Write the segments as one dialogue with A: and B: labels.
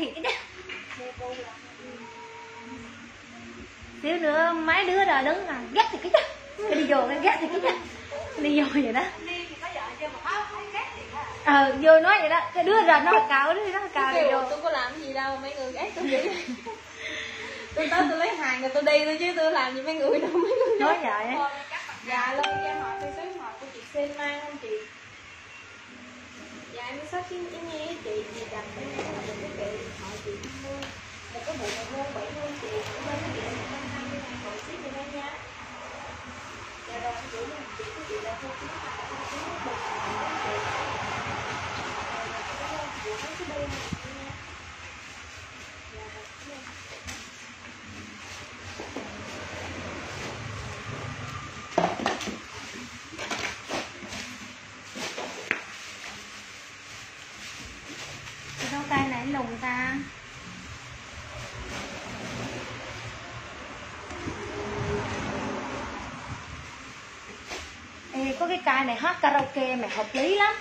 A: Xíu nữa mấy đứa ra đứng là ghét thì cái chứ, đi vô cái ghét thì cái chứ, đi vô vậy đó. Vô nói vậy đó, cái đứa ra nó cào, đứa nó cào đi vô.
B: Tôi có làm gì đâu, mấy người ghét tôi vậy. Tôi tới tôi lấy hàng rồi tôi đi thôi chứ tôi làm gì mấy người đâu, mấy người
A: nói vậy.
B: Dạ luôn, em hỏi tôi số hỏi của chị xin mang không chị? Dạ em sắp xin ý nghe chị đặt cái này là một cái kệ hỏi chị 50. Một cái bộ mà mua 70 chị, ở bên cái điện 120.000 còn ship cho đây nha. Dạ rồi em gửi cho chị, cái chị đã mua cái
A: đâu cây này lùng ta. Ê, có cái cây này hát karaoke mày hợp lý lắm.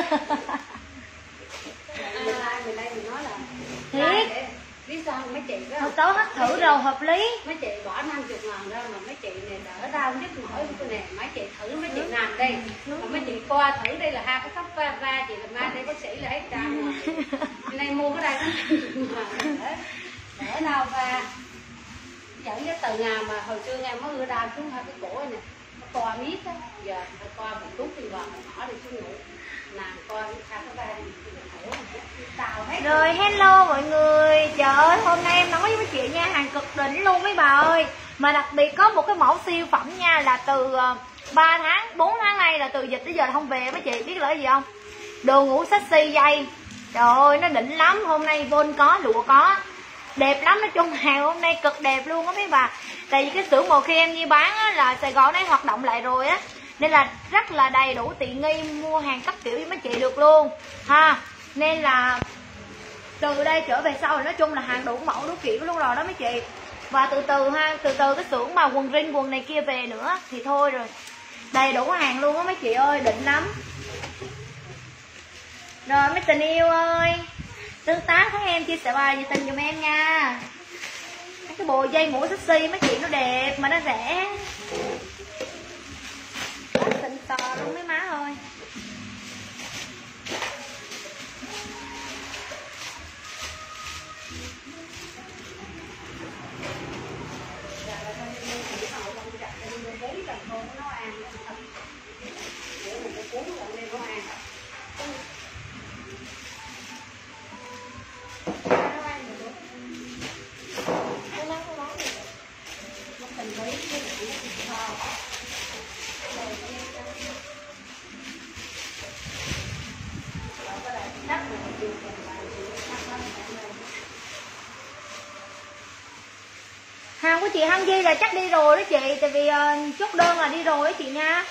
C: Mình đây mình nói là
A: thiệt,
C: biết sao mấy chị đó
A: hồi tối hát thử rồi hợp lý.
C: mấy chị bỏ 50.000 ra mà mấy chị này đỡ đau nhức mỏi cái này, mấy chị thử mấy chị làm đây mà mấy chị qua thử đây là hai cái tóc va chị là mai đây bác sĩ là hết trăm rồi nay mua cái đây đỡ đau va dẫn cái từ nhà mà hồi xưa em mới ưa đau xuống hai cái cổ này nó co miết á, giờ phải co mình rút thì vào mình bỏ đi xuống ngủ làm coi hai cái va đi
A: rồi. Hello mọi người, trời ơi hôm nay em nói với mấy chị nha, hàng cực đỉnh luôn mấy bà ơi. Mà đặc biệt có một cái mẫu siêu phẩm nha, là từ 3 tháng 4 tháng nay là từ dịch tới giờ không về. Mấy chị biết là cái gì không? Đồ ngủ sexy dây, trời ơi nó đỉnh lắm. Hôm nay vôn có, lụa có, đẹp lắm. Nói chung hàng hôm nay cực đẹp luôn á mấy bà. Tại vì cái xưởng một khi em đi bán á, là Sài Gòn ấy hoạt động lại rồi á, nên là rất là đầy đủ tiện nghi, mua hàng cấp kiểu với mấy chị được luôn ha. Nên là từ đây trở về sau thì nói chung là hàng đủ mẫu đủ kiểu luôn rồi đó mấy chị. Và từ từ ha, từ từ cái xưởng mà quần rin quần này kia về nữa thì thôi rồi, đầy đủ hàng luôn á mấy chị ơi, đỉnh lắm. Rồi mấy tình yêu ơi, tương tác với em, chia sẻ bài gì tình giùm em nha. Cái bộ dây ngủ sexy mấy chị, nó đẹp mà nó rẻ, xịn sò luôn mấy má ơi. Hàng của chị Hân Di là chắc đi rồi đó chị, tại vì chốt đơn là đi rồi đó chị nha.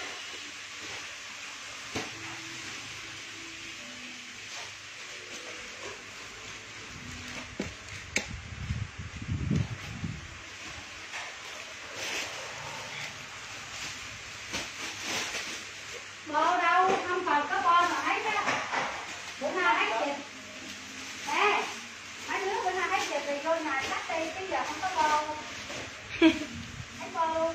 C: Bò đâu, không cần có bò mà thấy đó. Bữa nào thấy chị. Ê, mấy đứa bữa nào thấy chị thì đôi này cắt đi, cái giờ không có bò. Thấy bò luôn.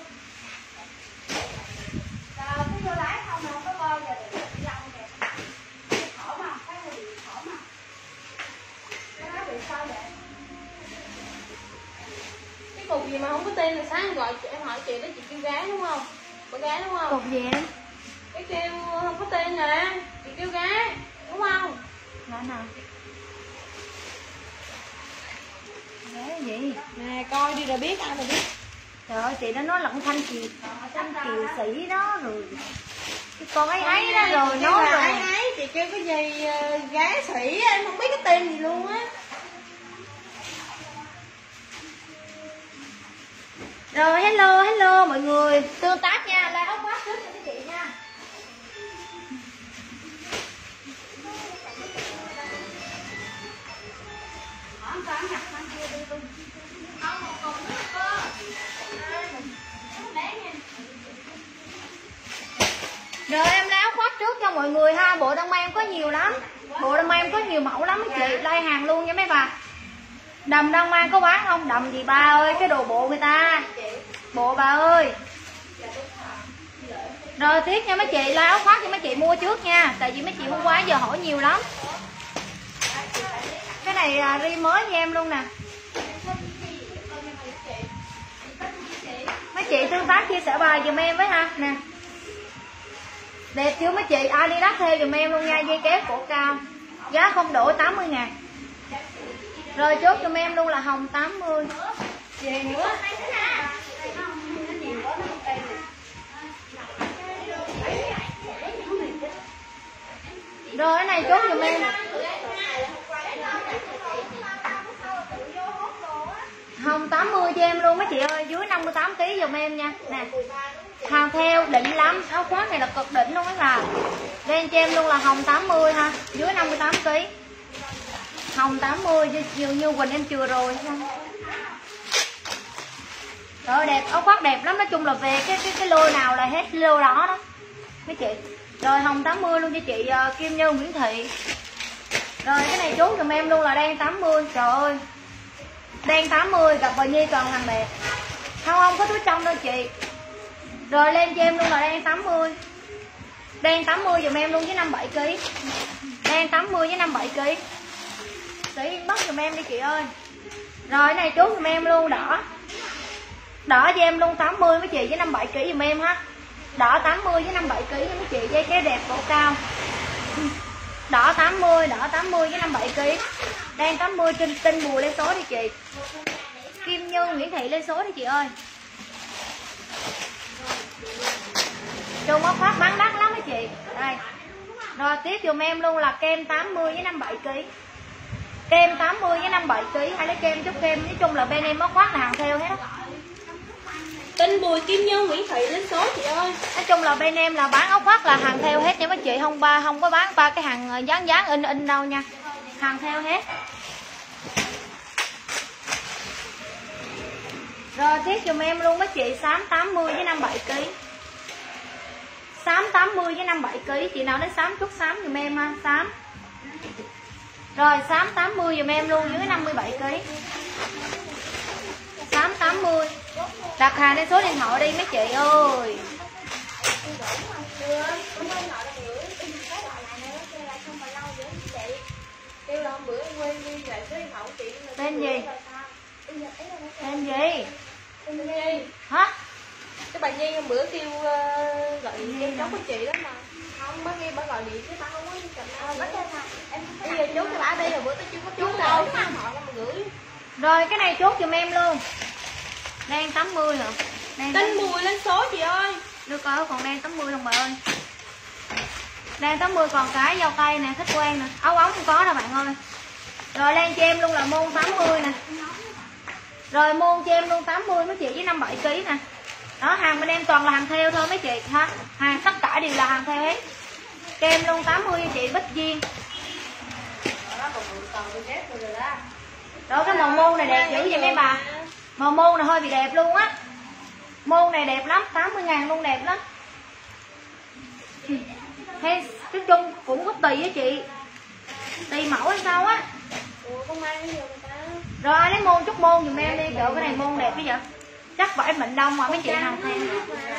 C: Rồi, cái vô lái không mà không có bò giờ thì chị lông kìa. Khổ mà, thấy người bị khổ mà. Cái đó bị sao vậy?
B: cái cục gì mà không có tên là sáng gọi chị, em hỏi chị đó, chị kêu gái đúng không? Có gái đúng không?
A: Cục gì em?
B: Cái kêu không có tên nè, chị kêu gái đúng không?
A: Gái nào? Gái gì?
B: Nè coi đi rồi biết, ai mà biết.
A: Trời ơi chị đã nói là con Thanh Kiều Sĩ đó rồi, cái con ấy đó rồi nói rồi.
B: Ấy chị kêu cái gì gái sĩ, em không biết cái tên gì luôn á.
A: Rồi hello mọi người, tương tác nha, like ốc quá trước cho mấy chị nha. Rồi em lấy áo khoác trước cho mọi người ha, bộ đăng may em có nhiều lắm. Bộ đăng may em có nhiều mẫu lắm mấy chị, like hàng luôn nha mấy bà. Đầm Đông An có bán không? Đầm gì ba ơi, cái đồ bộ người ta. Bộ bà ơi. Rồi tiếp nha mấy chị, like áo khoác cho mấy chị mua trước nha. Tại vì mấy chị hôm qua giờ hỏi nhiều lắm. Cái này ri mới cho em luôn nè. Mấy chị tương tác chia sẻ bài giùm em với ha. Nè. Đẹp chưa mấy chị? Adidas theo giùm em luôn nha. Dây kéo cổ cao. Giá không đổi 80.000. Rồi chốt giùm em luôn là hồng 80.
C: Về nữa.
A: Rồi cái này chốt giùm em. Hồng 80 cho em luôn mấy chị ơi, dưới 58kg giùm em nha. Nè. Hàng theo đỉnh lắm, áo khoác này là cực đỉnh luôn các bà. Lên cho em luôn là hồng 80 ha, dưới 58kg. Hồng 80 như Quỳnh em chừa rồi không? Rồi đẹp, áo khoác đẹp lắm, nói chung là về cái lô nào là hết lô đó đó. Mấy chị. Rồi hồng 80 luôn cho chị Kim Như Nguyễn Thị. Rồi cái này chốt giùm em luôn là đen 80. Trời ơi. Đen 80 gặp bà Nhi còn hàng đẹp. Không có túi trong đâu chị. Rồi lên cho em luôn là đen 80. Đen 80 giùm em luôn với 57kg. Đen 80 với 57kg. Sĩ inbox giùm em đi chị ơi. Rồi cái này chốt giùm em luôn đỏ. Đỏ cho em luôn 80 mấy chị với 57kg giùm em ha. Đỏ 80 với 57kg với mấy chị, dây kéo đẹp cổ cao. Đỏ 80 với 57kg. Đen 80 trên tinh bùa lên số đi chị. Kim Như Nguyễn Thị lên số đi chị ơi. Chung áo khoác bán đắt lắm mấy chị. Đây. Rồi tiếp giùm em luôn là kem 80 với 57kg. Kem 80 với 57kg, hay lấy kem chút kem, nói chung là bên em áo khoác là hàng theo hết đó.
B: Tin Bùi Kim Như Nguyễn Thị lên số chị ơi.
A: Nói chung là bên em là bán áo khoác là hàng theo hết nha mấy chị, không có bán ba cái hàng dán in đâu nha. Hàng theo hết. Rồi tiếp giùm em luôn mấy chị xám 80 với 57kg. Xám 80 với 57kg, chị nào đến xám chút xám giùm em ha, xám. Rồi xám 80 giùm em luôn dưới 57kg. Xám 80. Đặt hàng lên số điện thoại đi mấy chị ơi. Tên gì? Tên gì? Hả?
B: Cái bà Nhi hôm bữa kêu gọi em chốt với chị đó mà. Không, bác nghe bà gọi điện chứ bà không có cầm bắt lên em. Bây giờ chốt cho bà đi rồi bữa tôi chưa có chốt đâu. Họ mà gửi.
A: Rồi cái này chốt giùm em luôn. Đen 80 hả?
B: Tin Bùi lên số chị ơi.
A: Đưa coi còn đen 80 không bà ơi. Đen 80 còn cái dao tay nè, khách quen nè. Áo ống không có đâu bạn ơi. Rồi lên cho em luôn là môn 80 nè. Rồi môn cho em luôn 80 mấy chị với 57kg nè. Đó, hàng bên em toàn là hàng theo thôi mấy chị ha. Hàng tất cả đều là hàng theo hết. Cho em luôn 80 cho chị Bích Duyên. Đó cái màu môn này đẹp dữ vậy mấy bà. Màu môn này hơi bị đẹp luôn á. Môn này đẹp lắm, 80.000 luôn, đẹp lắm. Hay cái chung cũng có tùy á chị. Tùy mẫu hay sao á. Rồi ai lấy môn chút môn dùm em đi, trời cái này môn đẹp cái vậy. Chắc vải mịn đông mà mấy chị hàng thêm.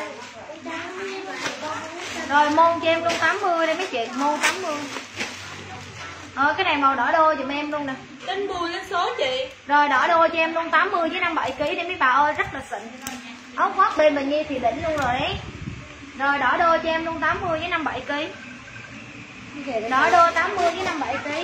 A: Rồi môn cho em luôn 80 đây mấy chị, môn 80. Cái này màu đỏ đô dùm em luôn nè.
B: Tin Bùi lên số chị.
A: Rồi đỏ đô cho em luôn 80 với 57kg để mấy bà ơi, rất là xịn. Áo khoác bên mình Nhi thì đỉnh luôn rồi đấy. Rồi đỏ đô cho em luôn 80 với 57kg. Đỏ đô 80 với 57kg.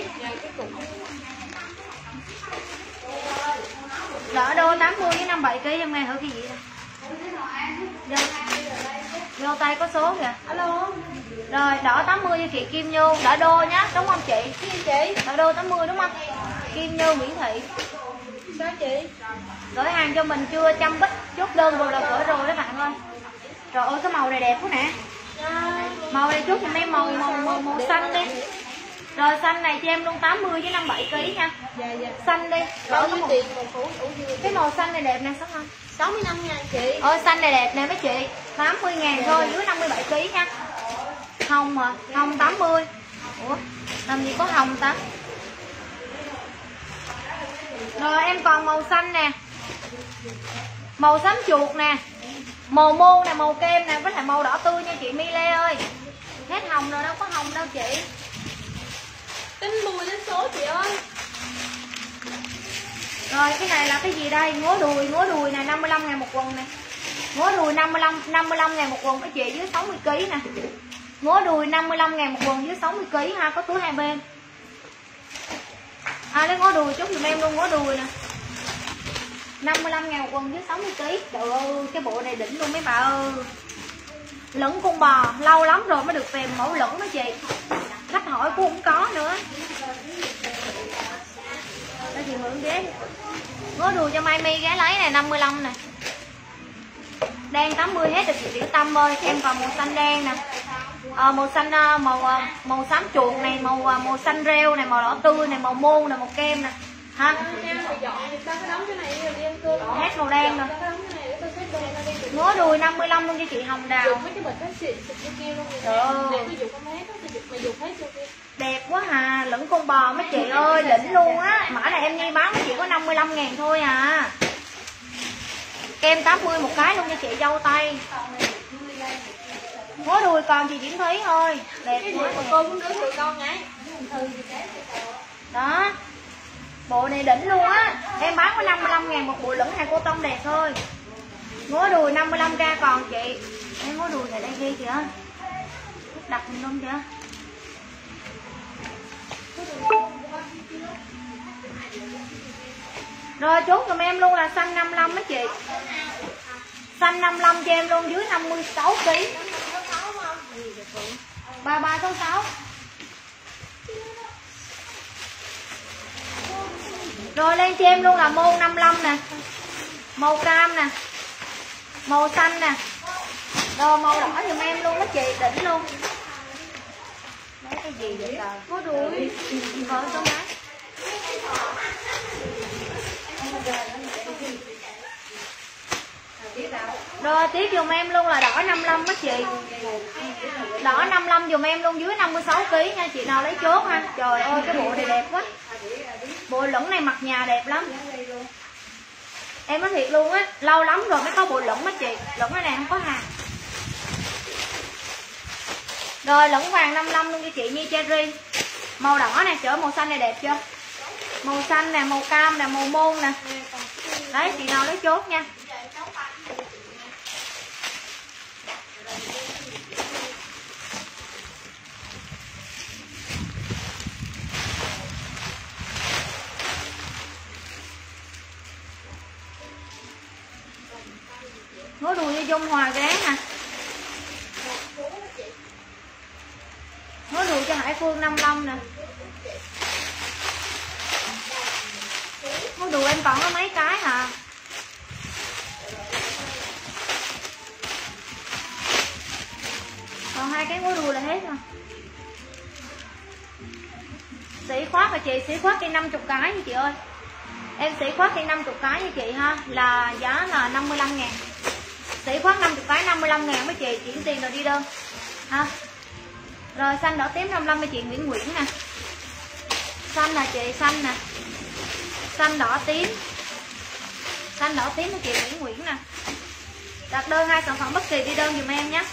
A: Đỏ đô 80 với 57kg em nghe thử cái gì đây. Vô tay có số kìa.
B: Alo.
A: Rồi đỏ 80 cho chị Kim Như, đỏ đô nhá, đúng không chị?
B: Chị.
A: Đỏ đô 80 đúng không? Kim Như Nguyễn Thị.
B: Sao chị?
A: Gửi hàng cho mình chưa chăm bích, chốt đơn rồi là gửi rồi đó bạn ơi. Trời ơi cái màu này đẹp quá nè. Màu này chốt giùm em màu xanh đi. Rồi xanh này cho em luôn 80 với 57kg nha.
B: Dạ.
A: Xanh đi.
B: Bao nhiêu tiền
A: cái màu xanh này đẹp nè, sao không?
B: 65.000 chị.
A: Xanh này đẹp nè mấy chị. 80.000 thôi, dưới 57kg nha. Hồng hả? Hồng 80. Ủa, làm gì có hồng ta? Rồi em còn màu xanh nè, màu xám chuột nè, màu môn nè, màu kem nè, với lại màu đỏ tươi nha chị My Lê ơi. Hết hồng rồi, đâu có hồng đâu chị.
B: Tính lùi đến số chị ơi.
A: Rồi cái này là cái gì đây? Ngố đùi nè, 55.000 một quần nè. Ngố đùi 55.000 một quần các chị, dưới 60 kg nè. Ngố đùi 55.000 một quần dưới 60 kg ha, có túi hai bên. Lấy ngố đùi chút giùm em luôn, ngố đùi nè. 55.000 một quần dưới 60 kg. Trời ơi, cái bộ này đỉnh luôn mấy bà ơi. Lửng con bò, lâu lắm rồi mới được về mẫu lửng đó chị. Khách hỏi cũng không có nữa. Đây chị Hưởng ghé. Ngố đùi cho Mai My ghé lấy này, 55 nè. Đen 80 hết được chị Tiểu Tâm ơi. Em còn màu xanh đen nè. Màu xanh màu xám chuột này, màu xanh rêu này, màu đỏ tươi này, màu môn này, màu kem nè. Ha. Hết màu đen rồi. Ngố đùi 55 luôn cho chị Hồng Đào. Trời ơi. Đẹp quá hà, lẫn con bò mấy chị ơi, đỉnh luôn á. Mã này em Nhi bán chỉ có 55.000 thôi à. Kem 80 một cái luôn cho chị dâu tay. Ngố đùi còn chị Diễm Thúy thôi. Đẹp quá.
B: Cô cũng đứa tụi con ngay.
A: Đó. Bộ này đỉnh luôn á. Em bán có 55.000 một bộ lửng hai cô tông đẹp thôi. Ngố đùi 55k còn chị. Em ngố đùi này đây ghi kìa. Đặt mình luôn kìa. Rồi chốt giùm em luôn là xanh 55 đó chị. Xanh 55 cho em luôn dưới 56 kg. 3366. Rồi lên cho em luôn là môn 55 nè. Màu cam nè. Màu xanh nè. Rồi màu đỏ giùm em luôn đó chị, đỉnh luôn. Đấy cái gì vậy trời? Có đuôi. Có máy. Rồi tiếp dùm em luôn là đỏ 55 đó chị. Đỏ 55 dùm em luôn dưới 56 kg nha chị nào lấy chốt ha. Trời ơi cái bộ này đẹp quá. Bộ lửng này mặc nhà đẹp lắm. Em nói thiệt luôn á, lâu lắm rồi mới có bộ lửng đó chị. Lửng này không có hàng. Rồi lửng vàng 55 luôn cho chị Nhi Cherry. Màu đỏ nè, chở màu xanh này đẹp chưa? Màu xanh nè, màu cam nè, màu môn nè. Đấy chị nào lấy chốt nha. Ngố đùi cho Dung Hòa ghé nè. Ngố đùi cho Hải Phương 55 nè. Ngố đùi em còn có mấy cái hả? Còn hai cái ngố đùi là hết rồi. Sĩ khoát hả chị? Sĩ khoát đi 50 cái nha chị ơi. Em sĩ khoát đi 50 cái nha chị ha. Là giá là 55.000. Sĩ khoát 50 cái 55.000 mấy chị, chuyển tiền rồi đi đơn ha. Rồi xanh đỏ tím 55 với chị Nguyễn Nguyễn nè. Xanh nè chị, xanh nè. Xanh đỏ tím. Xanh đỏ tím với chị Nguyễn Nguyễn nè. Đặt đơn 2 sản phẩm bất kỳ đi đơn dùm em nhé.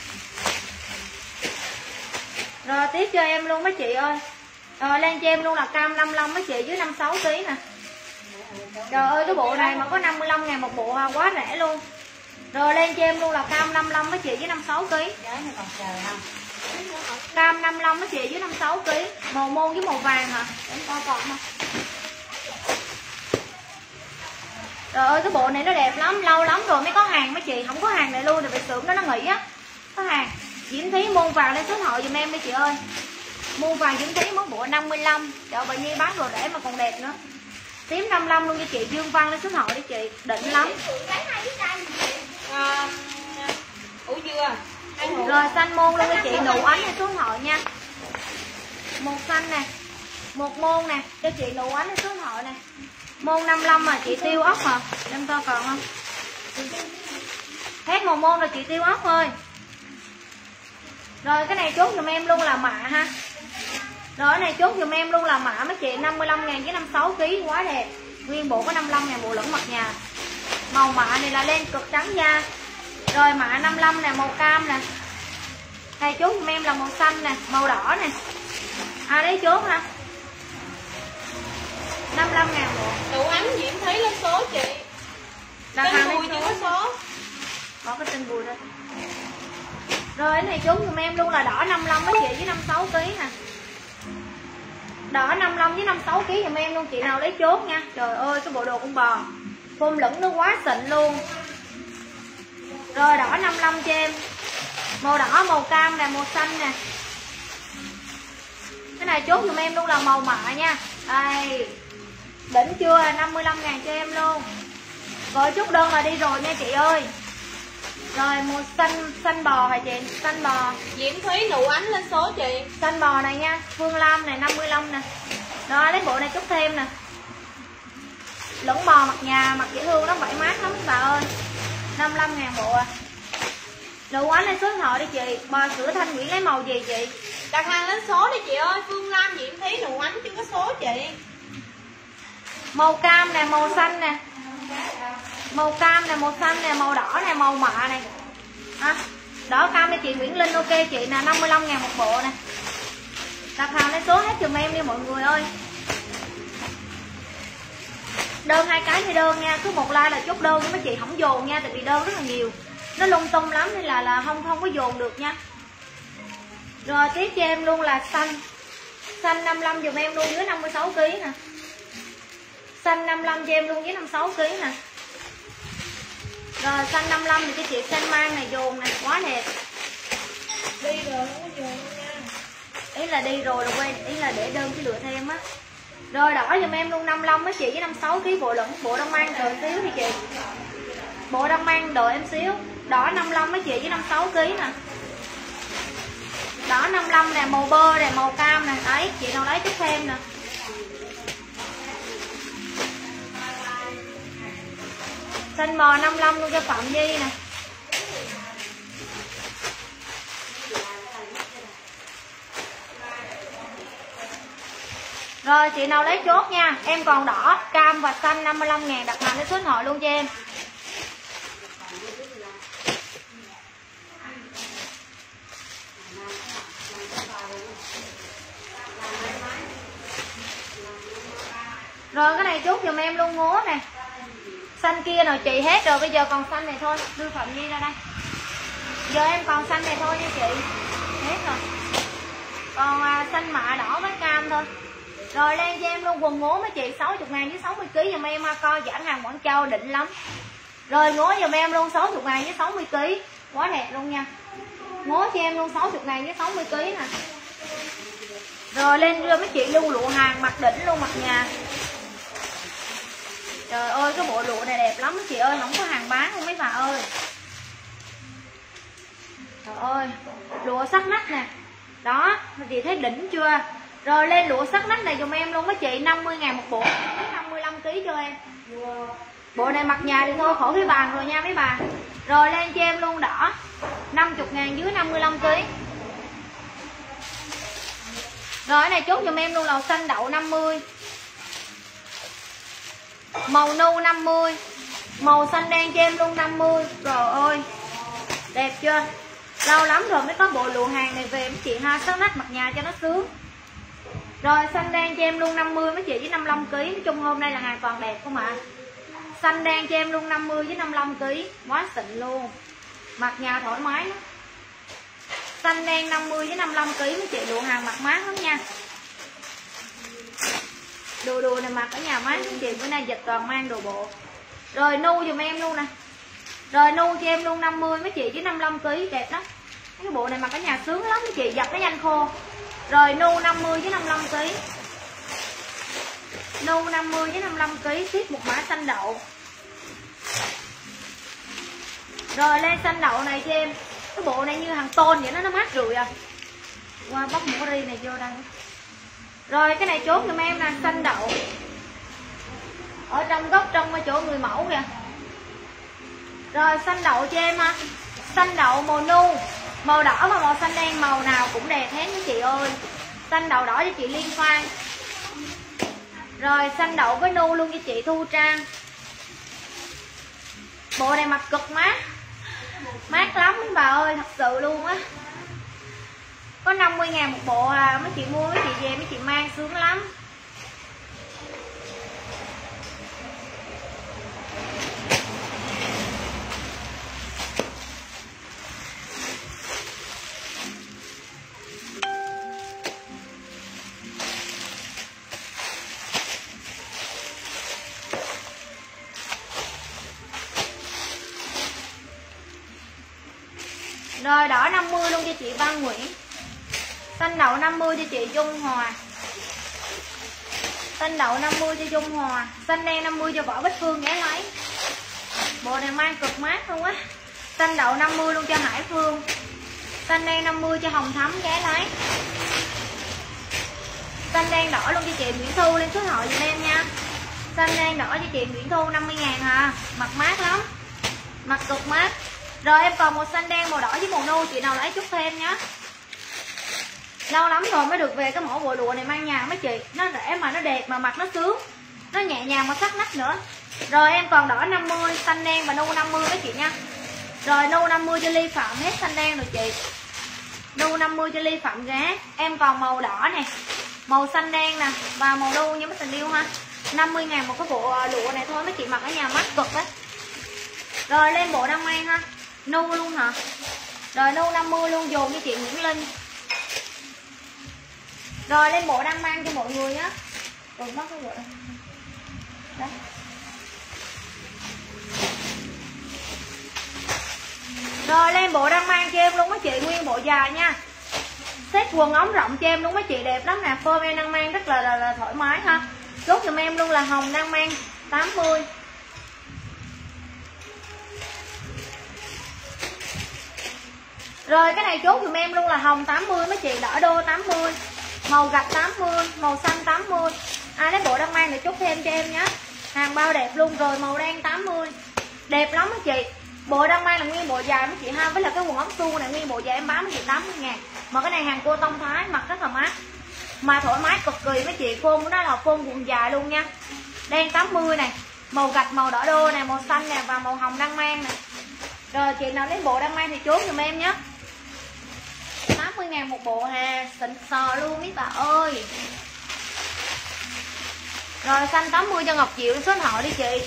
A: Rồi tiếp cho em luôn mấy chị ơi. Rồi lên cho em luôn là cam 55 mấy chị dưới 56 kg nè. Trời ơi cái bộ này mà có 55.000 một bộ ha, quá rẻ luôn. Rồi lên cho em luôn là cam 55 mấy chị với 56 kg. Cam 55 mấy chị dưới 56 kg. Màu môn với màu vàng hả? Em coi còn không? Trời ơi cái bộ này nó đẹp lắm, lâu lắm rồi mới có hàng mấy chị, không có hàng này luôn, thì phải xưởng đó nó nghỉ á. Có hàng. Diễm Thúy môn vàng lên số điện thoại giùm em mấy chị ơi. Môn vàng Diễm Thúy mỗi bộ 55. Trời bà Nhi bán đồ rẻ mà còn đẹp nữa. Tím 55 luôn cho chị Dương Văn lên số điện thoại đi chị, đỉnh lắm.
B: Ủa dưa.
A: Rồi xanh môn luôn cho chị, nụ ánh lên số điện thoại nha. Một xanh nè, một môn nè, cho chị nụ ánh lên số điện thoại nè. Môn 55 mà chị tiêu ốc hả? Em coi còn không? Hết màu môn rồi chị tiêu ốc thôi. Rồi cái này chốt giùm em luôn là mạ ha. Rồi cái này chốt giùm em luôn là mạ mấy chị 55.000 với 56 kg, quá đẹp. Nguyên bộ có 55.000 bộ lẫn mặt nhà. Màu mạ này là len cực trắng da. Rồi mạ 55 nè, màu cam nè. Này chốt giùm em là màu xanh nè, màu đỏ nè. Lấy chốt ha. 55.000 bộ.
B: Đủ ánh Diễm thấy lên số chị. Tên Bùi chưa có số.
A: Có cái tên Bùi đây. Rồi cái này chốt giùm em luôn là đỏ 55 với chị với 56 kg nè. Đỏ 55 với 56 kg giùm em luôn, chị nào lấy chốt nha. Trời ơi cái bộ đồ con bò. Phông lửng nó quá xịn luôn. Rồi đỏ 55 cho em. Màu đỏ, màu cam nè, màu xanh nè. Cái này chốt giùm em luôn là màu mạ nha. Đây. Đỉnh chưa? 55.000 cho em luôn. Gọi chút đơn là đi rồi nha chị ơi. Rồi màu xanh bò hả chị? Xanh bò.
B: Diễm Thúy nụ ánh lên số chị.
A: Xanh bò này nha, Phương Lam này 55 nè. Rồi lấy bộ này chút thêm nè. Lẫn bò mặt nhà, mặt dễ thương lắm, vải mát lắm bà ơi. 55.000 bộ à. Nụ ánh lên số điện thoại đi chị. Bò sữa Thanh Nguyễn lấy màu gì chị?
B: Đặt hàng lên số đi chị ơi. Phương Lam Diễm Thúy nụ ánh chưa có số chị.
A: Màu cam nè, màu xanh nè. Màu cam nè, màu xanh nè, màu đỏ nè, màu mạ này. Đỏ cam cho chị Nguyễn Linh ok chị nè, 55.000 một bộ nè. Đặt hàng lấy số hết giùm em đi mọi người ơi. Đơn 2 cái thì đơn nha, cứ một like là chốt đơn với mấy chị không dồn nha, tại vì đơn rất là nhiều. Nó lung tung lắm nên là không có dồn được nha. Rồi tiếp cho em luôn là xanh. Xanh 55 giùm em luôn dưới 56 kg nè. Xanh 55 cho em luôn với 56 kg nè. Rồi xanh 55 thì cho chị xanh mang này dồn này, quá đẹp.
B: Đi rồi không có dồn nha.
A: Ý là đi rồi là quên, ý là để đơn chứ lựa thêm á. Rồi đỏ giùm em luôn 55 với chị với 56 kg bộ lẫn, bộ đang mang đợi xíu thì chị. Bộ đang mang đợi em xíu. Đỏ 55 với chị với 56 kg nè. Đỏ 55 nè, màu bơ nè, màu cam nè. Đấy, chị nào lấy chút thêm nè. Xanh bò 55 luôn cho Phạm Nhi nè. Rồi chị nào lấy chốt nha. Em còn đỏ, cam và xanh 55.000. Đặt hàng lấy số điện thoại luôn cho em. Rồi cái này chốt giùm em luôn ngố nè. Xanh kia rồi chị hết rồi, bây giờ còn xanh này thôi. Đưa Phạm Nhi ra đây. Giờ em còn xanh này thôi nha chị. Hết rồi. Còn xanh mạ đỏ với cam thôi. Rồi lên cho em luôn quần ngố mấy chị 60.000 với 60 kg giùm em co giãn hàng Quảng Châu đỉnh lắm. Rồi ngố giùm em luôn 60.000 với 60 kg. Quá đẹp luôn nha. Ngố cho em luôn 60.000 với 60 kg nè. Rồi lên đưa mấy chị lưu lụa hàng mặc đỉnh luôn, mặt nhà. Trời ơi cái bộ lụa này đẹp lắm mấy chị ơi, không có hàng bán không mấy bà ơi. Trời ơi, lụa sắc nách nè. Đó, chị thấy đỉnh chưa? Rồi lên lụa sắc nách này dùm em luôn mấy chị, 50.000 một bộ, 55 kg cho em. Bộ này mặc nhà thì thôi khỏi cái bàn rồi nha mấy bà. Rồi lên cho em luôn đỏ, 50.000 dưới 55 kg. Rồi cái này chốt dùm em luôn là xanh đậu 50. Màu nu 50. Màu xanh đen cho em luôn 50. Trời ơi đẹp chưa? Lâu lắm rồi mới có bộ lụa hàng này về mấy chị ha, sắc nách mặc nhà cho nó sướng. Rồi xanh đen cho em luôn 50 mấy chị với 55 kg. Nói chung hôm nay là hàng toàn đẹp không ạ. Xanh đen cho em luôn 50 với 55 kg. Quá xịn luôn. Mặc nhà thoải mái lắm. Xanh đen 50 với 55 kg mấy chị, lụa hàng mặc mát lắm nha. Đồ này mặc ở nhà mát mấy chị, bữa nay dịch toàn mang đồ bộ. Rồi nu dùm em luôn nè. Rồi nu cho em luôn 50 mấy chị với 55 kg, đẹp lắm. Cái bộ này mặc ở nhà sướng lắm mấy chị, giặt nó nhanh khô. Rồi nu 50 với 55 kg. Nu 50 với 55 kg, tiếp một mã xanh đậu. Rồi lên xanh đậu này cho em. Cái bộ này như hàng tôn vậy, nó mát rượi à. Qua bóc mũ ri này vô đây. Rồi cái này chốt giùm em nè, xanh đậu. Ở trong góc trong ở chỗ người mẫu kìa. Rồi xanh đậu cho em ha. Xanh đậu màu nu, màu đỏ và màu xanh đen, màu nào cũng đẹp hết mấy chị ơi. Xanh đậu đỏ cho chị Liên Phan. Rồi xanh đậu với nu luôn cho chị Thu Trang. Bộ này mặc cực mát, mát lắm mấy bà ơi, thật sự luôn á. Có 50.000 một bộ à, mấy chị mua mấy chị về mấy chị mang sướng lắm. Rồi đỏ 50 luôn cho chị Văn Nguyễn. Xanh đậu 50 cho chị Dung Hòa. Xanh đậu 50 cho Dung Hòa. Xanh đen 50 cho Võ Bích Phương ghé lấy. Bộ này mang cực mát luôn á. Xanh đậu 50 luôn cho Hải Phương. Xanh đen 50 cho Hồng Thắm ghé lấy. Xanh đen đỏ luôn cho chị Nguyễn Thu, lên số thoại giùm em nha. Xanh đen đỏ cho chị Nguyễn Thu 50.000 à. Mặc mát lắm, mặc cực mát. Rồi em còn một xanh đen màu đỏ với màu nâu, chị nào lấy chút thêm nhá. Lâu lắm rồi mới được về cái mẫu bộ lụa này mang nhà mấy chị. Nó rẻ mà nó đẹp mà mặc nó sướng, nó nhẹ nhàng mà sắc nách nữa. Rồi em còn đỏ 50, xanh đen và nâu 50 mấy chị nha. Rồi nâu 50 cho Ly Phạm, hết xanh đen rồi chị. Nâu 50 cho Ly Phạm ghé. Em còn màu đỏ nè, màu xanh đen nè và màu nâu như mấy tình yêu ha. 50.000 một cái bộ lụa này thôi mấy chị mặc ở nhà mát cực đấy. Rồi lên bộ đăng mang ha. Nu luôn hả? Rồi nu 50 luôn, dồn cho chị Nguyễn Linh. Rồi lên bộ đăng mang cho mọi người nhé. Rồi bắt cái bộ đây. Đấy. Rồi lên bộ đăng mang cho em luôn mấy chị, nguyên bộ dài nha. Set quần ống rộng cho em luôn mấy chị, đẹp lắm nè. Form em đăng mang rất là thoải mái ha. Chốt giùm em luôn là hồng đăng mang 80. Rồi cái này chốt dùm em luôn là hồng 80 mấy chị, đỏ đô 80, màu gạch 80, màu xanh 80. Ai lấy bộ đăng mang để chốt thêm cho em nhé. Hàng bao đẹp luôn. Rồi màu đen 80. Đẹp lắm mấy chị. Bộ đăng mang là nguyên bộ dài mấy chị ha. Với là cái quần ống suông này nguyên bộ dài em bán mấy chị 80.000. Mà cái này hàng cô tông Thái, mặc rất là mát, mà thoải mái cực kỳ mấy chị. Phôn của nó là phôn quần dài luôn nha. Đen 80 này, màu gạch, màu đỏ đô này, màu xanh nè và màu hồng đăng mang nè. Rồi chị nào lấy bộ đăng mang thì chốt giùm em nhé. 80.000 một bộ hà, xịn sò luôn mấy bà ơi. Rồi xanh 80 cho Ngọc Diệu, số điện thoại đi chị.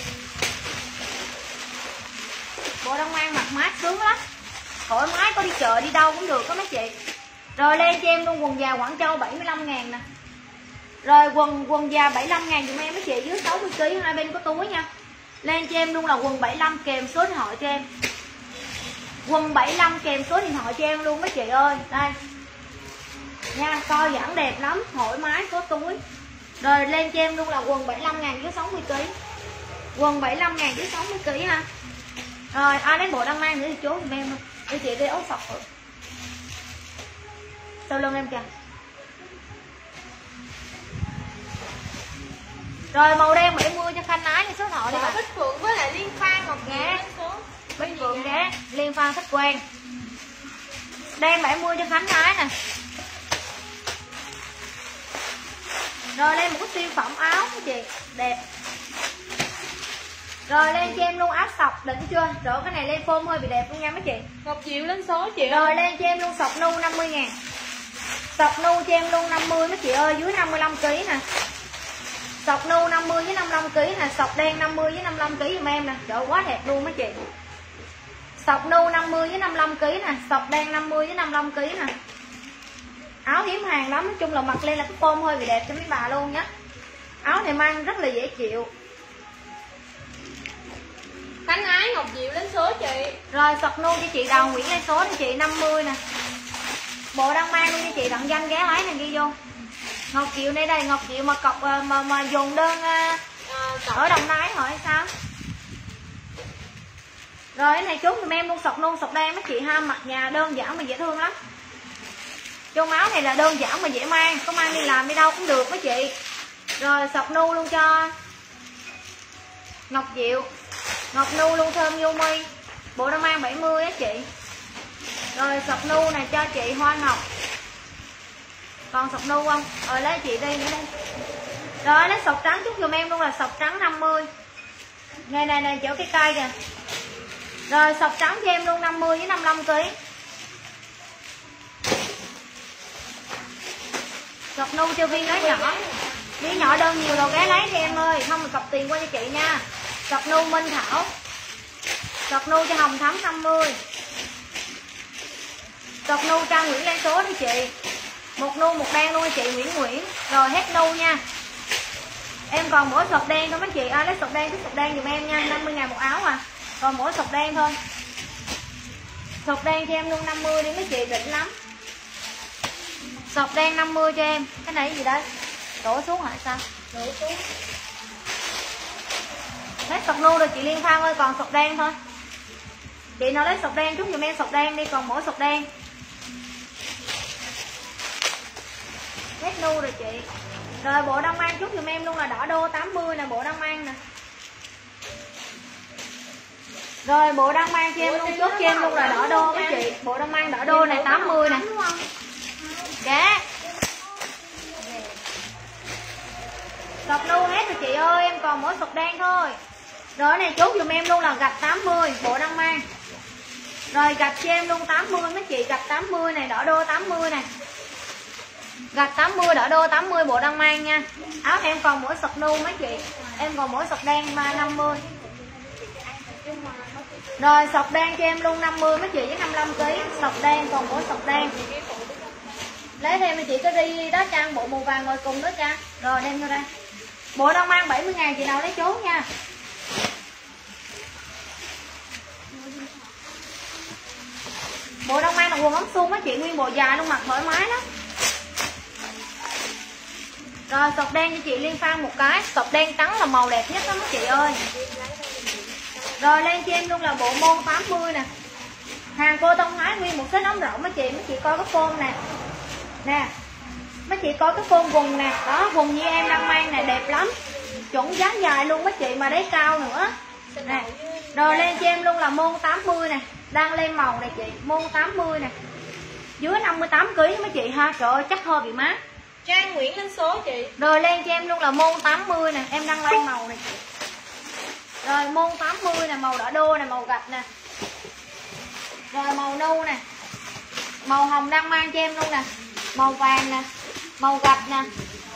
A: Bộ đăng mang mặc mát sướng lắm, thoải mái, có đi chợ đi đâu cũng được đó mấy chị. Rồi lên cho em luôn quần dài Quảng Châu 75.000 nè. Rồi quần dài 75.000 dùm em mấy chị, dưới 60kg, hai bên có túi nha. Lên cho em luôn là quần 75 kèm số điện thoại cho em. Quần 75 kèm số điện thoại cho em luôn mấy chị ơi. Đây nha, coi giãn đẹp lắm, thoải mái, có túi. Rồi lên cho em luôn là quần 75.000 dưới 60kg. Quần 75.000 dưới 60kg ha. Rồi ai lấy bộ đăng mang nữa thì chốt giùm em luôn. Để chị đi ốc sọc rồi. Sau lưng em kìa. Rồi màu đen 70 cho Khanh Ái, số thoại đi bà.
B: Bích Phượng với lại Liên Phan Ngọc
A: Ghé. Bích Phượng ghé, Liên Phan khách quen. Đen 70 cho Khánh Ái nè. Rồi lên một cái siêu phẩm áo của chị, đẹp. Rồi lên cho em luôn áo sọc, đỉnh chưa? Rồi cái này lên form hơi bị đẹp luôn nha mấy chị.
B: Ngọc Diệu lên số chị.
A: Rồi lên cho em luôn sọc nu 50.000. Sọc nu cho em luôn 50 mấy chị ơi, dưới 55kg nè. Sọc nu 50 với 55kg nè, sọc đen 50 với 55kg giùm em nè. Trời quá đẹp luôn mấy chị. Sọc nu 50 với 55kg nè, sọc đen 50 với 55kg nè. Áo hiếm hàng lắm, nói chung là mặc lên là cái form hơi bị đẹp cho mấy bà luôn nhé. Áo này mang rất là dễ chịu.
B: Khánh Ái Ngọc Diệu lên số chị.
A: Rồi sọc nu cho chị Đào Nguyễn lên số cho chị 50 nè. Bộ đang mang luôn cho chị Đặng Danh ghé lấy này ghi vô. Ngọc Diệu đây đây, Ngọc Diệu mà cọc mà dùng đơn ở Đồng Nai hỏi sao. Rồi cái này chốt giùm em luôn sọc nu sọc đen mấy chị ha, mặc nhà đơn giản mà dễ thương lắm. Chung áo này là đơn giản mà dễ mang, có mang đi làm đi đâu cũng được mấy chị. Rồi sọc nu luôn cho Ngọc Diệu. Ngọc nu luôn thơm vô mi. Bộ đang mang 70 á chị. Rồi sọc nu này cho chị Hoa Ngọc. Còn sọc nu không? Rồi lấy chị đi nữa đây. Rồi lấy sọc trắng chút giùm em luôn là sọc trắng 50. Ngày này chỗ cái cây kìa. Rồi sọc trắng cho em luôn 50 với 55 kg. Sọc nu cho viên lấy nhỏ. Viên nhỏ đơn nhiều đồ ghé lấy đi em ơi, không mình cọc tiền qua cho chị nha. Sọc nu Minh Thảo. Sọc nu cho Hồng Thắm 50. Sọc nu Trang Nguyễn lên số đi chị. Một nu một đen luôn chị Nguyễn. Rồi hết nu nha. Em còn mỗi sọc đen thôi mấy chị. Lấy sọc đen, sọc đen giùm em nha, 50.000 một áo à. Còn mỗi sọc đen thôi. Sọc đen cho em luôn 50 đi mấy chị, đỉnh lắm. Sọc đen 50 cho em. Cái này gì đấy? Đổ xuống hả sao? Đổ xuống. Hết sọc nu rồi chị Liên Phan ơi, còn sọc đen thôi. Chị nào lấy sọc đen chút giùm em sọc đen đi, còn mỗi sọc đen. Hết nu rồi chị. Rồi bộ đông mang chút giùm em luôn là đỏ đô 80 nè, bộ đông mang nè. Rồi bộ đông mang cho em luôn, chốt cho em luôn là đỏ đô mấy chị. Bộ đông mang đỏ đô này 80 nè. Dạ. Sọc nu hết rồi chị ơi, em còn mỗi sọc đen thôi. Rồi này chốt giùm em luôn là gạch 80, bộ đông mang. Rồi gạch cho em luôn 80 mấy chị, gạch 80 này, đỏ đô 80 này. Gạch 80 đỏ đô 80 bộ đang mang nha. Áo em còn mỗi sọc nu mấy chị. Em còn mỗi sọc đen 50. Rồi sọc đen cho em luôn 50 mấy chị với 55 kg. Sọc đen còn mỗi sọc đen. Lấy thêm mấy chị có đi đó Trang, bộ màu vàng ngồi cùng đó Trang. Rồi đem vô đây. Bộ đang mang 70.000 chị nào lấy chốt nha. Bộ đang mang là quần ống suông mấy chị, nguyên bộ dài luôn, mặc thoải mái lắm. Rồi sọc đen cho chị Liên Phan một cái. Sọc đen trắng là màu đẹp nhất đó mấy chị ơi. Rồi lên cho em luôn là bộ môn 80 nè. Hàng cô Tông Thái nguyên một set ống rộng mấy chị coi cái phôn nè. Nè mấy chị coi cái phôn quần nè. Đó quần như em đang mang nè, đẹp lắm. Chuẩn dáng dài luôn mấy chị, mà đáy cao nữa nè. Rồi lên cho em luôn là môn 80 nè. Đang lên màu này chị, môn 80 nè. Dưới 58 kg mấy chị ha. Trời ơi chắc hơi bị mát.
B: Trang Nguyễn lên số chị.
A: Rồi lên cho em luôn là môn 80 nè, em đang lên màu này chị. Rồi môn 80 nè, màu đỏ đô nè, màu gạch nè. Rồi màu nâu nè. Màu hồng đang mang cho em luôn nè. Màu vàng nè, màu gạch nè.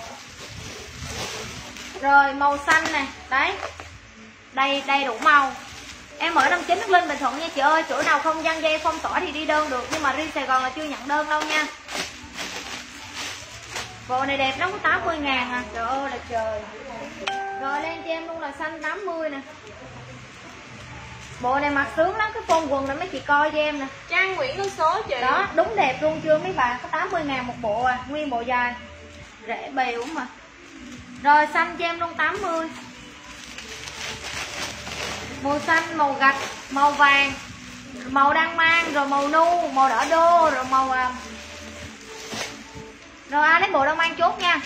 A: Rồi màu xanh nè, đấy. Đầy đủ màu. Em ở 59 Đức Linh Bình Thuận nha chị ơi. Chỗ nào không gian dây phong tỏa thì đi đơn được, nhưng mà riêng Sài Gòn là chưa nhận đơn đâu nha. Bộ này đẹp lắm, có 80.000 à. Trời ơi là trời. Rồi lên cho em luôn là xanh 80 nè. Bộ này mặc sướng lắm, cái phông quần này mấy chị coi cho em nè.
B: Trang Nguyễn lên số chị.
A: Đó, đúng đẹp luôn chưa mấy bà, có 80.000 một bộ à, nguyên bộ dài. Rẻ bèo mà. Rồi xanh cho em luôn 80. Màu xanh, màu gạch, màu vàng, màu đang mang, rồi màu nu, màu đỏ đô, rồi màu rồi ai lấy bộ đang mang chốt nha.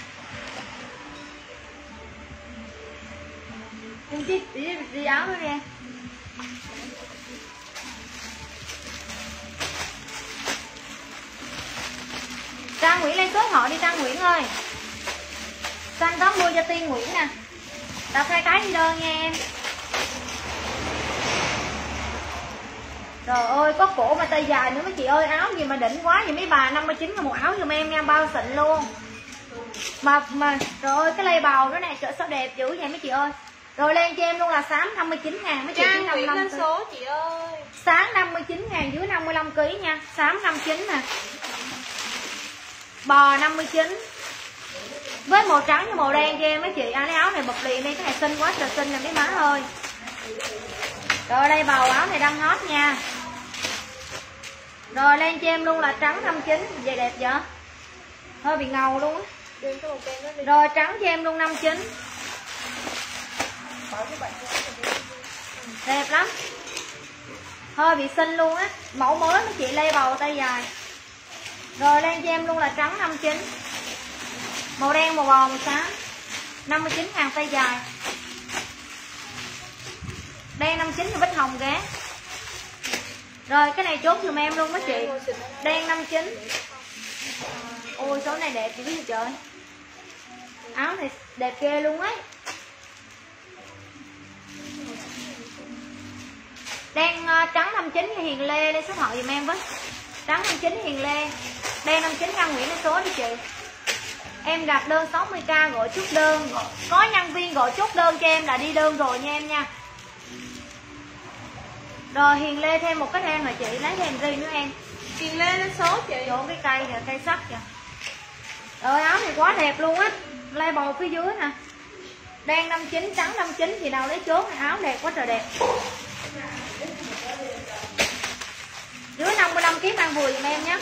A: Em chi đi áo nữa nè. Trang Nguyễn lên số họ đi Trang Nguyễn ơi. Xanh 80 cho Tiên Nguyễn nè. Đặt 2 cái đi đơn nha em. Trời ơi có cổ mà tay dài nữa mấy chị ơi. Áo gì mà đỉnh quá vậy mấy bà. 59 là một áo giùm em nha, bao xịn luôn. Mà trời ơi cái lây bào đó nè, trời sao đẹp dữ vậy mấy chị ơi. Rồi lên cho em luôn là xám 59.000 mấy chị.
B: Trang Nguyễn lên số chị ơi.
A: Sáng 59.000 dưới 55 kg nha. Xám 59 nè. Bò 59. Với màu trắng với màu đen cho em mấy chị. Ai lấy áo này bật liền đi, cái này xinh quá trời xinh nè mấy má ơi. Rồi đây bầu áo này đang hot nha. Rồi lên cho em luôn là trắng 59. Vậy đẹp vậy. Hơi bị ngầu luôn á. Rồi trắng cho em luôn 59. Đẹp lắm. Hơi bị xinh luôn á. Mẫu mới mấy chị lê bầu tay dài. Rồi lên cho em luôn là trắng 59. Màu đen, màu bò, màu xám 59.000 tay dài. Đen 59 là bích hồng ghé. Rồi cái này chốt giùm em luôn mấy chị. Đen 59. Ôi số này đẹp chị biết trời. Áo này Đẹp ghê luôn ấy. Đen trắng 59 như Hiền Lê lên số thoại dùm em với. Trắng 59 Hiền Lê. Đen 59 Ngân Nguyễn lên số đi chị. Em gặp đơn 60k gọi chốt đơn. Có nhân viên gọi chốt đơn cho em là đi đơn rồi nha em nha. Rồi Hiền Lê thêm một cái ren rồi chị, lấy thêm ri nữa em.
B: Hiền Lê lên số chị.
A: Chỗ cái cây kìa, cây sắt kìa. Rồi áo này quá đẹp luôn á. Label phía dưới nè. Đen 59, trắng 59 thì nào lấy chốt. Áo đẹp quá trời đẹp. Dưới 55 kg mang vừa giùm em nhé.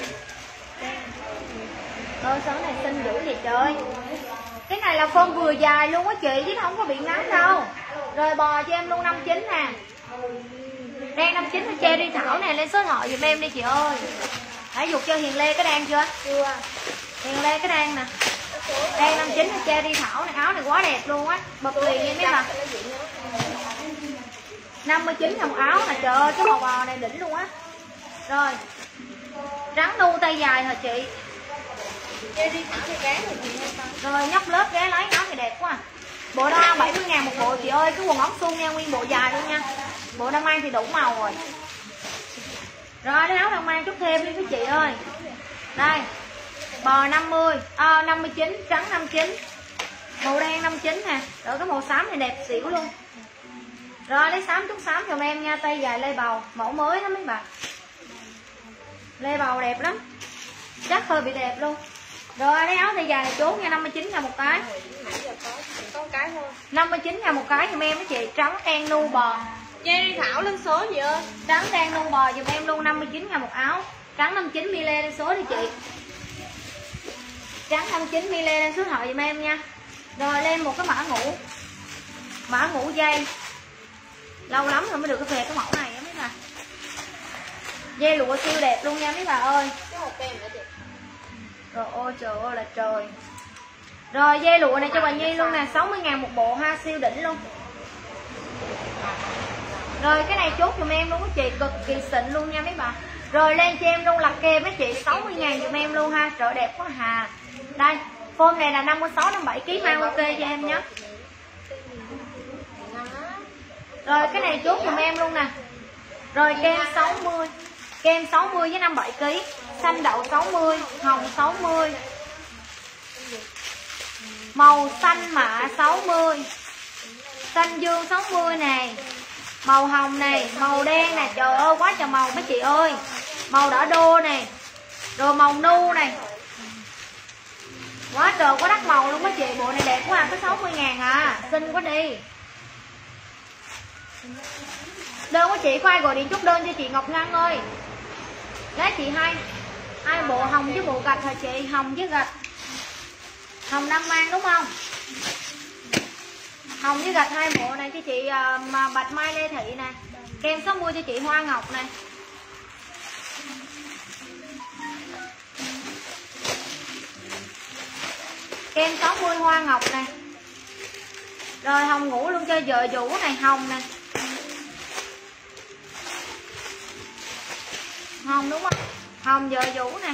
A: Rồi số này xinh dữ vậy trời. Cái này là form vừa dài luôn á chị, chứ không có bị ngắn đâu. Rồi bò cho em luôn 59 nè. Đen 59 là che đi Thảo này, lên số thoại giùm em đi chị ơi. Đã dục cho Hiền Lê cái đen chưa?
B: Chưa.
A: Hiền Lê cái đen nè. Đen 59 là che đi Thảo này, áo này quá đẹp luôn á. Bật liền em biết mà. 59 là một áo nè, trời ơi cái màu bò này đỉnh luôn á. Rồi. Trắng đu tay dài hả chị?
B: Che đi Thảo thì gán rồi chị.
A: Rồi nhóc lớp ghé lấy, áo này đẹp quá. Bộ đó 70.000 một bộ chị ơi, cái quần ống suông nha, nguyên bộ dài luôn nha. Bộ đang mang thì đủ màu rồi. Rồi cái áo đang mang chút thêm đi quý chị ơi. Đây. Bò 50, 59, trắng 59. Màu đen 59 nè. Rồi cái màu xám này đẹp xỉu luôn. Rồi lấy xám chút xám cho em nha, tay dài lê bầu, mẫu mới lắm mấy bạn. Lê bầu đẹp lắm. Chắc hơi bị đẹp luôn. Rồi lấy áo tay dài này chốt nha, 59.000 một cái.
B: Có một cái thôi.
A: 59.000 một cái giùm em đó chị, trắng đen nu bò.
B: Che đi Thảo lên số gì ơi.
A: Trắng đen nu bò giùm em luôn, 59.000 một áo. Trắng 59 ml lên số đi chị. Trắng 59 ml lên số thoại giùm em nha. Rồi lên một cái mã ngủ. Mã ngủ dây. Lâu lắm rồi mới được cái về cái mẫu này á mấy bà. Dây lụa siêu đẹp luôn nha mấy bà ơi.
B: Cái hộp kem nữa chị.
A: Rồi ôi trời ơi là trời. Rồi dây lụa này cho bà Nhi luôn nè, 60.000 một bộ ha, siêu đỉnh luôn. Rồi cái này chốt giùm em luôn á chị, cực kỳ xịn luôn nha mấy bà. Rồi lên cho em luôn lặt kê mấy chị, 60.000 giùm em luôn ha, trời đẹp quá hà. Đây, form này là 56 57 kg mang ok cho em nhé. Rồi cái này chốt giùm em luôn nè. Rồi kem 60. Kem 60 với 57 kg, xanh đậu 60, hồng 60. Màu xanh mạ 60. Xanh dương 60 này. Màu hồng này, màu đen nè, trời ơi quá trời màu mấy chị ơi. Màu đỏ đô này. Rồi màu nu này. Quá trời quá đắt màu luôn mấy chị, bộ này đẹp quá, có 60.000 à, xinh quá đi. Đơn của chị có ai gọi điện chốt đơn cho chị Ngọc Ngân ơi. Đấy chị hai bộ hồng với bộ gạch hả chị? Hồng với gạch. Hồng Nam Mang đúng không? Hồng với gạch hai bộ này cho chị mà Bạch Mai Lê Thị nè. Kem 60 cho chị Hoa Ngọc nè. Kem 60 Hoa Ngọc nè. Rồi hồng ngủ luôn cho vợ Vũ này, hồng nè. Hồng đúng không? Hồng vợ Vũ nè.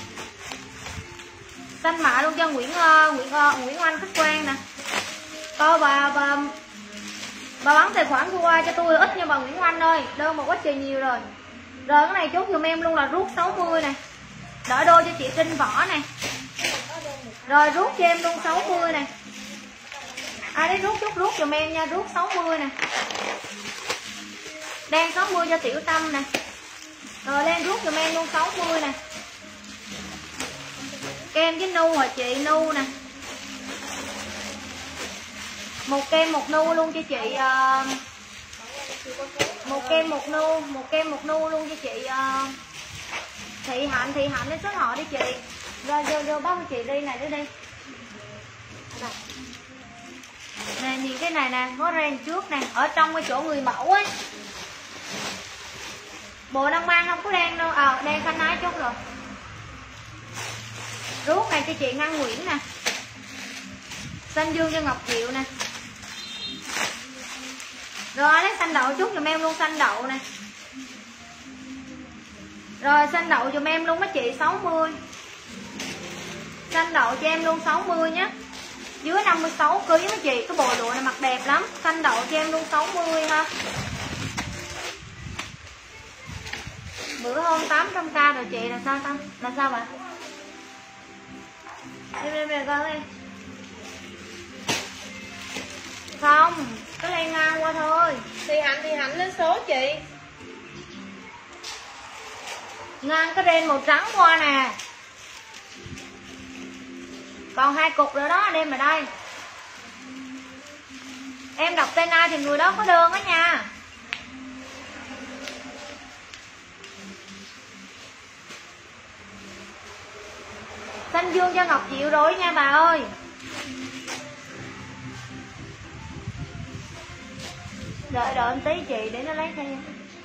A: Xanh mạ luôn cho Nguyễn Oanh khách quan nè. Coi bà bắn tài khoản qua cho tôi ít nha bà Nguyễn Oanh ơi, đơn mà quá trời nhiều rồi. Rồi cái này chốt giùm em luôn là rút 60 nè. Đỡ đôi cho chị Trinh Võ nè. Rồi rút cho em luôn 60 nè. Ai đấy rút rút giùm em nha, rút 60 nè. Đen 60 cho Tiểu Tâm nè. Rồi lên rút giùm em luôn 60 nè. Kem với nu hả chị, nu nè. Một kem một nu luôn cho chị một kem một nu luôn cho chị Thị Hạnh lấy số họ đi chị. Rồi vô bác chị đi này đi. Nè nhìn cái này nè, có ren trước nè, ở trong cái chỗ người mẫu ấy. Bộ đang mang không có đen đâu, đen xanh ái chút rồi. Rút này cho chị Ngân Nguyễn nè. Xanh dương cho Ngọc Diệu nè. Rồi lấy xanh đậu chút giùm em luôn, xanh đậu nè. Rồi xanh đậu giùm em luôn mấy chị 60. Xanh đậu cho em luôn 60 nhé. dưới 56 kg mấy chị. Cái bộ lụa này mặc đẹp lắm. Xanh đậu cho em luôn 60 ha. Bữa hơn 800k rồi chị, là sao ta? Là sao bạn? Em coi em. Không, cái len ngang qua thôi.
B: Thì Hạnh lên số chị.
A: Ngang cái ren màu trắng qua nè. Còn 2 cục nữa đó, đem vào đây. Em đọc tên ai thì người đó có đơn đó nha. Xanh dương cho Ngọc Diệu rồi nha bà ơi. Đợi một tí chị để nó lấy thêm.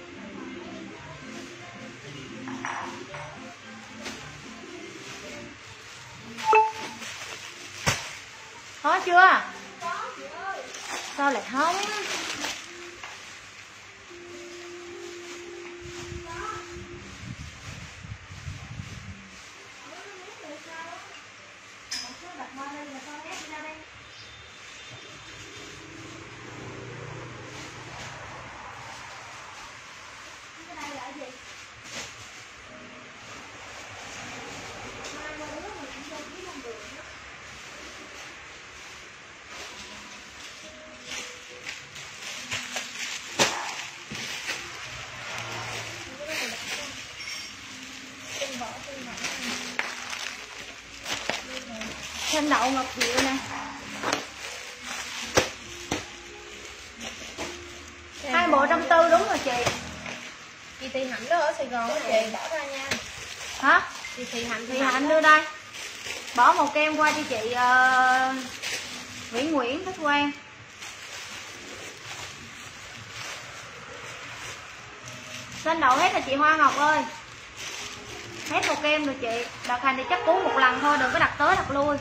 A: Có chưa? Sao lại không? Xanh đậu Ngọc Diệu nè. 2 bộ 140 đúng rồi chị.
B: Chị Thị Hạnh đó ở Sài Gòn đó chị, bỏ ra nha.
A: Hả?
B: Chị Thị
A: Hạnh đưa đây. Bỏ một kem qua cho chị Nguyễn Thích Quang. Xanh đậu hết là chị Hoa Ngọc ơi. Hết một kem rồi chị. Đặt hành thì chắc cuốn một lần thôi, đừng có đặt tới đặt lui.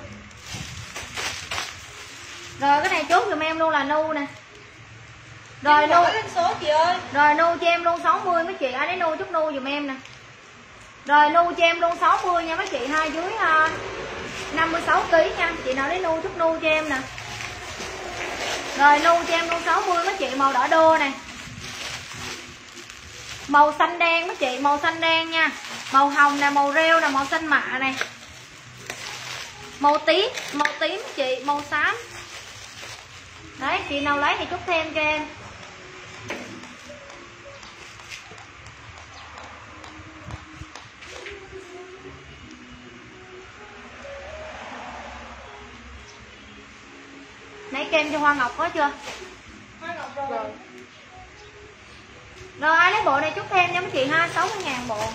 A: Rồi cái này chốt giùm em luôn là nu nè. Rồi nu
B: lên số chị ơi.
A: Rồi nu cho em luôn 60 mấy chị. Ai lấy nu chút nu giùm em nè. Rồi nu cho em luôn 60 nha mấy chị ha, dưới 56 kg nha. Chị nào lấy nu chút nu cho em nè. Rồi nu cho em luôn 60 mấy chị, màu đỏ đô nè. Màu xanh đen mấy chị, màu xanh đen nha. Màu hồng nè, màu rêu nè, màu xanh mạ nè. Màu tím chị, màu xám. Đấy, chị nào lấy thì chút thêm cho em. Lấy kem cho Hoa Ngọc có chưa?
B: Hoa Ngọc rồi.
A: Rồi ai lấy bộ này chút thêm nha mấy chị ha, 60.000 bộ.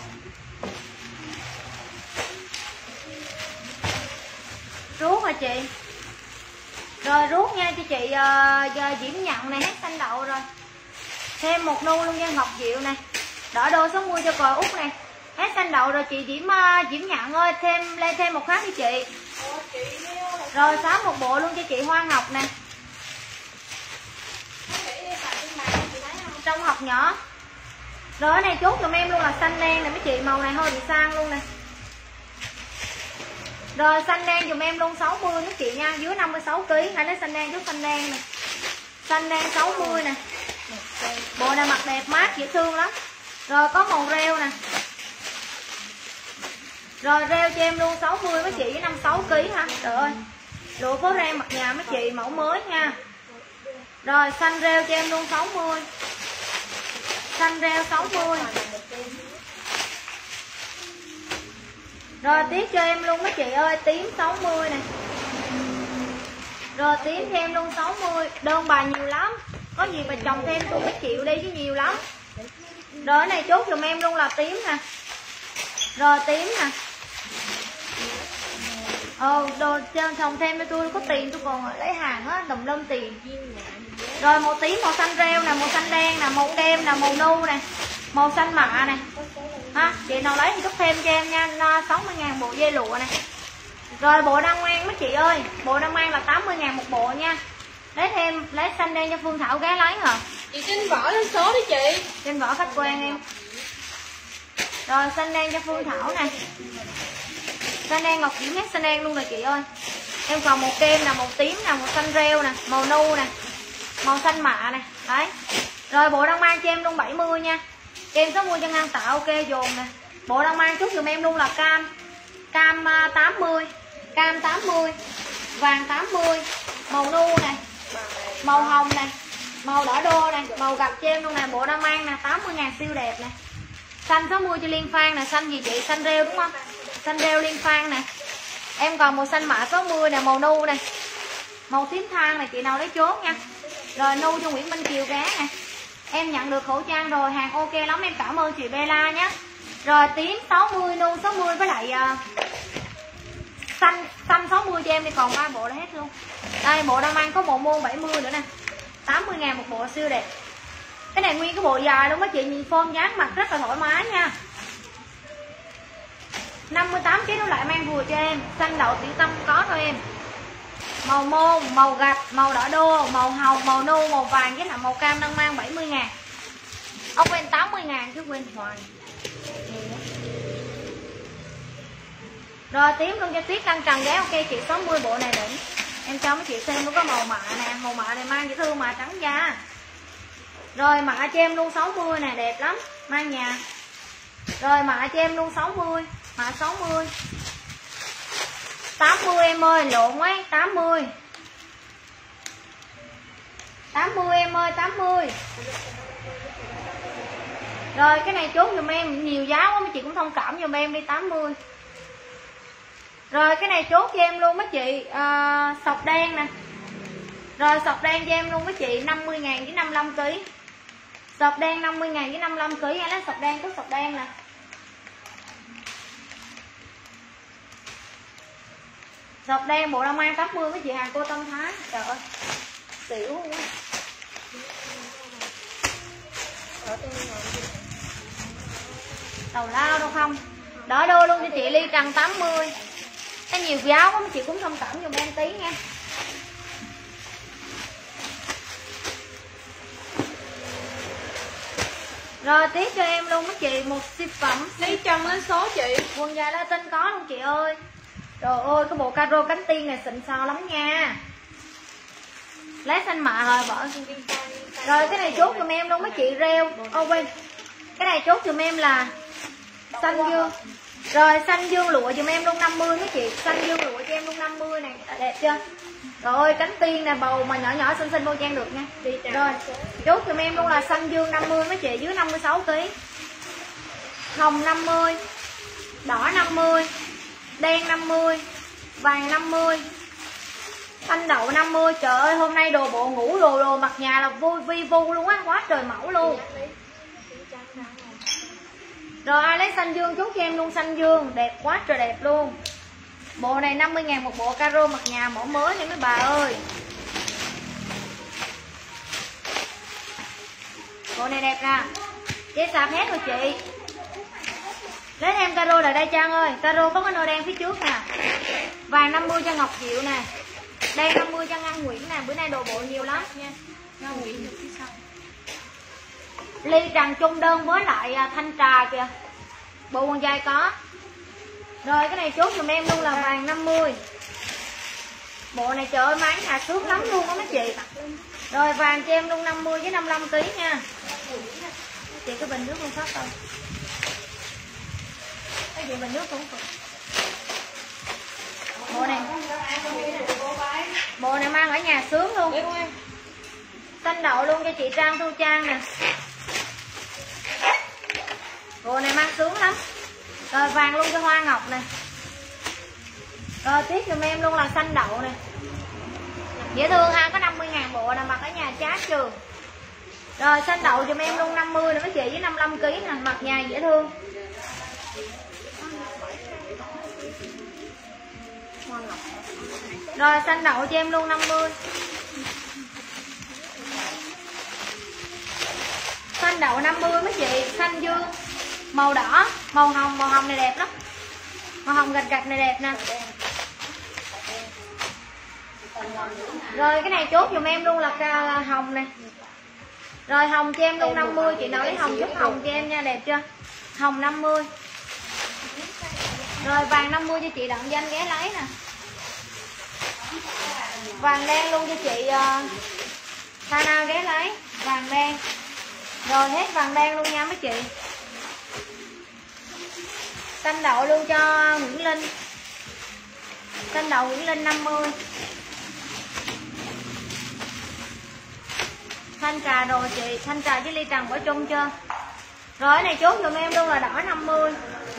A: Ruốc hả chị? Rồi ruốc nha cho chị Diễm Nhận này, hết xanh đậu rồi. Thêm một nu luôn cho Ngọc Diệu này. Đỏ đô 60 cho cò Út này. Hết xanh đậu rồi chị Diễm Nhận ơi, lên thêm một khác đi chị. Rồi xám một bộ luôn cho chị Hoa Ngọc nè. Trong hộp nhỏ. Rồi cái này chốt giùm em luôn là xanh đen nè mấy chị, màu này hơi bị sang luôn nè. Rồi xanh đen giùm em luôn 60 mấy chị nha, dưới 56 kg. Hãy lấy xanh đen chút xanh đen nè. Xanh đen 60 nè. Bộ này mặc đẹp mát dễ thương lắm. Rồi có màu rêu nè. Rồi rêu cho em luôn 60 mấy chị với 56 kg ha. Trời ơi. Lụa phố rêu mặc nhà mấy chị, mẫu mới nha. Rồi xanh rêu cho em luôn 60. Xanh rêu 60. Rồi tiếp cho em luôn mấy chị ơi, tím 60 nè. Rồi tím thêm luôn 60. Đơn bài nhiều lắm. Có gì mà chồng thêm tôi mấy triệu đi chứ nhiều lắm. Rồi cái này chốt giùm em luôn là tím nè. Rồi tím nè. Đồ chồng thêm cho tôi có tiền, tôi còn lấy hàng á, đùm lum tiền. Rồi màu tím, màu xanh rêu nè, màu xanh đen nè, màu kem nè, màu nu nè, màu xanh mạ nè. Ha, chị nào lấy thì chút thêm cho em nha, 60.000 bộ dây lụa nè. Rồi bộ đăng ngoan mấy chị ơi, bộ đăng ngoan là 80.000 một bộ nha. Lấy xanh đen cho Phương Thảo gái lấy hả?
B: Chị Trinh Võ lên số đi chị.
A: Trên Võ khách quen em. Rồi xanh đen cho Phương Thảo nè. Xanh đen Ngọc Diễm hết xanh đen luôn rồi chị ơi. Em còn màu kem nè, màu tím nè, màu xanh rêu nè, màu nu nè, màu xanh mạ nè. Đấy. Rồi bộ đang mang cho em luôn 70 nha. Kem 60 chân ngăn tạo ok dồn nè. Bộ đang mang chút giùm em luôn là cam 80, cam 80, vàng 80, màu nu nè, màu hồng nè, màu đỏ đô nè, màu gạch cho em luôn nè. Bộ đang mang nè, 80.000 siêu đẹp nè. Xanh 60 cho Liên Phan nè, xanh gì chị? Xanh rêu đúng không? Xanh rêu Liên Phan nè. Em còn màu xanh mạ 60 nè, màu nu nè, màu tím than này chị nào lấy chốt nha. Rồi nu cho Nguyễn Minh Kiều ghé nè. Em nhận được khẩu trang rồi, hàng ok lắm, em cảm ơn chị Bella nhé. Rồi tím 60, nu 60 với lại xanh 60 cho em đi, còn 3 bộ là hết luôn. Đây bộ đang mang có bộ môn 70 nữa nè, 80.000 một bộ siêu đẹp. Cái này nguyên cái bộ dài luôn á chị, nhìn form dáng mặt rất là thoải mái nha. 58 kg nó lại mang vừa cho em. Xanh đậu tiểu tâm có thôi em. Màu môn, màu gạch, màu đỏ đô, màu hồng, màu nu, màu vàng với lại màu cam đang mang 70.000. Ông quên 80.000 chứ quên hoài. Rồi tím luôn cho Tuyết Đăng Trần ghé ok chị 60 bộ này đỉnh. Em cho mấy chị xem nó có màu mạ nè, màu mạ này mang dễ thương mà trắng da. Rồi mạ cho em luôn 60 nè, đẹp lắm, mang nhà. Rồi mạ cho em luôn 60, mạ 60. 80 em ơi, lộn ấy, 80. 80 em ơi, 80. Rồi cái này chốt giùm em, nhiều giá quá mấy chị cũng thông cảm giùm em đi 80. Rồi cái này chốt cho em luôn mấy chị, sọc đen nè. Rồi sọc đen cho em luôn mấy chị 50.000 với 55 kg. Sọc đen 50.000 với 55 kg, hay là sọc đen, có sọc đen nè. Sọc đen bộ đang mang 80 mấy chị hàng cô Tâm Thái. Trời ơi, xỉu quá. Tàu lao đâu không. Đỡ đô luôn cho chị Ly Trần 80. Cái nhiều giáo quá mấy chị cũng thông cảm giùm em tí nha. Rồi tiếp cho em luôn mấy chị một siêu phẩm.
B: Lấy chân lên số chị.
A: Quần dài Latin có luôn chị ơi. Trời ơi cái bộ caro cánh tiên này xịn sò lắm nha. Lá xanh mạ rồi bỏ. Rồi cái này chốt giùm em luôn mấy chị rêu. Ô quên. Cái này chốt giùm em là xanh dương. Rồi xanh dương lụa giùm em luôn 50 mấy chị. Xanh dương lụa cho em luôn 50 này. Đẹp chưa? Rồi cánh tiên nè, bầu mà nhỏ nhỏ xinh xinh vô trang được nha. Rồi chốt giùm em luôn là xanh dương 50 mấy chị, dưới 56 kg. Hồng 50, đỏ 50, đen 50, vàng 50, xanh đậu 50. Trời ơi hôm nay đồ bộ ngủ đồ mặc nhà là vui vi vu luôn á, quá trời mẫu luôn. Rồi ai lấy xanh dương chốt cho em luôn xanh dương, đẹp quá trời đẹp luôn. Bộ này 50.000 một bộ caro mặc nhà mẫu mới nha mấy bà ơi. Bộ này đẹp nè. Chế sạp hết rồi chị. Lấy em caro lại đây Trang ơi. Caro có cái nồi đen phía trước nè. Vàng 50 cho Ngọc Diệu nè. Đen 50 cho Ngân Nguyễn nè. Bữa nay đồ bộ nhiều lắm nha. Ngân Nguyễn được phía sau. Ly Trần chung đơn với lại thanh trà kìa. Bộ quần dài có. Rồi cái này chốt giùm em luôn là vàng 50. Bộ này trời ơi máng nhà sướng lắm luôn đó mấy chị. Rồi vàng cho em luôn 50 với 55 kg nha. Chị cái bình nước luôn phát thôi. Cái gì bình nước cũng được. Bộ này mang ở nhà sướng luôn. Xanh đậu luôn cho chị Trang Thu Trang nè. Bộ này mang sướng lắm. Rồi vàng luôn cho Hoa Ngọc nè. Rồi tiếp giùm em luôn là xanh đậu nè. Dễ thương ha, có 50.000 bộ nè, mặc ở nhà chát trường. Rồi xanh đậu giùm em luôn 50 nè mấy chị, với 55 kg nè, mặc nhà dễ thương. Rồi xanh đậu cho em luôn 50. Xanh đậu 50 mấy chị, xanh dương, màu đỏ, màu hồng này đẹp lắm. Màu hồng gạch gạch này đẹp nè. Rồi cái này chốt giùm em luôn là hồng nè. Rồi hồng cho em luôn 50, chị nào lấy hồng chút hồng cho em nha, đẹp chưa? Hồng 50. Rồi vàng 50 cho chị Đặng Danh ghé lấy nè. Vàng đen luôn cho chị Thana ghé lấy vàng đen. Rồi hết vàng đen luôn nha mấy chị. Xanh đậu luôn cho Nguyễn Linh. Xanh đậu Nguyễn Linh 50. Thanh trà rồi chị, thanh trà với ly trần bỏ chung chưa? Rồi cái này chốt giùm em luôn là đỏ 50.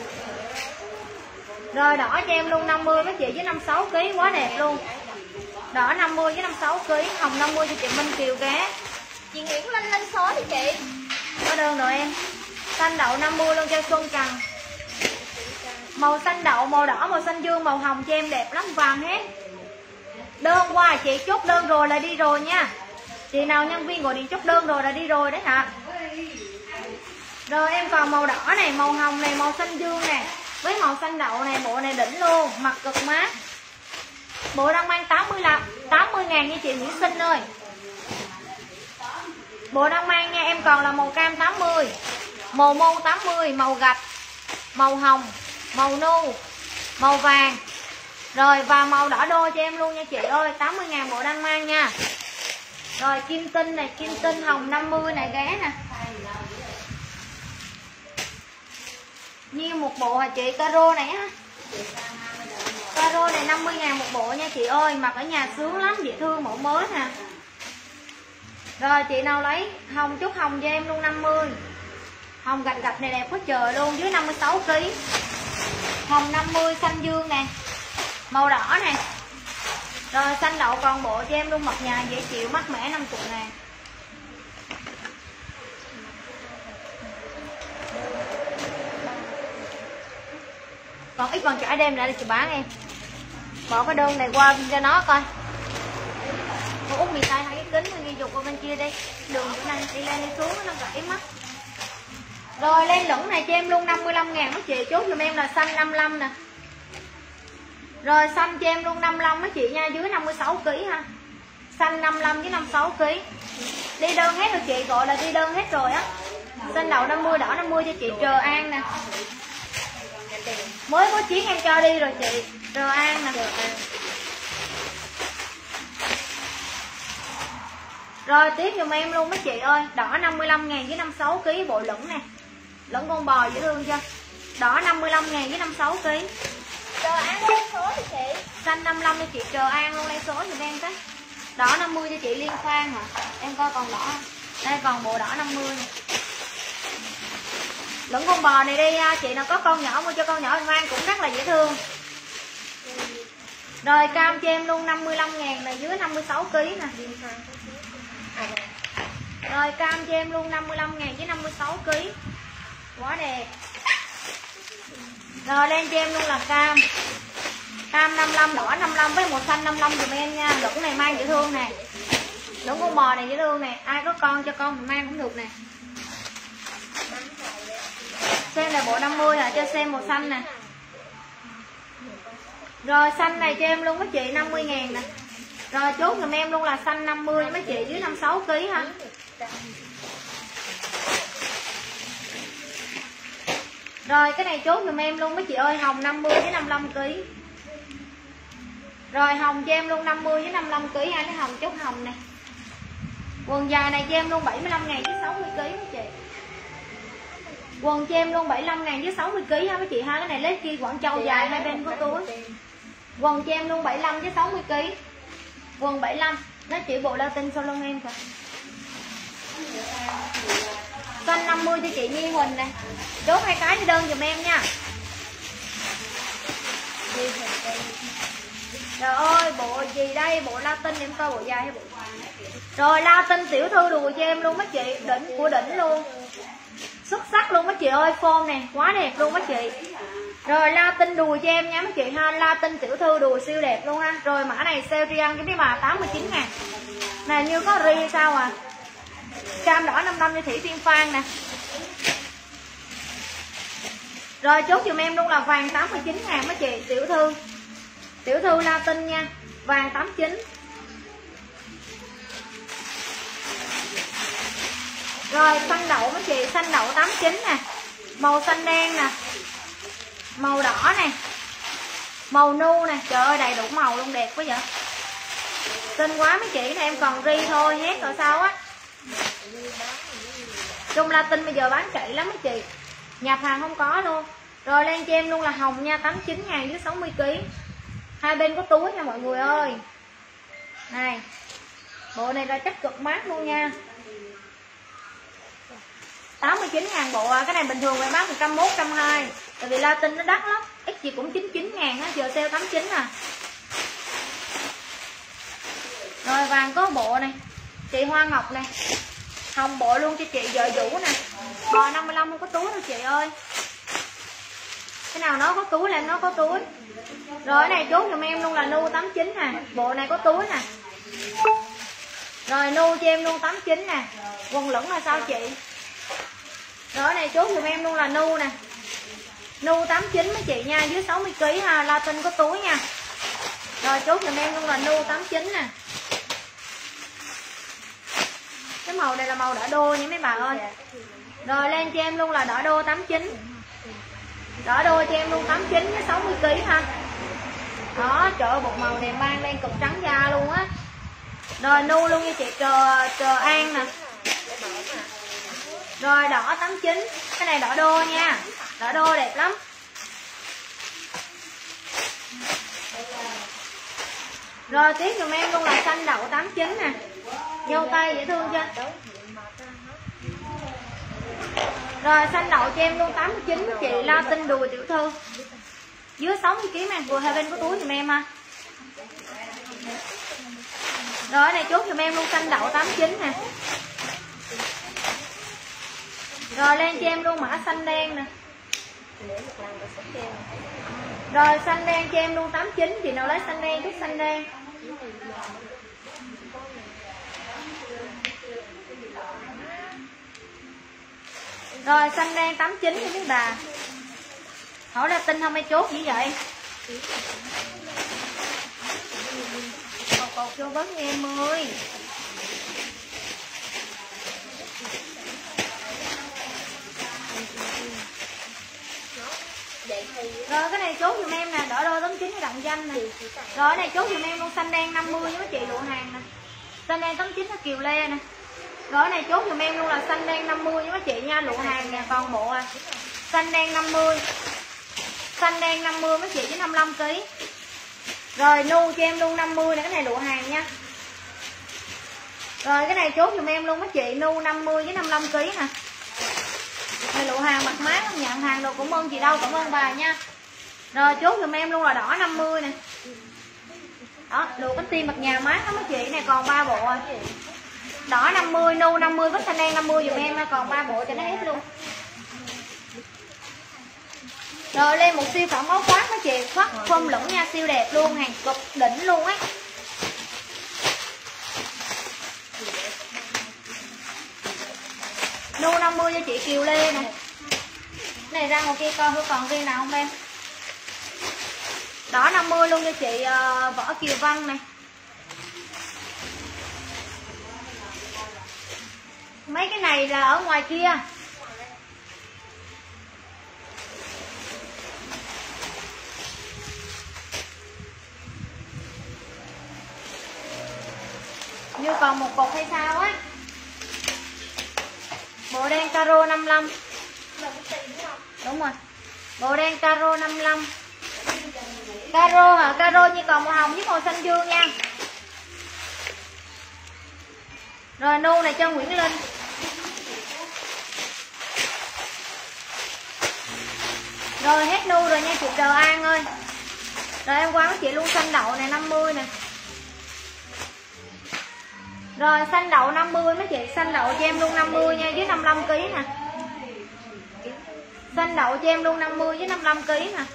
A: Rồi đỏ cho em luôn 50 mấy chị với 56 kg quá đẹp luôn. Đỏ 50 với 56 kg, hồng 50 cho chị Minh Kiều ghé.
B: Chị Nguyễn Linh lên số đi chị.
A: Có đơn rồi em. Xanh đậu 50 luôn cho Xuân Trần. Màu xanh đậu, màu đỏ, màu xanh dương, màu hồng cho em đẹp lắm, vàng hết. Đơn qua chị chốt đơn rồi là đi rồi nha. Chị nào nhân viên gọi điện chốt đơn rồi là đi rồi đấy hả? Rồi em còn màu đỏ này, màu hồng này, màu xanh dương này với màu xanh đậu này, bộ này đỉnh luôn, mặt cực mát. Bộ đang mang 80 ngàn nha chị Nguyễn Sinh ơi. Bộ đang mang nha, em còn là màu cam 80, màu mâu 80, màu gạch, màu hồng, màu nu, màu vàng. Rồi và màu đỏ đô cho em luôn nha chị ơi, 80 ngàn bộ đang mang nha. Rồi kim tinh này, kim tinh hồng 50 này ghé nè. Nhiêu một bộ hả chị? Caro này á. Caro này 50 ngàn một bộ nha chị ơi, mặc ở nhà sướng lắm, dễ thương, mẫu mới nè. Rồi chị nào lấy hồng chút hồng cho em luôn 50. Hồng gạch gạch này đẹp quá trời luôn, dưới 56 kg. Hồng 50 xanh dương nè. Màu đỏ nè. Rồi xanh đậu còn bộ cho em luôn, mặc nhà dễ chịu, mát mẻ 50 ngàn. Còn ít còn trả đem lại để chị bán em. Bỏ cái đơn này qua cho nó coi. Cô Út mì tay hai cái kính ghi dục qua bên kia đi. Đường chỗ này đi lên đi xuống nó gãy mắt. Rồi len lửng này cho em luôn 55 ngàn mấy chị, chốt giùm em là xanh 55 nè. Rồi xanh cho em luôn 55 mấy chị nha, dưới 56 kg ha. Xanh 55 với 56 kg. Đi đơn hết rồi chị, gọi là đi đơn hết rồi á. Xanh đậu 50, đỏ 50 cho chị Trờ An nè. Mới có chuyến em cho đi rồi chị. Trờ An nè. Rồi tiếp giùm em luôn mấy chị ơi. Đỏ 55 ngàn với 56 kg, bộ lửng nè. Lửng con bò dễ thương chưa? Đỏ 55 ngàn với 56 kg.
B: Trờ An lên số đi chị.
A: Xanh 55 cho chị Trờ An luôn, lấy số giùm em cái. Đỏ 50 cho chị Liên Phan hả? Em coi còn đỏ. Đây còn bộ đỏ 50 nè. Lửng con bò này đi chị nào có con nhỏ mua cho con nhỏ mang cũng rất là dễ thương. Rồi cam cho em luôn 55 ngàn là dưới 56 kg nè. Rồi cam cho em luôn 55 ngàn với 56 kg. Quá đẹp. Rồi lên cho em luôn là cam. Cam 55, đỏ 55 với màu xanh 55 dùm em nha. Lửng này mang dễ thương nè. Lửng con bò này dễ thương nè. Ai có con cho con mình mang cũng được nè. Xem là bộ 50 hả, cho xem màu xanh nè. Rồi xanh này cho em luôn mấy chị 50 ngàn nè. Rồi chốt giùm em luôn là xanh 50 mấy chị dưới 56 kg ha. Rồi cái này chốt giùm em luôn mấy chị ơi, hồng 50 với 55 kg. Rồi hồng cho em luôn 50 với 55 kg, hai cái hồng chốt hồng nè. Quần dài này cho em luôn 75 ngàn với 60 kg mấy chị. Quần cho em luôn 75 ngàn với 60 kg ha mấy chị ha. Cái này lấy kia Quảng Châu dài hai bên có túi. Quần cho em luôn 75 với 60 kg. Quần 75. Nó chỉ bộ Latin sau lưng em kìa. Xanh 50 cho chị Nhi Huỳnh nè. Chốt hai cái đi đơn giùm em nha. Trời ơi bộ gì đây, bộ Latin em coi bộ dài hay bộ. Rồi Latin tiểu thư đùi cho em luôn mấy chị, đỉnh của đỉnh luôn. Xuất sắc luôn mấy chị ơi, form này quá đẹp luôn mấy chị. Rồi Latin đùi cho em nha mấy chị ha, Latin tiểu thư đùi siêu đẹp luôn ha. Rồi mã này sale riêng cho mấy bà 89 ngàn. Nè như có ri sao à. Cam đỏ 55 cho Thủy Tiên Phan nè. Rồi chốt giùm em luôn là vàng 89 ngàn mấy chị, tiểu thư. Tiểu thư Latin nha, vàng 89. Rồi xanh đậu mấy chị, xanh đậu 89 nè. Màu xanh đen nè. Màu đỏ nè. Màu nu nè, trời ơi đầy đủ màu luôn, đẹp quá vậy. Xinh quá mấy chị, này em còn ri thôi, nhét rồi sao á. Trung Latin bây giờ bán chạy lắm mấy chị, nhập hàng không có luôn. Rồi lên cho em luôn là hồng nha, 89.000 dưới 60kg. Hai bên có túi nha mọi người ơi. Này, bộ này là chất cực mát luôn nha. 89.000 bộ à. Cái này bình thường phải bán 101, 120. Tại vì Latin nó đắt lắm. Ít gì cũng 99.000 á, giờ sale 89 à. Rồi vàng có bộ này, chị Hoa Ngọc này, hồng bộ luôn cho chị vợ Vũ nè. Bò 55 không có túi đâu chị ơi. Cái nào nó có túi là em nó có túi. Rồi cái này chốt giùm em luôn là nu 89 nè. Bộ này có túi nè. Rồi nu cho em luôn 89 nè. Quần lửng là sao chị? Rồi cái này chốt giùm em luôn là nu nè. Nu 89 mấy chị nha, dưới 60kg ha, Latin có túi nha. Rồi chốt giùm em luôn là nu 89 nè. Cái màu này là màu đỏ đô nha mấy bà ơi. Rồi lên cho em luôn là đỏ đô 89. Đỏ đô cho em luôn 89 với 60kg ha. Đó, trời ơi, bột màu này mang lên cực trắng da luôn á. Rồi nu luôn nha chị, Trờ An nè. Rồi đỏ 89. Cái này đỏ đô nha. Đỏ đô đẹp lắm. Rồi tiếp giùm em luôn là xanh đậu 89 nè. Dâu tay dễ thương chưa? Rồi xanh đậu cho em luôn 89 chị, Latin đùi tiểu thư. Dưới 60kg mà vừa hai bên có túi giùm em ha. Rồi cái này chốt giùm em luôn xanh đậu 89 nè. Rồi lên cho em luôn mã xanh đen nè. Rồi xanh đen cho em luôn 89, chị nào lấy xanh đen chút xanh đen. Rồi xanh đen 89 cho mấy bà. Hỏi là tin không ai chốt như vậy. Cột vô bớt nha em ơi. Rồi cái này chốt giùm em nè, đỏ đô 89 cái đặng danh nè. Rồi cái này chốt giùm em luôn xanh đen 50 với mấy chị lụa hàng nè. Xanh đen 89 là Kiều Lê nè. Rồi cái này chốt giùm em luôn là xanh đen 50 với mấy chị nha, lụa hàng nè, còn bộ à. Xanh đen 50. Xanh đen 50 mấy chị với 55kg. Rồi nu cho em luôn 50 nè, cái này lụa hàng nha. Rồi cái này chốt giùm em luôn mấy chị, nu 50 với 55kg nè. Này lụa hàng mặt mát không, nhận hàng đồ cũng ơn chị đâu, cảm ơn bà nha. Rồi chốt giùm em luôn là đỏ 50 nè. Đó, lụa cánh tim mặt nhà mát đó mấy chị, này còn 3 bộ à. Đỏ 50, nu 50 với xanh đen 50 giùm em, còn 3 bộ cho nó hết luôn. Rồi lên một siêu phẩm áo khoác mấy chị, khoác phông lửng nha, siêu đẹp luôn, hàng cực đỉnh luôn á. Nu 50 cho chị Kiều Lê nè. Này ra ngoài kia coi còn riêng nào không em. Đỏ 50 luôn cho chị Võ Kiều Văn này. Mấy cái này là ở ngoài kia. Như còn một cục hay sao á. Bộ đen caro 55. Đúng rồi. Bộ đen caro 55. Caro hả? Caro như còn màu hồng với màu xanh dương nha. Rồi nu này cho Nguyễn Linh. Rồi hết nu rồi nha chị Trờ An ơi. Rồi em qua với chị luôn xanh đậu này 50 nè. Rồi xanh đậu 50 mấy chị, xanh đậu cho em luôn 50 nha, dưới 55kg nè. Xanh đậu cho em luôn 50 với 55kg nè.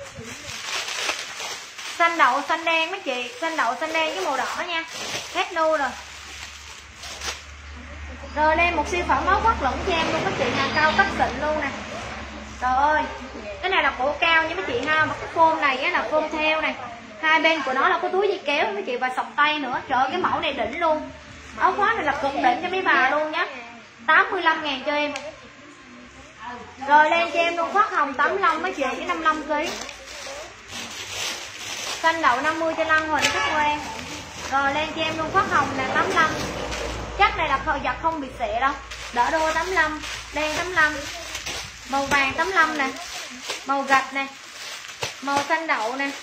A: Xanh đậu xanh đen mấy chị, xanh đậu xanh đen với màu đỏ nha. Hết nu rồi. Rồi lên một siêu phẩm áo khoác lửng cho em luôn mấy chị, hàng cao cấp xịn luôn nè. Trời ơi, cái này là cổ cao nha mấy chị ha, mà cái phôm này á là phôm theo này. Hai bên của nó là có túi dây kéo mấy chị và sọc tay nữa. Trời ơi, cái mẫu này đỉnh luôn. Áo khoác này là cực đỉnh cho mấy bà luôn nhá. 85.000 cho em. Rồi lên cho em luôn khoác hồng 85 mấy chị với 55kg. Xanh đậu 50 cho Lăng Huỳnh khách quen. Rồi lên cho em luôn khoác hồng nè 85. Chắc này là giặt không bị xệ đâu. Đỡ đô 85, đen 85, màu vàng 85 nè, màu gạch nè, màu xanh đậu nè.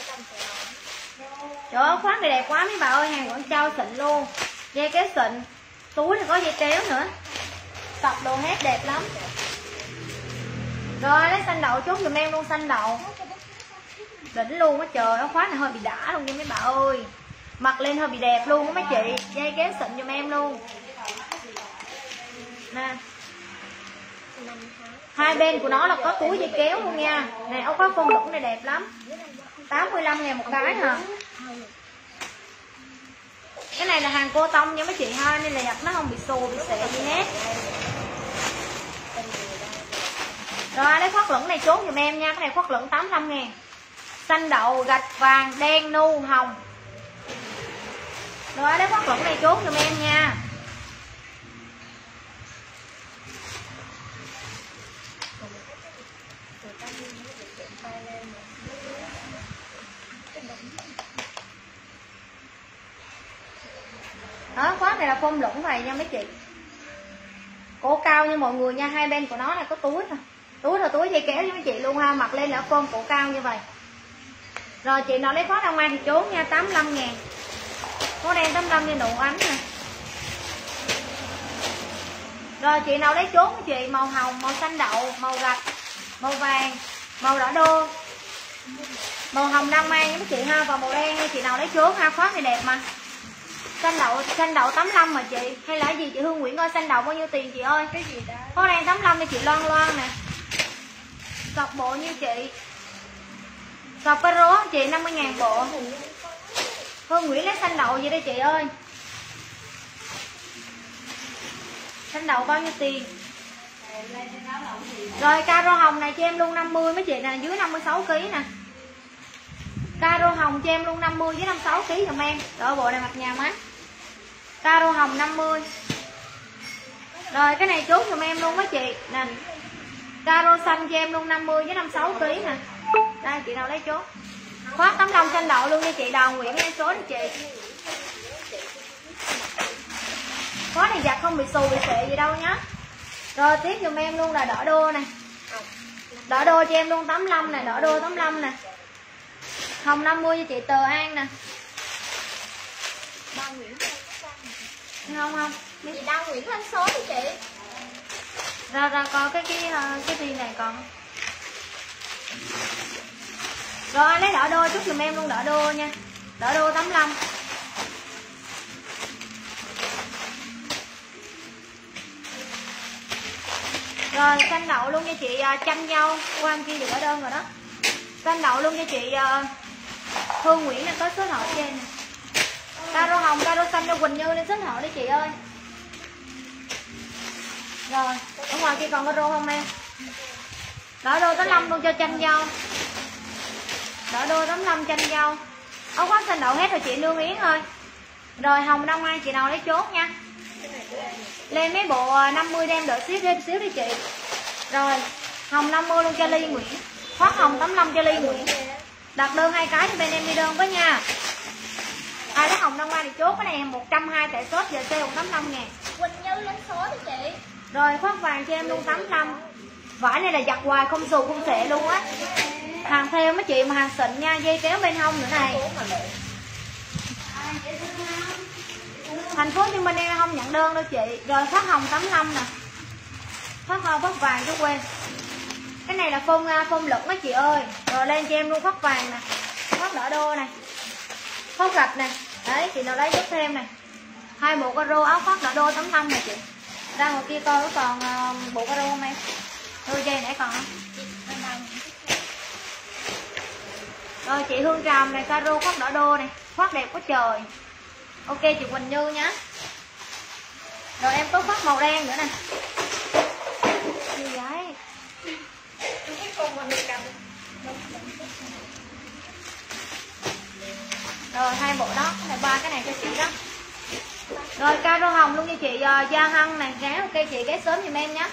A: Trời ơi khoác này đẹp quá mấy bà ơi, hàng Quảng Châu xịn luôn. Dây kéo xịn, túi thì có dây kéo nữa. Tập đồ hết đẹp lắm. Rồi lấy xanh đậu chốt giùm em luôn, xanh đậu đỉnh luôn á. Trời ơi khoác này hơi bị đã luôn nha mấy bà ơi, mặc lên hơi bị đẹp luôn á mấy chị. Dây kéo xịn giùm em luôn nè. Hai bên của nó là có túi dây kéo luôn nha. Này áo khoác phông lũng này đẹp lắm, 85.000 một cái hả. Cái này là hàng cô tông nha mấy chị ha, nên là giặt nó không bị xù bị xệ gì hết. Rồi lấy khoác lửng này chốt giùm em nha. Cái này khoác lửng 85.000. Xanh đậu, gạch vàng, đen, nu, hồng. Rồi lấy khoác lửng này chốt giùm em nha. Đó, khoác này là phông lũng này nha mấy chị. Cổ cao như mọi người nha, hai bên của nó là có túi thôi. Túi là túi dây kéo với mấy chị luôn ha, mặc lên là phông cổ cao như vậy. Rồi chị nào lấy khoác đông mai thì trốn nha, 85.000. Có đen 85 như nụ ánh nè. Rồi chị nào lấy trốn với chị, màu hồng, màu xanh đậu, màu gạch, màu vàng, màu đỏ đô, màu hồng đăng mai nha mấy chị ha, và màu đen chị nào lấy trốn ha. Khoác này đẹp mà. Xanh đậu 85 mà chị. Hay là gì chị Hương Nguyễn ơi, xanh đậu bao nhiêu tiền chị ơi?
B: Cái gì đó?
A: Có đen 85 thì chị Loan Loan nè. Sọc bộ như chị. Sọc cái rố chị 50.000 bộ. Hương Nguyễn lấy xanh đậu gì đây chị ơi? Xanh đậu bao nhiêu tiền? Rồi caro hồng này cho em luôn 50 mấy chị nè, dưới 56 kg nè. Caro hồng cho em luôn 50 với 56 kg giùm em. Rồi bộ này mặc nhà mát. Caro hồng 50. Rồi cái này chốt giùm em luôn mấy chị nè. Caro xanh cho em luôn 50 với 56 kg nè. Đây chị nào lấy chốt. Khoác tấm lông xanh đậu luôn nha chị. Đào Nguyễn em số đi chị. Khoác này giặt không bị xù bị xệ gì đâu nhá. Rồi tiếp giùm em luôn là đỏ đô nè. Đỏ đô cho em luôn 85 nè, đỏ đô 85 nè. Hồng 50 cho chị Tờ An nè.
B: Đào Nguyễn
A: Không
B: chị Đào Nguyễn lên số đi chị.
A: Ra coi cái gì này còn. Rồi lấy đỏ đô chút giùm em luôn, đỏ đô nha. Đỏ đô 85. Rồi xanh đậu luôn cho chị chanh dâu. Qua kia được ở đơn rồi đó. Xanh đậu luôn cho chị Hương Nguyễn là có số điện thoại trên nè. Caro hồng, caro xanh cho Quỳnh Như lên số điện thoại đi chị ơi. Rồi, ở ngoài kia còn caro không em? Đỏ đô 85 luôn cho chanh dâu. Đỏ đô 85 chanh dâu. Áo khoác xanh đậu hết rồi chị Lương Yến ơi. Rồi hồng đông mai chị nào lấy chốt nha. Lên mấy bộ 50 đem đợi xíu đi chị. Rồi hồng 50 luôn cho Ly Nguyễn. Khoác hồng 85 cho Ly Nguyễn. Đặt đơn 2 cái cho bên em đi đơn với nha. Ai lấy hồng đông mai thì chốt cái này 120 tại shop giờ sale 85.000.
B: Quỳnh Như lên số đi chị.
A: Rồi khoác vàng cho em luôn 85. Vải này là giặt hoài không xù không xệ luôn á. Hàng theo mấy chị mà hàng xịn nha, dây kéo bên hông nữa này. Thành phố Hồ Chí Minh em không nhận đơn đâu chị. Rồi khoác hồng 85 nè. Khoác hồng khoác vàng chứ quên. Cái này là phông lửng đó chị ơi. Rồi lên cho em luôn khoác vàng nè. Khoác đỏ đô nè. Khoác gạch nè. Đấy chị nào lấy giúp thêm nè. 2 bộ caro áo khoác đỏ đô 85 nè chị. Ra ngoài kia coi có còn bộ caro không em? Đôi dây nãy còn không? Rồi chị Hương Tràm này, caro khoác đỏ đô này. Khoác đẹp quá trời. Ok chị Quỳnh Như nhá. Rồi em có khoác màu đen nữa nè. Gì vậy? Rồi 2 bộ đó, cái này 3 cái này cho chị đó. Rồi caro hồng luôn cho chị Gia Hân này, ghé ok chị ghé sớm giùm em nhé.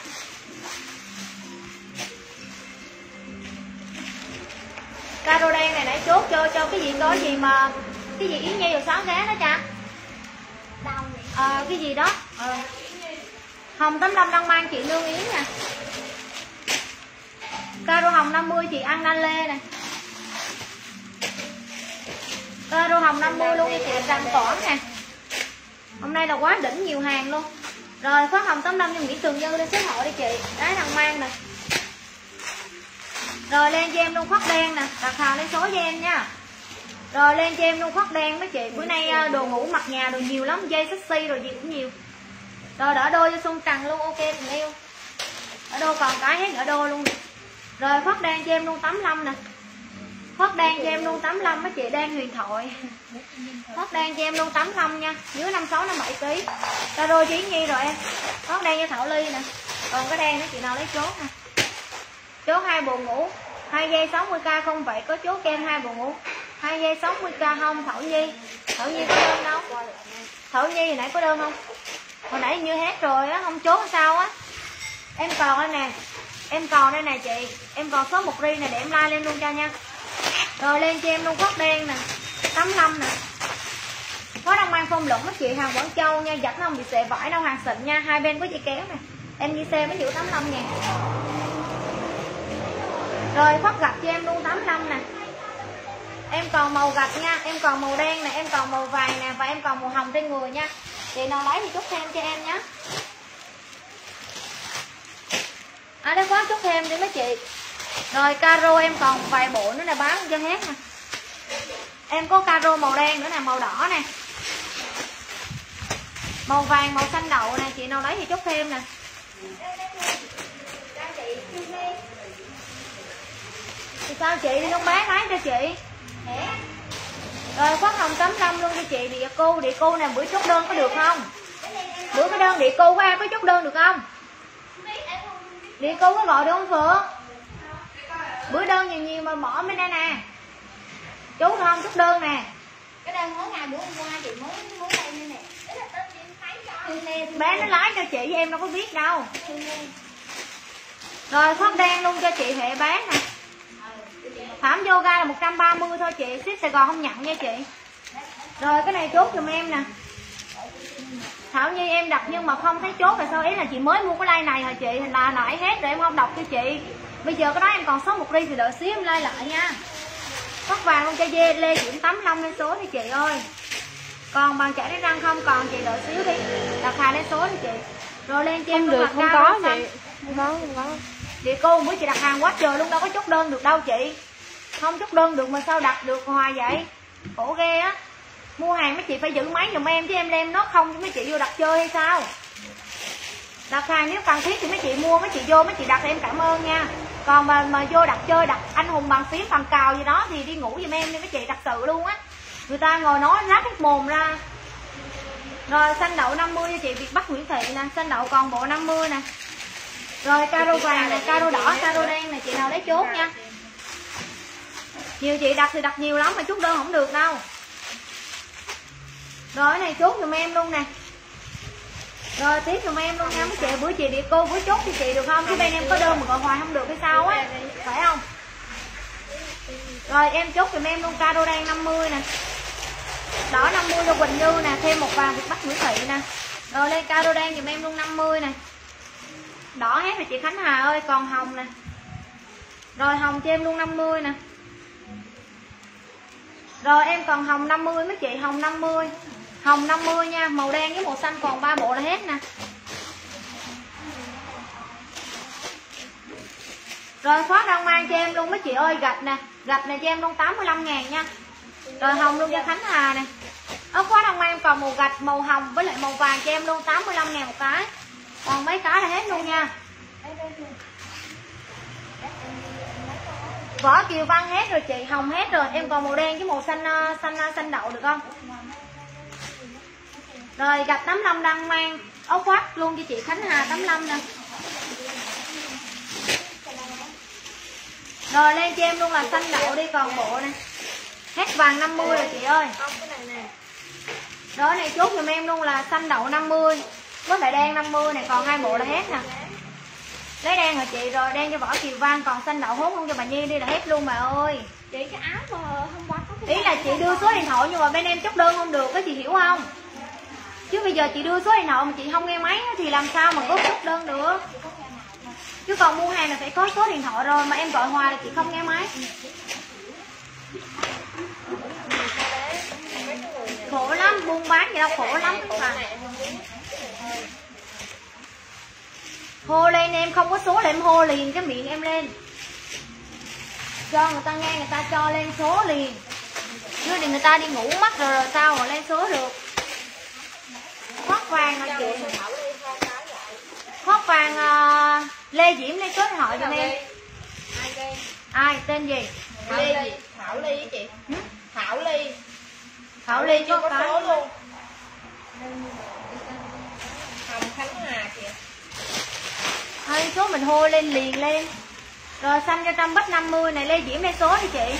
A: Caro đen này nãy chốt cho cái gì có gì mà cái gì Yến Nhi rồi 6 giá đó cha. Cái gì đó. Hồng 85 đang mang chị Lương Yến nè. Caro hồng 50 chị An Đan Lê nè. Caro hồng 50 luôn cho chị Trần Toản nè. Hôm nay là quá đỉnh nhiều hàng luôn. Rồi khoác hồng 85 cho Nguyễn Tường Như lên số hội đi chị. Đấy thằng mang nè. Rồi lên cho em luôn khoác đen nè, đặt hàng lên số cho em nha. Rồi lên cho em luôn khoác đen mấy chị. Bữa nay đồ ngủ mặc nhà đồ nhiều lắm, dây sexy rồi gì cũng nhiều. Rồi đỡ đôi cho Xuân Trần luôn, ok tình yêu. Ở đôi còn cái hết ở đôi luôn. Rồi khoác đen cho em luôn 85 nè. Khoác đen cho em luôn 85 mấy chị, đen huyền thoại. Khoác đen cho em luôn 85 nha, dưới 56 57 kg. Caro Chí Nhi rồi em. Khoác đen cho Thảo Ly nè. Còn cái đen đó chị nào lấy chốt nè. Chốt 2 bộ ngủ, 2 dây 60k không vậy, có chốt kem 2 bộ ngủ. 2 dây 60k không Thảo Nhi. Thảo Nhi có đơn đâu? Thảo Nhi hồi nãy có đơn không? Hồi nãy như hết rồi á, không chốt sao á. Em còn đây nè. Em còn đây nè chị. Em còn số 1 ri này để em like lên luôn cho nha. Rồi lên cho em luôn khoác đen nè, 85 nè. Có đang mang phong lũng mấy chị, hàng Quảng Châu nha, giặt nó không bị xệ vải đâu, hàng xịn nha, hai bên có dây kéo nè. Em đi xe mới chịu 85 ngàn. Rồi khoác gạch cho em luôn 85 nè. Em còn màu gạch nha, em còn màu đen nè, em còn màu vàng nè, và em còn màu hồng trên người nha. Chị nào lấy thì chốt thêm cho em nhé. Đấy quá chốt thêm đi mấy chị. Rồi caro em còn vài bộ nữa nè, bán cho hết nè. Em có caro màu đen nữa nè, màu đỏ nè, màu vàng, màu xanh đậu nè. Chị nào lấy thì chốt thêm nè. Thì sao chị đi không bán lấy cho chị. Rồi khoác hồng 85 luôn cho chị. Địa cô nè, bữa chốt đơn có được không? Bữa cái đơn địa cô của ai có chốt đơn được không? Địa cô có gọi được không Phượng? Bữa đơn nhiều mà bỏ bên đây nè. Chú không chốt đơn nè.
B: Cái đơn mới ngày bữa hôm qua chị mới đây nè.
A: Bé nó lái cho chị với em đâu có biết đâu. Rồi khoác đen luôn cho chị Huệ bán nè. Thảm yoga là 130 thôi chị, ship Sài Gòn không nhận nha chị. Rồi cái này chốt giùm em nè. Thảo Nhi em đặt nhưng mà không thấy chốt là sao, ý là chị mới mua cái like này hả chị, là nãy hết rồi em không đọc cho chị. Bây giờ cái đó em còn số 1 ri thì đợi xíu em like lại nha. Khoác vàng luôn cho Lê Diễm 85 lên số đi chị ơi. Còn bàn chải đánh răng không còn chị đợi xíu đi. Đặt hàng lên số đi chị. Rồi lên cho em
D: không được, không có chị. Không có.
A: Chị cô bữa chị đặt hàng quá trời luôn, đâu có chốt đơn được đâu chị. Không chốt đơn được mà sao đặt được hoài vậy? Khổ ghê á. Mua hàng mấy chị phải giữ máy giùm em chứ em đem nó không cho mấy chị vô đặt chơi hay sao? Đặt hàng nếu cần thiết thì mấy chị mua, mấy chị vô mấy chị đặt thì em cảm ơn nha. Còn mà vô đặt chơi, đặt anh hùng bằng phím bằng cào gì đó thì đi ngủ giùm em đi mấy chị, đặt sự luôn á. Người ta ngồi nói rát hết mồm ra. Rồi xanh đậu 50 cho chị Việt Bắc Nguyễn Thị nè, xanh đậu còn bộ 50 nè. Rồi caro vàng nè, caro đỏ, caro đen nè, chị nào lấy chốt nha. Nhiều chị đặt thì đặt nhiều lắm mà chốt đơn không được đâu. Rồi cái này chốt giùm em luôn nè. Rồi tiếp giùm em luôn nha mấy chị. Bữa chị địa cô bữa chốt cho chị được không? Chứ bên em có đơn mà gọi hoài không được hay sao á, phải không? Rồi em chốt giùm em luôn caro đen 50 nè, đỏ 50 cho Quỳnh Như nè, thêm một vàng Việt Bắc Nguyễn Thị nè. Rồi lên caro đen giùm em luôn 50 nè. Đỏ hết rồi chị Khánh Hà ơi, còn hồng nè. Rồi hồng cho em luôn 50 nè. Rồi em còn hồng 50 mấy chị, hồng 50. Hồng 50 nha, màu đen với màu xanh còn 3 bộ là hết nè. Rồi khoác đang mang cho em luôn mấy chị ơi, gạch nè. Gạch này cho em luôn 85 ngàn nha. Rồi hồng luôn cho Khánh Hà nè. Ở khoác đang mang em còn màu gạch, màu hồng với lại màu vàng cho em luôn 85 ngàn một cái. Còn mấy cái là hết luôn nha. Vỏ Kiều Văn hết rồi chị, hồng hết rồi. Em còn màu đen với màu xanh đậu được không? Rồi gạch 85 đang mang áo khoác luôn cho chị Khánh Hà 85 nè. Rồi lên cho em luôn là xanh đậu đi, còn bộ nè. Hết vàng 50 rồi chị ơi. Rồi này chốt giùm em luôn là xanh đậu 50 với lại đen 50 này, còn 2 bộ là hết nè. Lấy đen rồi chị, rồi đen cho Võ Kiều Văn, còn xanh đậu hốt luôn cho bà Nhi đi là hết luôn bà ơi.
B: Chị cái áo mà hôm qua có
A: Ý là chị đưa số điện thoại nhưng mà bên em chốt đơn không được, có chị hiểu không? Chứ bây giờ chị đưa số điện thoại mà chị không nghe máy thì làm sao mà có chốt đơn được. Chứ còn mua hàng là phải có số điện thoại rồi, mà em gọi hoài là chị không nghe máy. Khổ lắm, buôn bán vậy đâu khổ lắm các bạn. Hô lên em, không có số là em hô liền cái miệng em lên. Cho người ta nghe, người ta cho lên số liền. Chứ thì người ta đi ngủ mất rồi sao mà lên số được. Hót vàng là chị. Hót vàng Lê Diễm lên số điện thoại cho em. Ai tên gì?
B: Lê Thảo Ly với chị. Thảo Ly.
A: Thảo Ly
B: chưa có
A: cái
B: số luôn. Hồng Khánh Hà kìa.
A: Hai số mình hô lên liền lên. Rồi xanh cho Trâm Bách 50 này, Lê Diễm lên số đi chị.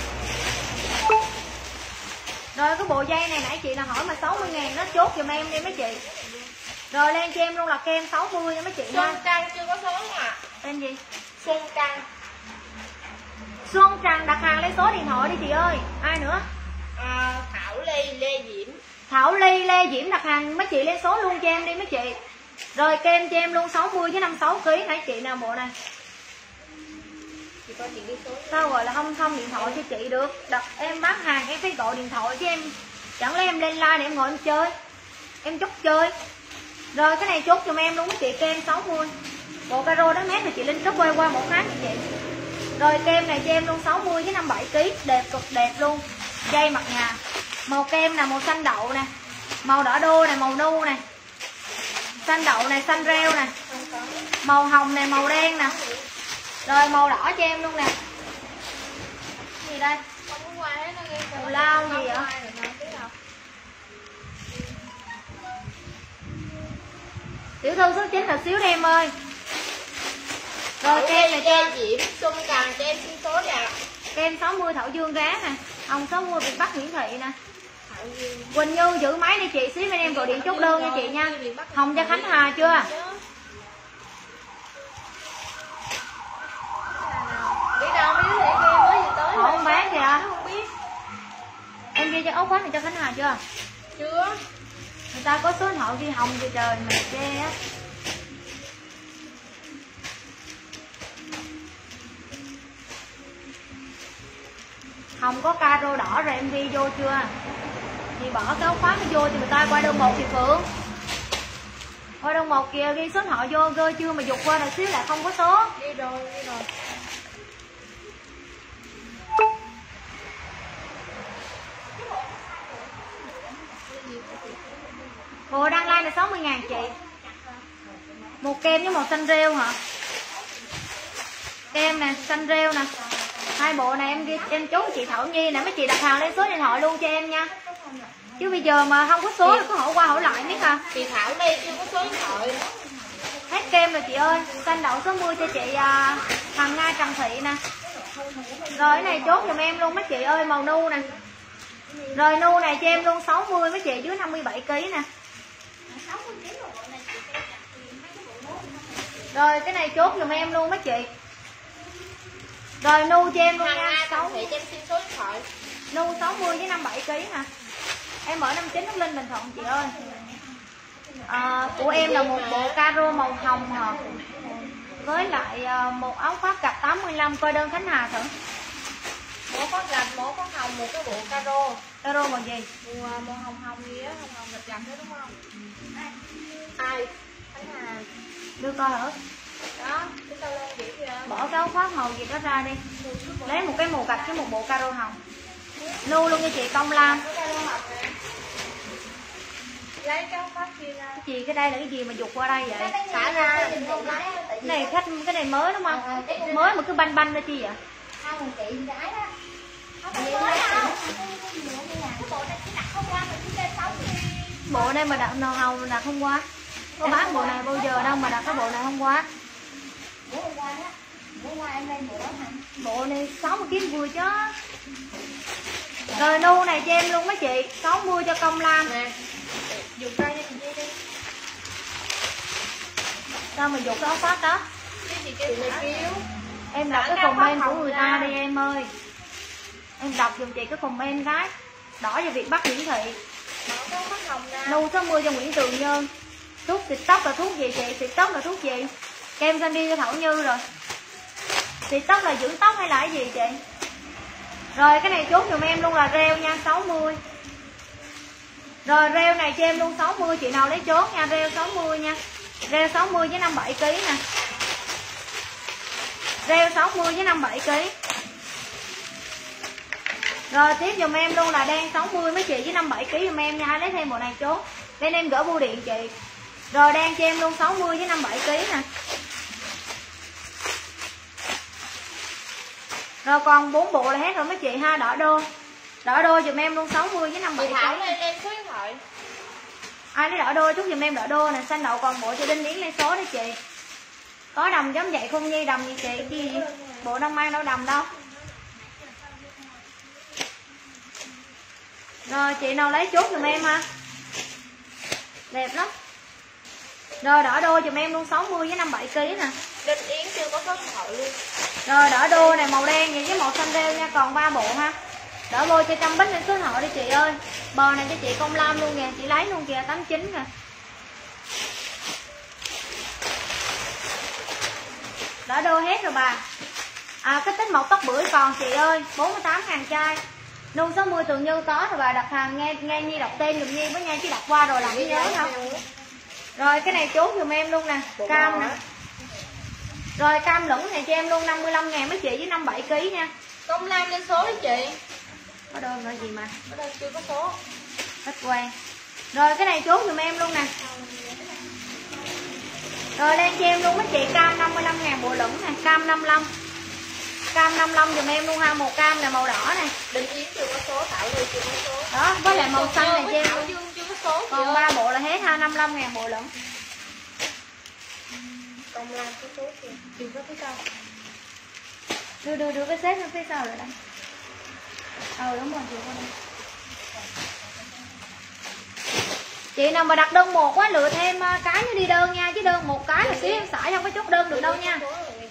A: Rồi cái bộ dây này nãy chị là hỏi mà 60.000 nó chốt giùm em đi mấy chị. Rồi lên cho em luôn là kem 60 nha mấy chị nha.
B: Xuân Trăng chưa có số không ạ?
A: Tên gì?
B: Xuân Trăng.
A: Xuân Trăng đặt hàng lấy số điện thoại đi chị ơi. Ai nữa?
B: Thảo Ly, Lê Diễm.
A: Thảo Ly, Lê Diễm đặt hàng mấy chị lên số luôn cho em đi mấy chị. Rồi kem cho em luôn 60 với 56 kg nãy chị nào bộ này.
B: Chị coi chị ghi số.
A: Sao gọi là không thông điện thoại cho chị được. Đặt em bán hàng em phải gọi điện thoại chứ em. Chẳng lẽ em lên live để em ngồi em chơi. Em chốt chơi. Rồi cái này chốt giùm em luôn mấy chị, kem 60. Bộ caro đó mét thì chị Linh chốt quay qua một tháng cho chị. Rồi kem này cho em luôn 60 với 57 kg, đẹp cực đẹp luôn. Dây mặt nhà. Màu kem là màu xanh đậu nè, màu đỏ đô này, màu nu này, xanh đậu này, xanh reo nè, màu hồng này, màu đen nè. Rồi màu đỏ cho em luôn nè. Gì đây?
B: Không có qua hết nó ghi
A: Màu lao gì vậy? Tiểu thư số 9 là xíu đi em ơi. Rồi kem này cho em.
B: Diễm, Xuân Trăng cho em xin số nè.
A: Kem 60 Thảo Dương Rá nè, hồng 60 Việt Bắc Nguyễn Thị nè. Quỳnh Như giữ máy đi chị, xíu bên em gọi điện chốt đơn cho chị nha. Hồng cho Khánh Hà chưa?
B: Biết đâu biết thì em mới vừa tới.
A: Không bán kìa.
B: Không biết.
A: Em ghi cho áo khoác này cho Khánh Hà chưa?
B: Chưa.
A: Người ta có số điện thoại ghi Hồng gì trời mà chê á. Hồng có caro đỏ rồi em ghi vô chưa? Chị bỏ cái áo khoác vô thì người ta qua đơn 1 thì Phượng. Qua đơn 1 kìa, ghi số điện thoại vô gơi chưa mà dục qua rồi xíu lại không có số.
B: Đi rồi, đi rồi.
A: Bộ đăng like là 60.000 chị. Một kem với màu xanh rêu hả? Kem nè, xanh rêu nè. Hai bộ này em ghi em chốt chị Thảo Nhi nè, mấy chị đặt hàng lên số điện thoại luôn cho em nha. Chứ bây giờ mà không có số thì có hỏi qua hỏi lại biết hả?
B: Chị Thảo đây chưa có số điện thoại.
A: Hết kem rồi chị ơi. Xanh đậu 60 cho chị Hằng Nga Trần Thị nè. Rồi cái này chốt giùm em luôn mấy chị ơi, màu nu nè. Rồi nu này cho em luôn 60 mấy chị, dưới 57 kg nè. Rồi cái này chốt giùm em luôn mấy chị. Rồi nu cho em luôn nha.
B: 60 cho em xin số điện thoại.
A: Nu 60 với 57 kg nè. Em ở 59 Đức Linh Bình Thuận chị ơi. Của em là một bộ caro màu hồng hả? Với lại một áo khoác cặp 85, coi đơn Khánh Hà thử.
B: Một có gạch, một có hồng, một cái bộ caro.
A: Caro màu gì?
B: Màu hồng hồng gì á, hồng hồng gạch gạch đó đúng không? Ai? Khánh Hà.
A: Đưa coi thử.
B: Đó, chúng ta lên kiểu kìa.
A: Bỏ cái áo khoác màu gì đó ra đi. Lấy một cái màu gạch với một bộ caro hồng. Nu luôn nha chị Công Lam.
B: Lấy cái khoác kia ra.
A: Cái gì, cái đây là cái gì mà dục qua đây vậy?
B: Xả ra.
A: Cái này khách, cái này mới đúng không? Mới mà cứ banh banh ra chi vậy?
B: Không, chị gái đó.
A: Bộ này mà đặt màu hồng đặt hôm qua. Có bán bộ này bao giờ đâu mà đặt cái bộ này hôm qua. Bộ này 60 kg vừa chứ. Rồi nu này cho em luôn mấy chị, 60 cho Công Lam.
B: Nè. Dùng tay cho chị đi.
A: Sao mà dục cái áo khoác đó?
B: Chị này kêu.
A: Em đọc cái comment của người ta đi em ơi. Em đọc giùm chị cái comment cái đỏ cho Việt Bắc hiển thị.
B: Mà có mắt hồng ra.
A: Nu 60 cho Nguyễn Tường Nhân. Thuốc xịt tóc là thuốc gì chị? Xịt tóc là thuốc gì? Kem Sandy cho Thảo Như rồi. Xịt tóc là dưỡng tóc hay là cái gì chị? Rồi cái này chốt giùm em luôn là reo nha, 60. Rồi reo này cho em luôn 60, chị nào lấy chốt nha, reo 60 nha. Reo 60 với 57 kg nè. Reo 60 với 57 kg. Rồi tiếp giùm em luôn là đen 60 mấy chị với 57 kg giùm em nha, ai lấy thêm bộ này chốt. Bên em gửi bưu điện chị. Rồi đen cho em luôn 60 với 57 kg nè. Rồi còn 4 bộ là hết rồi mấy chị ha, đỏ đô. Đỏ đô giùm em luôn 60 với 57 kg.
B: Thảo lên em số điện thoại.
A: Ai lấy đỏ đô chút giùm em đỏ đô nè, xanh đậu còn bộ cho Đinh Yến lấy số đấy chị. Có đầm giống vậy không Nhi, đầm gì chị? Gì? Bộ đang mang đâu đầm đâu. Rồi chị nào lấy chốt giùm em ha. Đẹp lắm. Rồi đỏ đô giùm em luôn 60 với 57 kg nè.
B: Đinh Yến chưa có số điện thoại luôn.
A: Rồi đỏ đô này màu đen vậy với màu xanh rêu nha, còn 3 bộ ha. Đỡ vô cho Trâm Bích lên số điện thoại đi chị ơi. Bò này cho chị Công Lam luôn kìa, chị lấy luôn kìa, 89 kìa. Đỏ đô hết rồi bà. Cái tích một tóc bưởi còn chị ơi, 48.000 chai. Nu 60 Tường Như có rồi bà, đặt hàng nghe Nhi đọc tên giùm Nhi với nha, chứ đọc qua rồi làm cái nhớ không. Rồi cái này chốt giùm em luôn nè, cam nè. Rồi cam lửng này cho em luôn 55.000 mấy chị với 57 kg nha.
B: Công Lam lên số đi chị.
A: Có đơn rồi gì mà.
B: Ở đây chưa có số.
A: Hết quen. Rồi cái này chốt giùm em luôn nè. Rồi lên cho em luôn mấy chị cam 55.000 bộ lửng nè, cam 55. Cam 55 giùm em luôn ha, màu cam này, màu đỏ này.
B: Đinh Yến chưa có số, Thảo Ly chưa có số.
A: Đó, với lại màu xanh này cho em
B: Thảo
A: luôn.
B: Dương chưa có số.
A: Còn 3 bộ là hết ha, 55.000 bộ lửng.
B: Công Lam có số chưa? Chưa có phía sau.
A: Đưa cái xếp phía sau lại đây. Đúng rồi, chị qua đây. Chị nào mà đặt đơn một quá lựa thêm cái nó đi đơn nha, chứ đơn một cái là xíu em xả không có chốt đơn được đâu nha.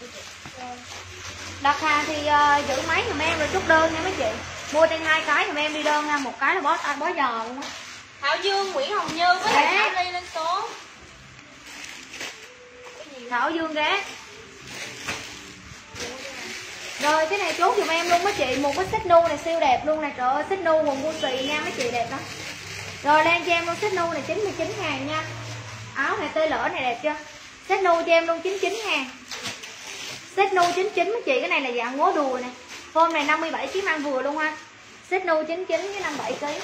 A: Đặt hàng thì giữ máy giùm em rồi chốt đơn nha mấy chị. Mua trên 2 cái giùm em đi đơn nha, một cái là bó giò luôn á.
B: Thảo Dương, Nguyễn Hồng Như với lại Thảo Ly lên số.
A: Thảo Dương ghé. Rồi cái này chốt giùm em luôn mấy chị, một cái xích nu này siêu đẹp luôn nè, trời ơi xích nu quần Gucci nha mấy chị, đẹp lắm. Rồi lên cho em luôn xích nu này 99.000 nha. Áo này tơi lỡ này đẹp chưa? Xích nu cho em luôn 99.000. Xích nu 99 mấy chị, cái này là dạng ngố đùi nè. Form này 57 kg mang vừa luôn ha. Xích nu 99 với 57 kg.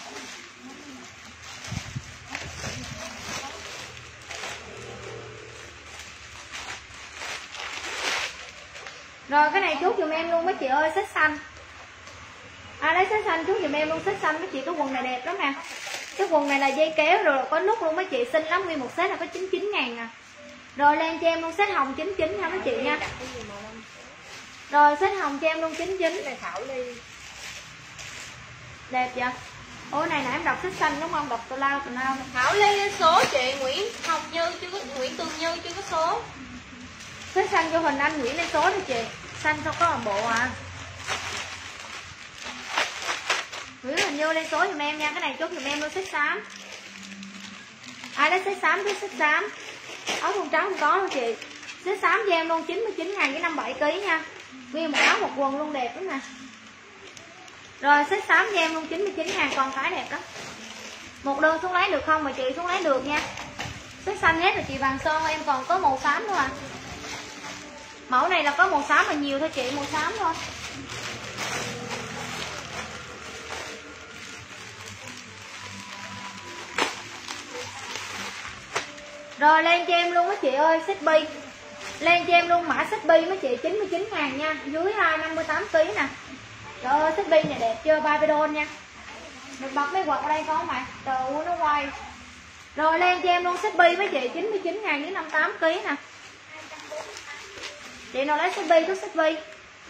A: Rồi cái này chốt giùm em luôn mấy chị ơi, xích xanh. Lấy xích xanh chốt giùm em luôn xích xanh mấy chị, cái quần này đẹp lắm nè. Cái quần này là dây kéo rồi có nút luôn mấy chị, xinh lắm, nguyên một set là có 99.000 nè. Rồi lên cho em luôn set hồng 99 nha mấy chị nha. Rồi set hồng cho em luôn 99.
B: Này Thảo Ly.
A: Đẹp chưa? Ủa này nãy em đọc xích xanh đúng không? Đọc tào lao.
B: Thảo Ly lên số chị, Nguyễn Hồng Như chưa có, Nguyễn Tường Như chưa có số.
A: Xích xanh cho Huỳnh Anh Nguyễn lên số đi chị. Xanh không có một bộ à. Nguyễn Huỳnh Như lên số giùm em nha. Cái này chốt giùm em luôn xích xám. Ai lấy xích xám, xích xám. Áo thun trắng không có đâu chị. Xích xám cho em luôn 99.000 với 57 kg nha. Nguyên một áo một quần luôn, đẹp lắm nè. Rồi xích xám cho em luôn 99.000, còn cái đẹp đó. Một đơn xuống lấy được không mà chị? Xuống lấy được nha. Xích xanh hết rồi chị Vàng Son, em còn có màu xám nữa à. Mẫu này là có màu xám mà nhiều thôi chị, màu xám thôi. Rồi lên cho em luôn á chị ơi, xích bi. Lên cho em luôn mã xích bi mấy chị, 99.000 nha, dưới 58 kg nè. Trời ơi xích bi này đẹp chưa, Babylon nha. Được bật mấy quạt ở đây có mà, trời ơi nó quay. Rồi lên cho em luôn xích bi mấy chị, 99.000 với 58 kg nè. Chị nào lấy xích bi cứ xích bi.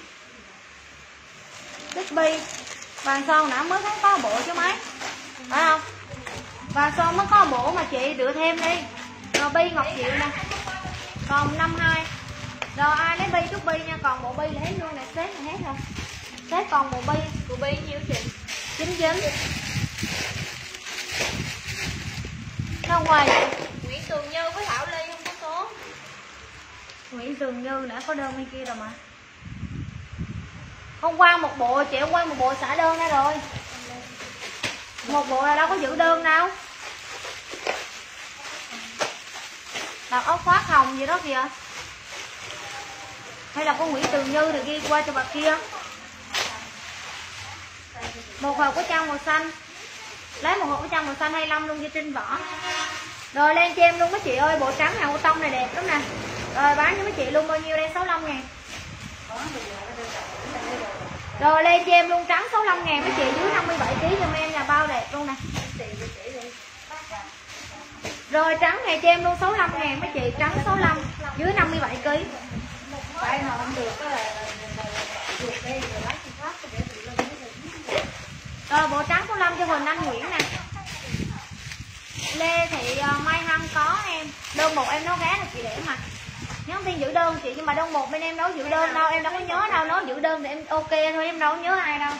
A: Xích bi. Vàng Son nãy mới có bộ chứ mấy. Phải không? Vàng Son mới có bộ mà chị đưa thêm đi. Rồi bi Ngọc Diệu nè. Còn 52. Rồi ai lấy bi chút bi nha, còn bộ bi là hết luôn nè, xếp là hết rồi. Thế còn bộ bi nhiêu chị? 99. Đâu ngoài Nguyễn Tường Như với Thảo Ly không có số. Nguyễn Tường Như đã có đơn bên kia rồi mà. Hôm qua một bộ chị, hôm qua một bộ xả đơn ra rồi. Một bộ là đâu có giữ đơn đâu. Đặt áo khoác hồng gì đó kìa. Hay là con Nguyễn Tường Như thì ghi qua cho bà kia. Một hộp có trang màu xanh. Lấy một hộp có trang màu xanh 25 luôn, ghi trên vỏ. Rồi lên cho em luôn mấy chị ơi, bộ trắng hàng ô tông này đẹp lắm nè. Rồi bán cho mấy chị luôn, bao nhiêu đây? 65.000. Rồi lên cho em luôn trắng 65.000 mấy chị, dưới 57kg cho em nhà bao đẹp luôn nè. Rồi trắng này cho em luôn 65.000 mấy chị, trắng 65 dưới 57kg.
C: Phải mà không được đó là chuột đây rồi lấy chìa khóa để tự lên.
A: Rồi bộ trắng 65 cho Huỳnh Anh Nguyễn nè. Lê Thị Mai Hân có em. Đơn một em nấu gá là chị để mà. Nhắn tin giữ đơn chị, nhưng mà đơn một bên em đâu giữ đơn đâu, em đâu có nhớ đâu, nó giữ đơn thì em ok thôi, em đâu có nhớ ai đâu.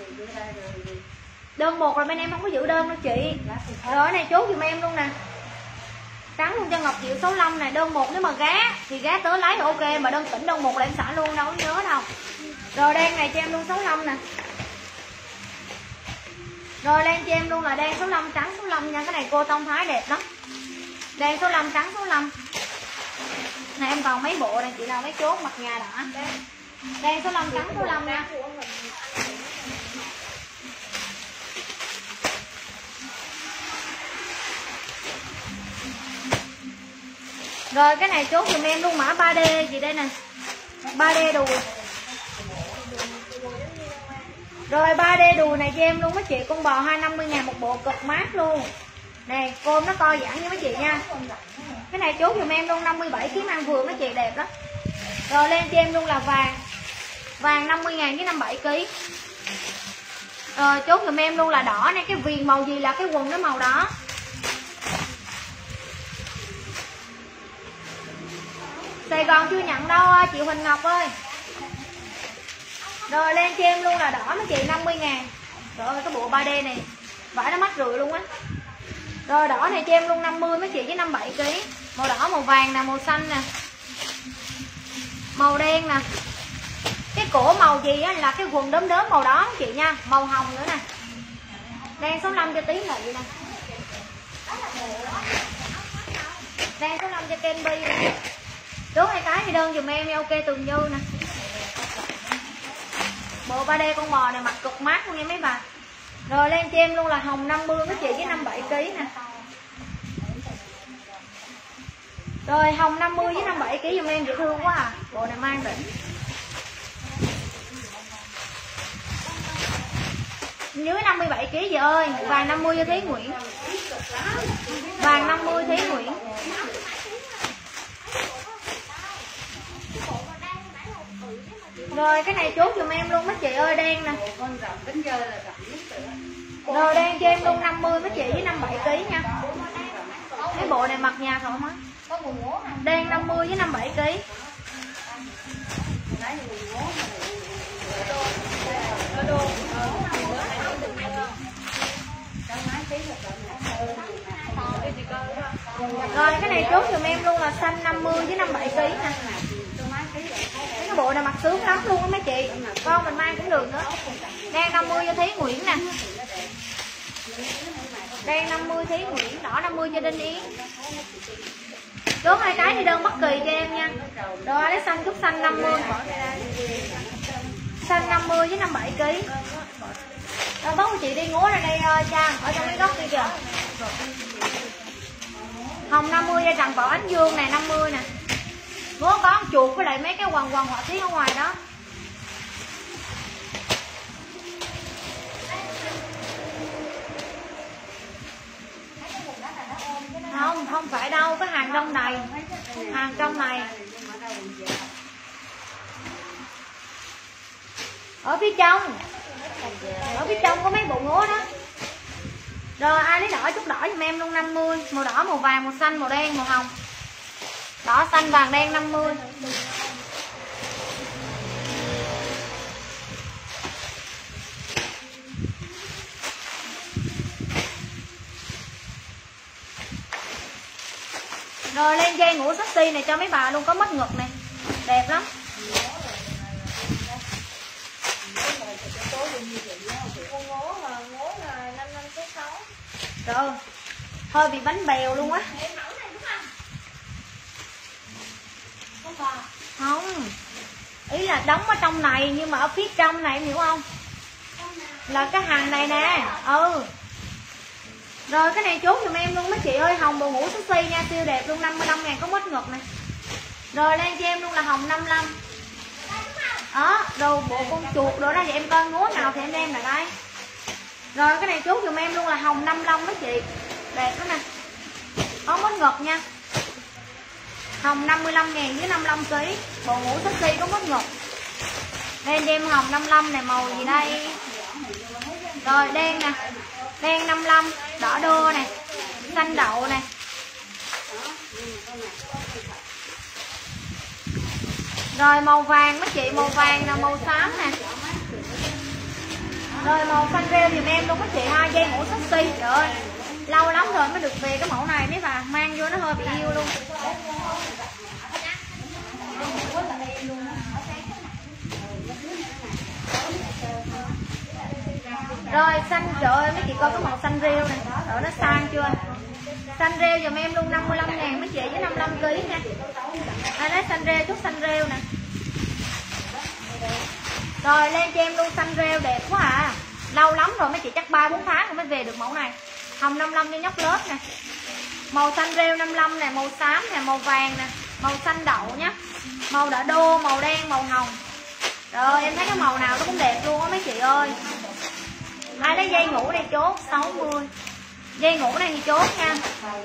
A: Đơn một là bên em không có giữ đơn đâu chị. Rồi cái này chốt giùm em luôn nè. Trắng luôn cho Ngọc Diệu 65 này, đơn một nếu mà gá thì gá tới lấy thì ok, mà đơn tỉnh đơn một là em xả luôn, đâu có nhớ đâu. Rồi đen này cho em luôn 65 nè. Rồi lên cho em luôn là đen 65 trắng 65 nha, cái này cô tông thái đẹp lắm. Đen 65 trắng 65. Này em còn mấy bộ này chị nào mấy chốt mặt nhà đã. Đen 65 trắng 65 nha. Rồi cái này chốt giùm em luôn mã 3D gì đây nè. 3D đùi. Rồi 3D đùi này cho em luôn mấy chị, con bò 250.000 một bộ, cực mát luôn. Nè, côm nó co giãn như mấy chị nha. Cái này chốt giùm em luôn 57kg mang vừa mấy chị, đẹp lắm. Rồi lên cho em luôn là vàng. Vàng 50.000 với 57kg. Rồi chốt giùm em luôn là đỏ này, cái viền màu gì là cái quần nó màu đỏ. Sài Gòn chưa nhận đâu chị Huỳnh Ngọc ơi. Rồi lên cho em luôn là đỏ mấy chị 50.000. Rồi cái bộ 3D này vải nó mắc rượi luôn á. Rồi đỏ này cho em luôn 50 mấy chị với 57kg. Màu đỏ, màu vàng nè, màu xanh nè, màu đen nè. Cái cổ màu gì á là cái quần đốm đốm màu đó mấy chị nha. Màu hồng nữa nè. Đen 65 cho Tí Nghị nè. Đen 65 cho Ken Bi nè. Chốt 2 cái thì đơn dùm em ok Tường Như nè. Bộ 3D con bò này mặc cực mát luôn nha mấy bà. Rồi lên cho em luôn là hồng 50 mấy chị với 57kg nè. Rồi hồng 50 với 57kg dùm em, dễ thương quá à. Bộ này mang đỉnh. Dưới 57kg chị ơi. Vàng 50 cho Thí Nguyễn. Vàng 50 Thí Nguyễn. Rồi cái này chốt giùm em luôn mấy chị ơi, đen nè. Rồi đen cho em luôn 50 mấy chị với 57kg nha. Cái bộ này mặc nhà thoải mái. Đen 50 với 57kg. Rồi cái này chốt giùm em luôn là xanh 50 với 57kg nè. Cái bộ này mặc sướng lắm luôn á mấy chị. Con mình mang cũng được nữa. Đen 50 cho Thí Nguyễn nè. Đen 50 Thí Nguyễn, đỏ 50 cho Đinh Yến. Chốt 2 cái thì đơn bất kỳ cho em nha. Rồi lấy xanh chút xanh 50. Xanh 50 với 57kg. Rồi bóng của chị đi ngố ra đây Trang, ở trong cái góc kia kìa. Hồng 50 cho Trần Võ Ánh Dương này 50 nè. Ngố có con chuột với lại mấy cái quần họa tiết ở ngoài đó. Không phải đâu, cái hàng trong này. Hàng trong này. Ở phía trong. Ở phía trong có mấy bộ ngố đó. Rồi ai lấy đỏ chút đỏ giùm em luôn 50. Màu đỏ, màu vàng, màu xanh, màu đen, màu hồng. Đỏ, xanh, vàng, đen 50. Rồi lên dây ngủ sexy này cho mấy bà luôn, có mất ngực này, đẹp lắm. Rồi hơi bị bánh bèo luôn á. Không, ý là đóng ở trong này nhưng mà ở phía trong này em hiểu không, là cái hàng này nè. Rồi cái này chốt giùm em luôn mấy chị ơi, hồng bồ ngủ sexy nha, siêu đẹp luôn, 55.000 có mất ngực này. Rồi lên cho em luôn là hồng 55. Đó, đồ bộ con chuột đồ đó, vậy em coi ngố nào thì em đem lại đây. Rồi cái này chốt giùm em luôn là hồng 55 mấy chị, đẹp lắm nè, có mất ngực nha. Hồng 55.000 với 55kg, bộ ngủ sexy có mất ngực. Lên cho em hồng 55 này, màu gì đây? Rồi đen nè, đen 55, đỏ đô nè, xanh đậu nè. Rồi màu vàng mấy chị, màu vàng là màu xám nè. Rồi màu xanh rêu giùm em luôn mấy chị ha, dây ngủ sexy. Trời ơi, lâu lắm rồi mới được về cái mẫu này mấy bà, mang vô nó hơi bị yêu luôn. Rồi xanh, trời ơi mấy chị coi cái màu xanh rêu này, rồi nó sang chưa? Xanh rêu giùm em luôn 55.000 mấy chị với 55kg nha. Đây đấy, xanh rêu, chút xanh rêu nè. Rồi lên cho em luôn xanh rêu đẹp quá à. Lâu lắm rồi mấy chị, chắc 3-4 tháng rồi mới về được mẫu này. Hồng 55 cho nhóc lớp nè. Màu xanh rêu 55 nè, màu xám nè, màu vàng nè, màu xanh đậu nhá. Màu đỏ đô, màu đen, màu hồng. Rồi em thấy cái màu nào nó cũng đẹp luôn á mấy chị ơi. Ai lấy dây ngủ đây chốt 60. Dây ngủ này thì chốt nha.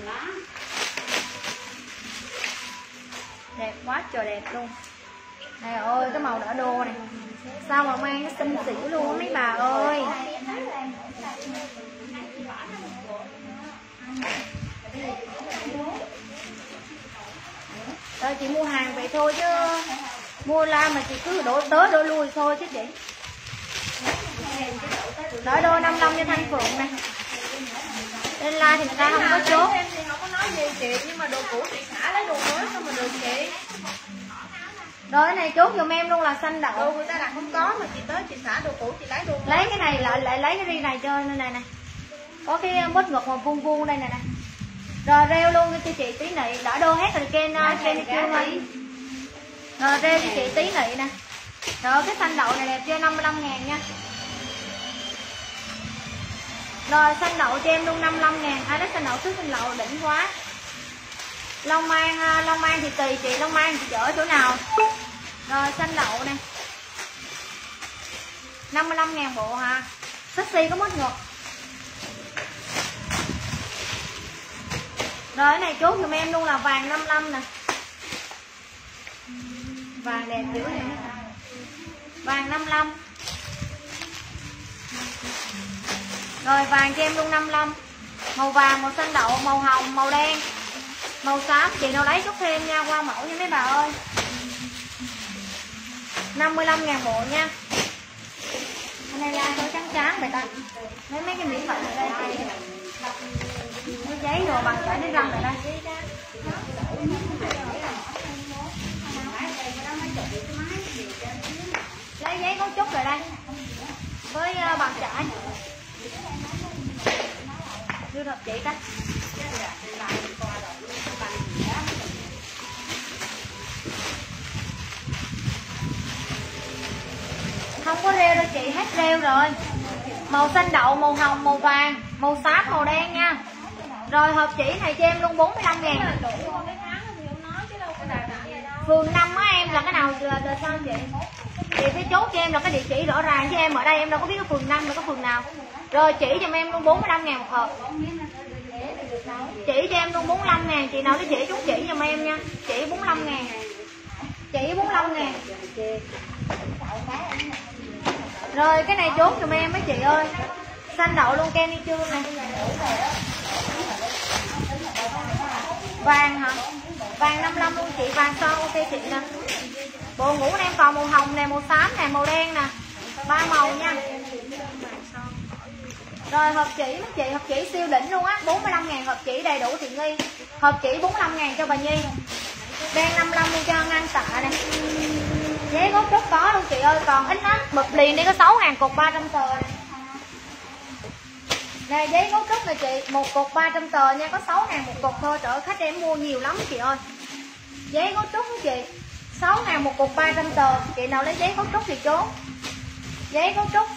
A: Đẹp quá trời đẹp luôn. Này ơi, cái màu đỏ đô này, sao mà mang nó xinh xỉu luôn á mấy bà ơi. Rồi chị mua hàng vậy thôi chứ, mua la mà chị cứ đổ tới đổ lui thôi chứ chị. Đỡ đô 55 cho Thanh Phượng nè. Lên la thì người ta không có chốt.
B: Em thì không có nói gì chị, nhưng mà đồ cũ chị xả lấy đồ mới sao mà được chị.
A: Rồi cái này chốt giùm em luôn là xanh đậu.
B: Đồ người ta đặt không có mà chị tới chị xả đồ cũ chị lấy đồ mới.
A: Lấy cái này lại lấy cái ri này cho nên này nè. Có cái mất ngực màu vuông vuông đây nè nè. Rồi rêu luôn cho chị tí nị, đỡ đô hết rồi trên chương ơi. Rồi rêu cho chị tí nị nè. Rồi cái xanh đậu này đẹp chưa, 55.000 nha. Rồi xanh đậu cho em luôn 55.000. Ai lấy xanh đậu trước xanh đậu đỉnh quá. Long mang thì tùy chị, long mang thì chở chỗ nào. Rồi xanh đậu nè, 55.000 bộ hả. Sexy có mất ngực. Rồi cái này chốt giùm em luôn là vàng 55 nè. Vàng đẹp dữ này. Vàng 55. Rồi vàng cho em luôn 55. Màu vàng, màu xanh đậu, màu hồng, màu đen, màu xám. Chị nào lấy chút thêm nha, qua mẫu nha mấy bà ơi. 55.000 bộ nha. Cái này là tôi trắng trắng vậy ta. Mấy cái mỹ phẩm ở đây. Cái giấy đồ bằng cả cái răng ở đây. Lấy giấy có chút rồi đây. Với bằng chải. Đưa thật chị ta. Không có rêu đâu chị, hết rêu rồi. Màu xanh đậu, màu hồng, màu vàng, màu xám, màu đen nha. Rồi hộp chỉ này cho em luôn 45.000. Phường 5 á em, là cái nào là sao chị? Chị phải chốt cho em là cái địa chỉ rõ ràng chứ em ở đây em đâu có biết cái phường 5 là có phường nào. Rồi chỉ cho em luôn 45.000 một hộp. Chỉ cho em luôn 45.000, chị nào nó chỉ chút chỉ giùm em nha. Chỉ 45.000. Chỉ 45.000. Rồi cái này chốt giùm em mấy chị ơi. Xanh đậu luôn kem đi chương nè. Vàng hả? Vàng 55 luôn chị, vàng son ok chị nè. Bộ ngủ em còn màu hồng nè, màu xám nè, màu đen nè. 3 màu nha. Rồi hộp chỉ mấy chị, hộp chỉ siêu đỉnh luôn á, 45.000 hộp chỉ đầy đủ tiện nghi. Hộp chỉ 45.000 cho bà Nhi. Đen 55 luôn cho ngăn tạ nè. Giấy gốc trúc có luôn chị ơi, còn ít lắm. Bụp liền đi có 6.000 cục 300 tờ nè. Nè giấy gấu trúc nè chị, một cục 300 tờ nha, có 6.000 một cục thôi. Trời ơi, khách em mua nhiều lắm chị ơi. Giấy gấu trúc đó chị, 6.000 một cục 300 tờ. Chị nào lấy giấy gấu trúc thì trốn. Giấy gấu trúc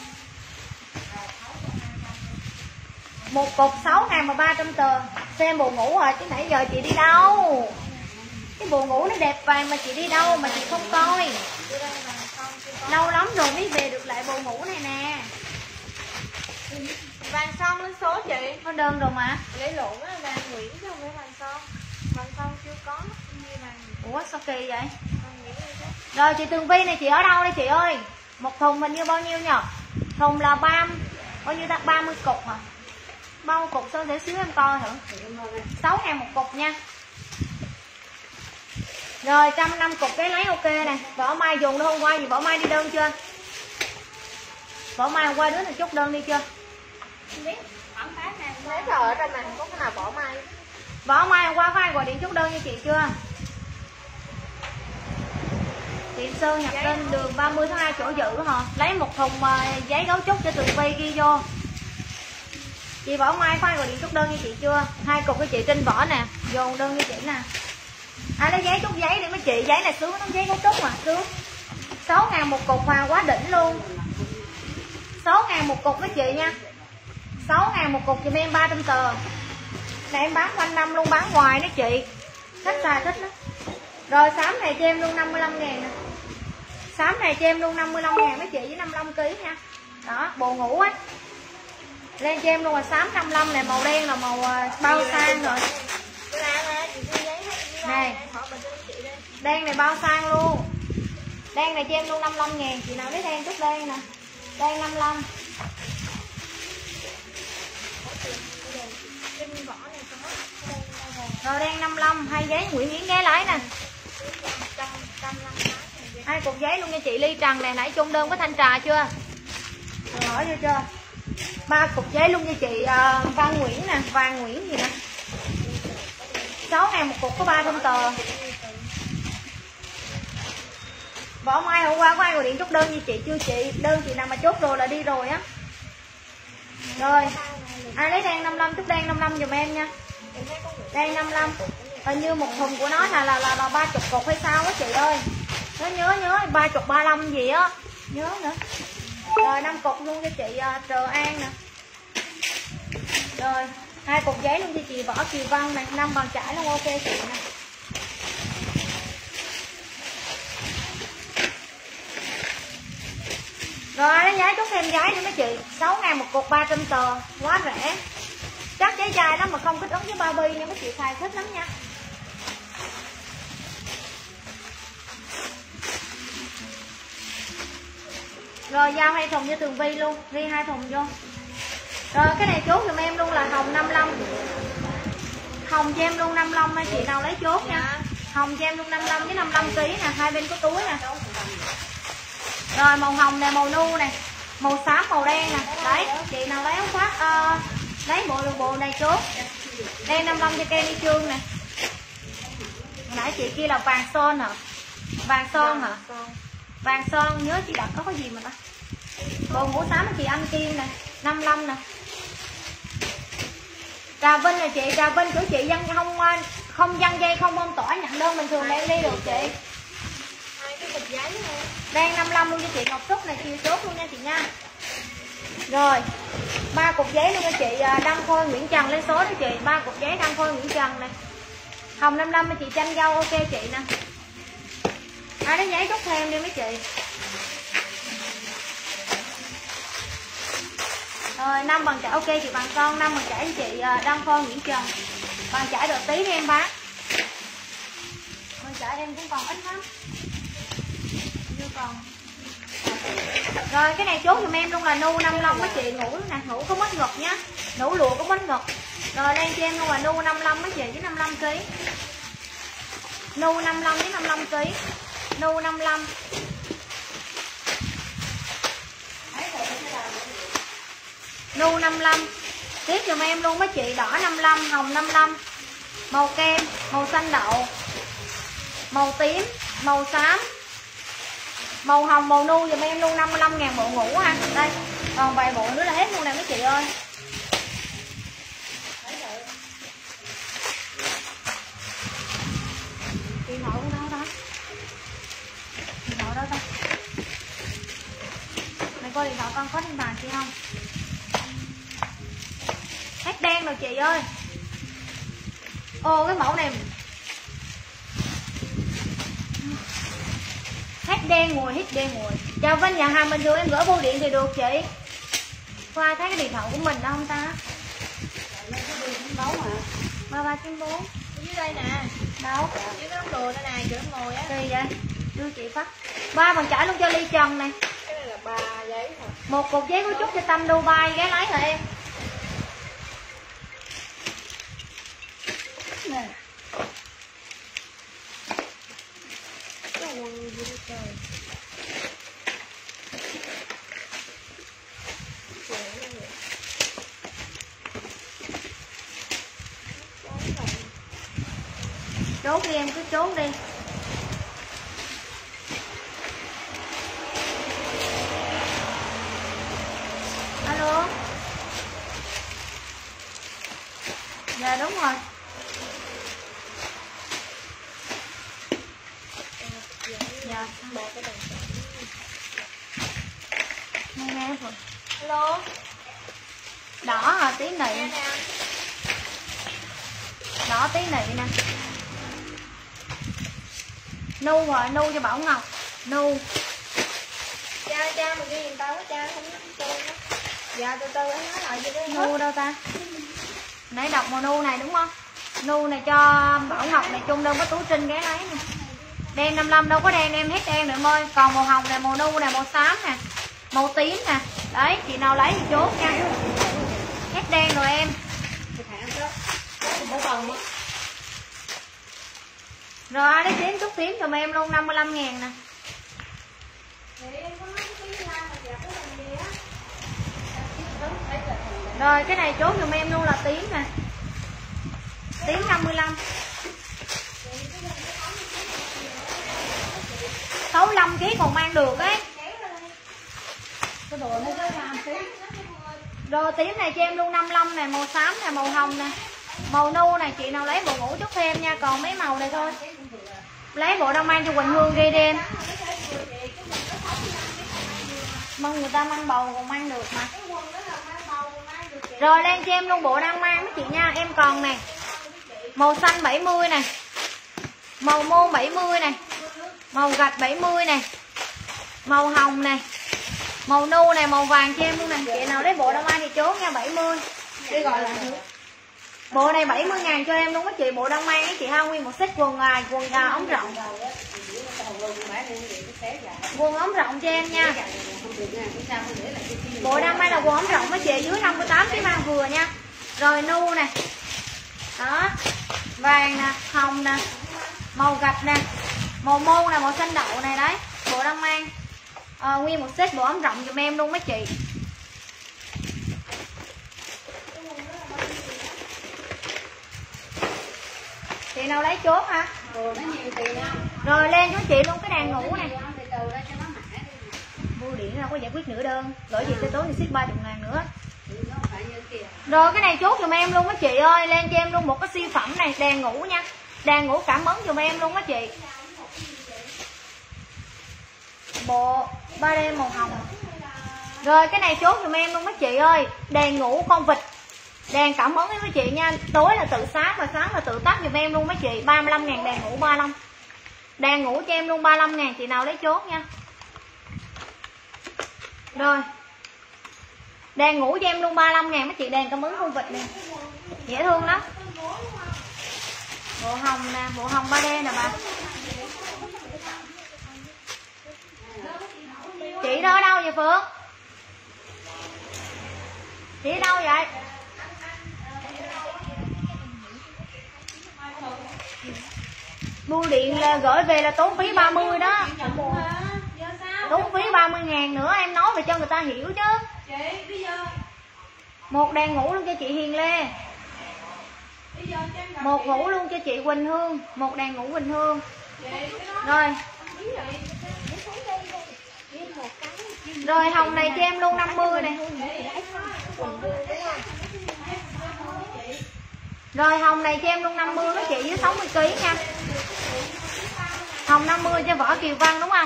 A: một cục 6.000 mà 300 tờ. Xem bộ ngủ rồi chứ nãy giờ chị đi đâu? Cái bộ ngủ nó đẹp vàng mà chị đi đâu mà chị không coi? Lâu lắm rồi mới về được lại bộ ngủ này nè.
B: Vàng son lên số chị.
A: Có đơn rồi mà.
B: Lấy lộn á, vàng Nguyễn chứ không phải vàng son. Vàng son chưa có như vàng.
A: Ủa sao kỳ vậy?
B: Vàng Nguyễn như thế.
A: Rồi chị Tường Vi này chị ở đâu đây chị ơi? Một thùng hình như bao nhiêu nhờ? Thùng là bao nhiêu ta? 30 cục hả? Bao cục sao để xíu em coi thử. 6.000 một cục nha. Rồi 150 cục cái lấy ok nè. Võ Mai dùng đâu hôm qua gì Võ Mai đi đơn chưa? Võ Mai hôm qua đứa này chốt đơn đi chưa?
B: Không biết. Khoảng 8.000. Lấy thờ ở trên này không có cái nào bỏ mai.
A: Võ Mai hôm qua có ai gọi điện chốt đơn cho chị chưa? Tiệm Sơn nhập lên đường 30 tháng 2 chỗ giữ hả? Lấy một thùng giấy gấu trúc cho Tường Vi ghi vô. Chị Võ Mai có ai gọi điện chốt đơn cho chị chưa? 2 cục cho chị Trinh Võ nè, dồn đơn cho chị nè. Ai lấy giấy chốt giấy đi mấy chị, giấy này sướng lắm, giấy gấu trúc mà sướng. 6.000 một cục mà quá đỉnh luôn. 6.000 một cục với chị nha. 6.000 một cục giùm em 300 tờ. Này em bán quanh năm luôn, bán ngoài đó chị. Khách xài thích lắm. Rồi xám này cho em luôn 55.000 nè. Xám này cho em luôn 55.000 mấy chị với 55kg nha. Đó, bộ ngủ á. Lên cho em luôn là xám 55 này, màu đen là màu bao sang rồi. Này. Đen này bao sang luôn. Đen này cho em luôn 55.000. Chị nào lấy đen chút đen nè. Đen 55. Rồi đen 55, 2 giấy Nguyễn Hiến ghé lấy nè. 2 cục giấy luôn nha chị. Ly Trần này nãy chung đơn có thanh trà chưa? Rồi hỏi vô chưa? 3 cục giấy luôn nha chị. Văn Nguyễn nè, Vàng Nguyễn gì nè. 6.000 một cục có 300 tờ. Võ Mai hôm qua có ai gọi điện chốt đơn như chị chưa chị? Đơn chị nào mà chốt rồi là đi rồi á. Rồi ai lấy đen 55 chút đen 55 giùm em nha. Đen 55. Hình như một thùng của nó là 30 cục hay sao á chị ơi. Nó nhớ 30 35 gì á. Nhớ nữa. Rồi 5 cục luôn cho chị Trờ An nè. Rồi 2 cục giấy luôn cho chị Võ Kiều Văn này, 5 bàn chải luôn ok chị nè. Rồi lấy giấy chút thêm giấy nữa mấy chị. 6.000 một cục 300 tờ, quá rẻ. Chắc giấy chai đó mà không kích ứng với bao bì nha mấy chị, xài thích lắm nha. Rồi giao 2 thùng cho Tường Vi luôn, ghi 2 thùng vô. Rồi cái này chốt giùm em luôn là hồng 55. Hồng cho em luôn 55 mấy chị nào lấy chốt nha. Hồng cho em luôn 55 với 55kg nè, hai bên có túi nè. Rồi màu hồng nè, màu nu nè, màu xám, màu đen nè. Đấy, chị nào lấy ống khoác lấy bộ này chốt. Đen 55 cho Kenny Trương nè. Nãy chị kia là vàng son hả? Vàng son hả? Vàng son nhớ chị đặt có gì mà ta. Bộ ngũ xám chị Anh Kim nè, 55 nè. Trà Vinh là chị, Trà Vinh của chị dân không dân dây không bông tỏi nhận đơn bình thường em đi được chị.
B: 2 cái bịch giấy nữa.
A: Đen 55 luôn cho chị Ngọc Trúc này, chiều chốt luôn nha chị nha. Rồi 3 cục giấy luôn cho chị Đăng Khôi Nguyễn Trần lên số đó chị. 3 cục giấy Đăng Khôi Nguyễn Trần này. Hồng 55 cho chị Chanh Dâu ok chị nè. Ai lấy giấy chốt thêm đi mấy chị. Rồi 5 bằng chải ok chị bằng con, 5 bằng chải cho chị Đăng Khôi Nguyễn Trần. Bằng chải đồ tí em bán. Bằng chải em cũng còn ít lắm. Chưa còn. Rồi cái này chốt giùm em luôn là nu 55 mấy chị, ngủ nè, ngủ có mất ngực nhá. Ngủ lụa có mất ngực. Rồi lên cho em luôn là nu 55 mấy chị với 55kg. Nu 55 với 55kg. Nu 55. Nu 55. Tiếp giùm em luôn mấy chị, đỏ 55, hồng 55. màu kem, màu xanh đậu, màu tím, màu xám, màu hồng, màu nu dùm em luôn 55.000 bộ ngủ ha. Đây, còn vài bộ nữa là hết luôn nè mấy chị ơi. Điện thoại của đâu ta? Điện thoại đâu ta? Mày coi điện thoại con có trên bàn chị không? Hết đen rồi chị ơi. Ô cái mẫu này hết đen mùi, hết đen mùi. Chào Vinh, nhà hàng bình thường em gửi bưu điện thì được chị. Có ai thấy cái điện thoại của mình đâu không ta? 3394
B: dưới đây nè.
A: đâu?
B: Dưới cái đống đồ đây nè, chỗ đống ngồi á.
A: Kỳ vậy? Đưa chị phát 3 bàn chải luôn cho ly trần này.
B: Cái này là 3 giấy thôi.
A: Một cục giấy có chút cho Tâm Dubai ghé lấy hả em? Nè.
B: Cái quần gì đây trời.
A: Trốn đi em, cứ trốn đi. Alo. Dạ đúng rồi. Dạ. Nghe rồi.
B: Alo.
A: Đỏ hả? Tí nị. Đỏ tí nị nè. Nu rồi, nu cho Bảo Ngọc. Nu.
B: Cha mình đi giùm tao á cha, không biết tôi đó. Dạ từ từ anh nói lại cho cái
A: Nu đâu ta? Nãy đọc màu nu này đúng không? Nu này cho Bảo Ngọc này, chung đâu có Tú Trinh ghé lấy nè. Đen 55 đâu có đen, em hết đen rồi em ơi. Còn màu hồng này, màu nu nè, màu xám nè, màu tím nè. Đấy, chị nào lấy thì chốt nha. Hết đen rồi em. Rồi ai lấy tím, chút tím giùm em luôn 55.000 nè. Rồi cái này chốt giùm em luôn là tím nè. Tím 55. 65 kg còn mang được ấy. Cái đồ nó cứ làm tím. Rồi tím này cho em luôn 55 nè, màu xám nè, màu hồng nè, màu nu này, chị nào lấy bộ ngủ chút thêm nha, còn mấy màu này thôi. Lấy bộ đang mang cho Quỳnh Hương đi em. Mong người ta mang bầu còn mang được mà. Rồi lên cho em luôn bộ đang mang mấy chị nha. Em còn nè, màu xanh 70 nè, màu môn 70 nè, màu gạch 70 nè, màu hồng nè, màu nu nè, màu vàng cho em luôn nè. Chị nào lấy bộ đang mang thì chốt nha, 70. Đi gọi lại thử. Bộ này 70.000 cho em luôn á chị. Bộ đang mang ấy chị ha, nguyên một set quần gà ống rộng. Quần ống rộng cho em nha. Bộ đang mang là quần ống rộng á chị, dưới 58 cái mang vừa nha. Rồi nu nè. Đó. Vàng nè, hồng nè, màu gạch nè, màu môn nè, màu xanh đậu này đấy. Bộ đang mang nguyên một set bộ ống rộng giùm em luôn mấy chị. Chị nào lấy chốt hả? Rồi lên cho chị luôn cái đàn ngủ này. Bưu điện đâu có giải quyết nửa đơn. Gửi chị tới tối thì ship 30.000 nữa. Rồi cái này chốt giùm em luôn á chị ơi. Lên cho em luôn một cái siêu phẩm này, đàn ngủ nha. Đàn ngủ cảm ơn giùm em luôn á chị. Bộ 3D màu hồng. Rồi cái này chốt giùm em luôn á chị ơi. Đàn ngủ con vịt. Đèn cảm ơn với chị nha. Tối là tự sáng và sáng là tự tắt giùm em luôn mấy chị. 35.000 đèn ngủ 35. Đèn ngủ cho em luôn 35.000. Chị nào lấy chốt nha. Rồi đèn ngủ cho em luôn 35.000 mấy chị. Đèn cảm ơn con vịt nè, dễ thương lắm. Bộ hồng nè, bộ hồng 3D nè bà. Chị đó ở đâu vậy Phượng? Chị ở đâu vậy? Bưu điện là gửi về là tốn phí 30 đó. Tốn phí 30.000 nữa, em nói về cho người ta hiểu chứ. Một đèn ngủ luôn cho chị Hiền Lê. Một ngủ luôn cho chị Quỳnh Hương, một đàn ngủ Quỳnh Hương. Rồi. Rồi hồng này cho em luôn 50 này. Rồi hồng này cho em luôn 50 mấy chị với 60 kg nha. Hồng 50 cho Võ Kiều Văn đúng không?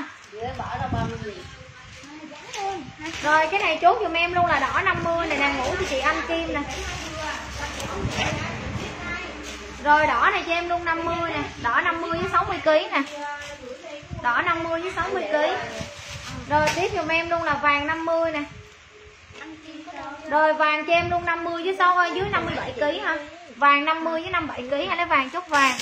A: Rồi cái này chốt giùm em luôn là đỏ 50 này, đàn ngủ cho chị Anh Kim nè. Rồi đỏ này cho em luôn 50 nè, đỏ 50 với 60 kg nè. Đỏ 50 với 60 kg. Rồi tiếp giùm em luôn là vàng 50 nè. Rồi vàng cho em luôn 50 với 6 dưới 57 kg ha. Vàng 50 với 57 kg hay lấy vàng chốt vàng.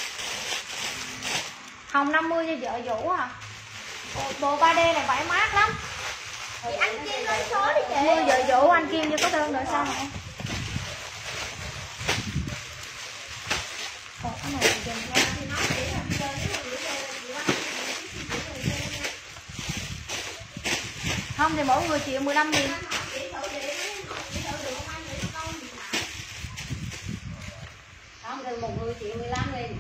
A: Hồng 50 cho vợ Vũ hả? Bộ 3D này vải mát lắm.
B: Chị anh Kim lên số đi chị.
A: Mua vợ Vũ anh Kim cho có đơn rồi sao hả? Cái này thì dừng ra. Không thì mỗi người chịu 15 nghìn.
C: Không thì một người chịu 15 nghìn.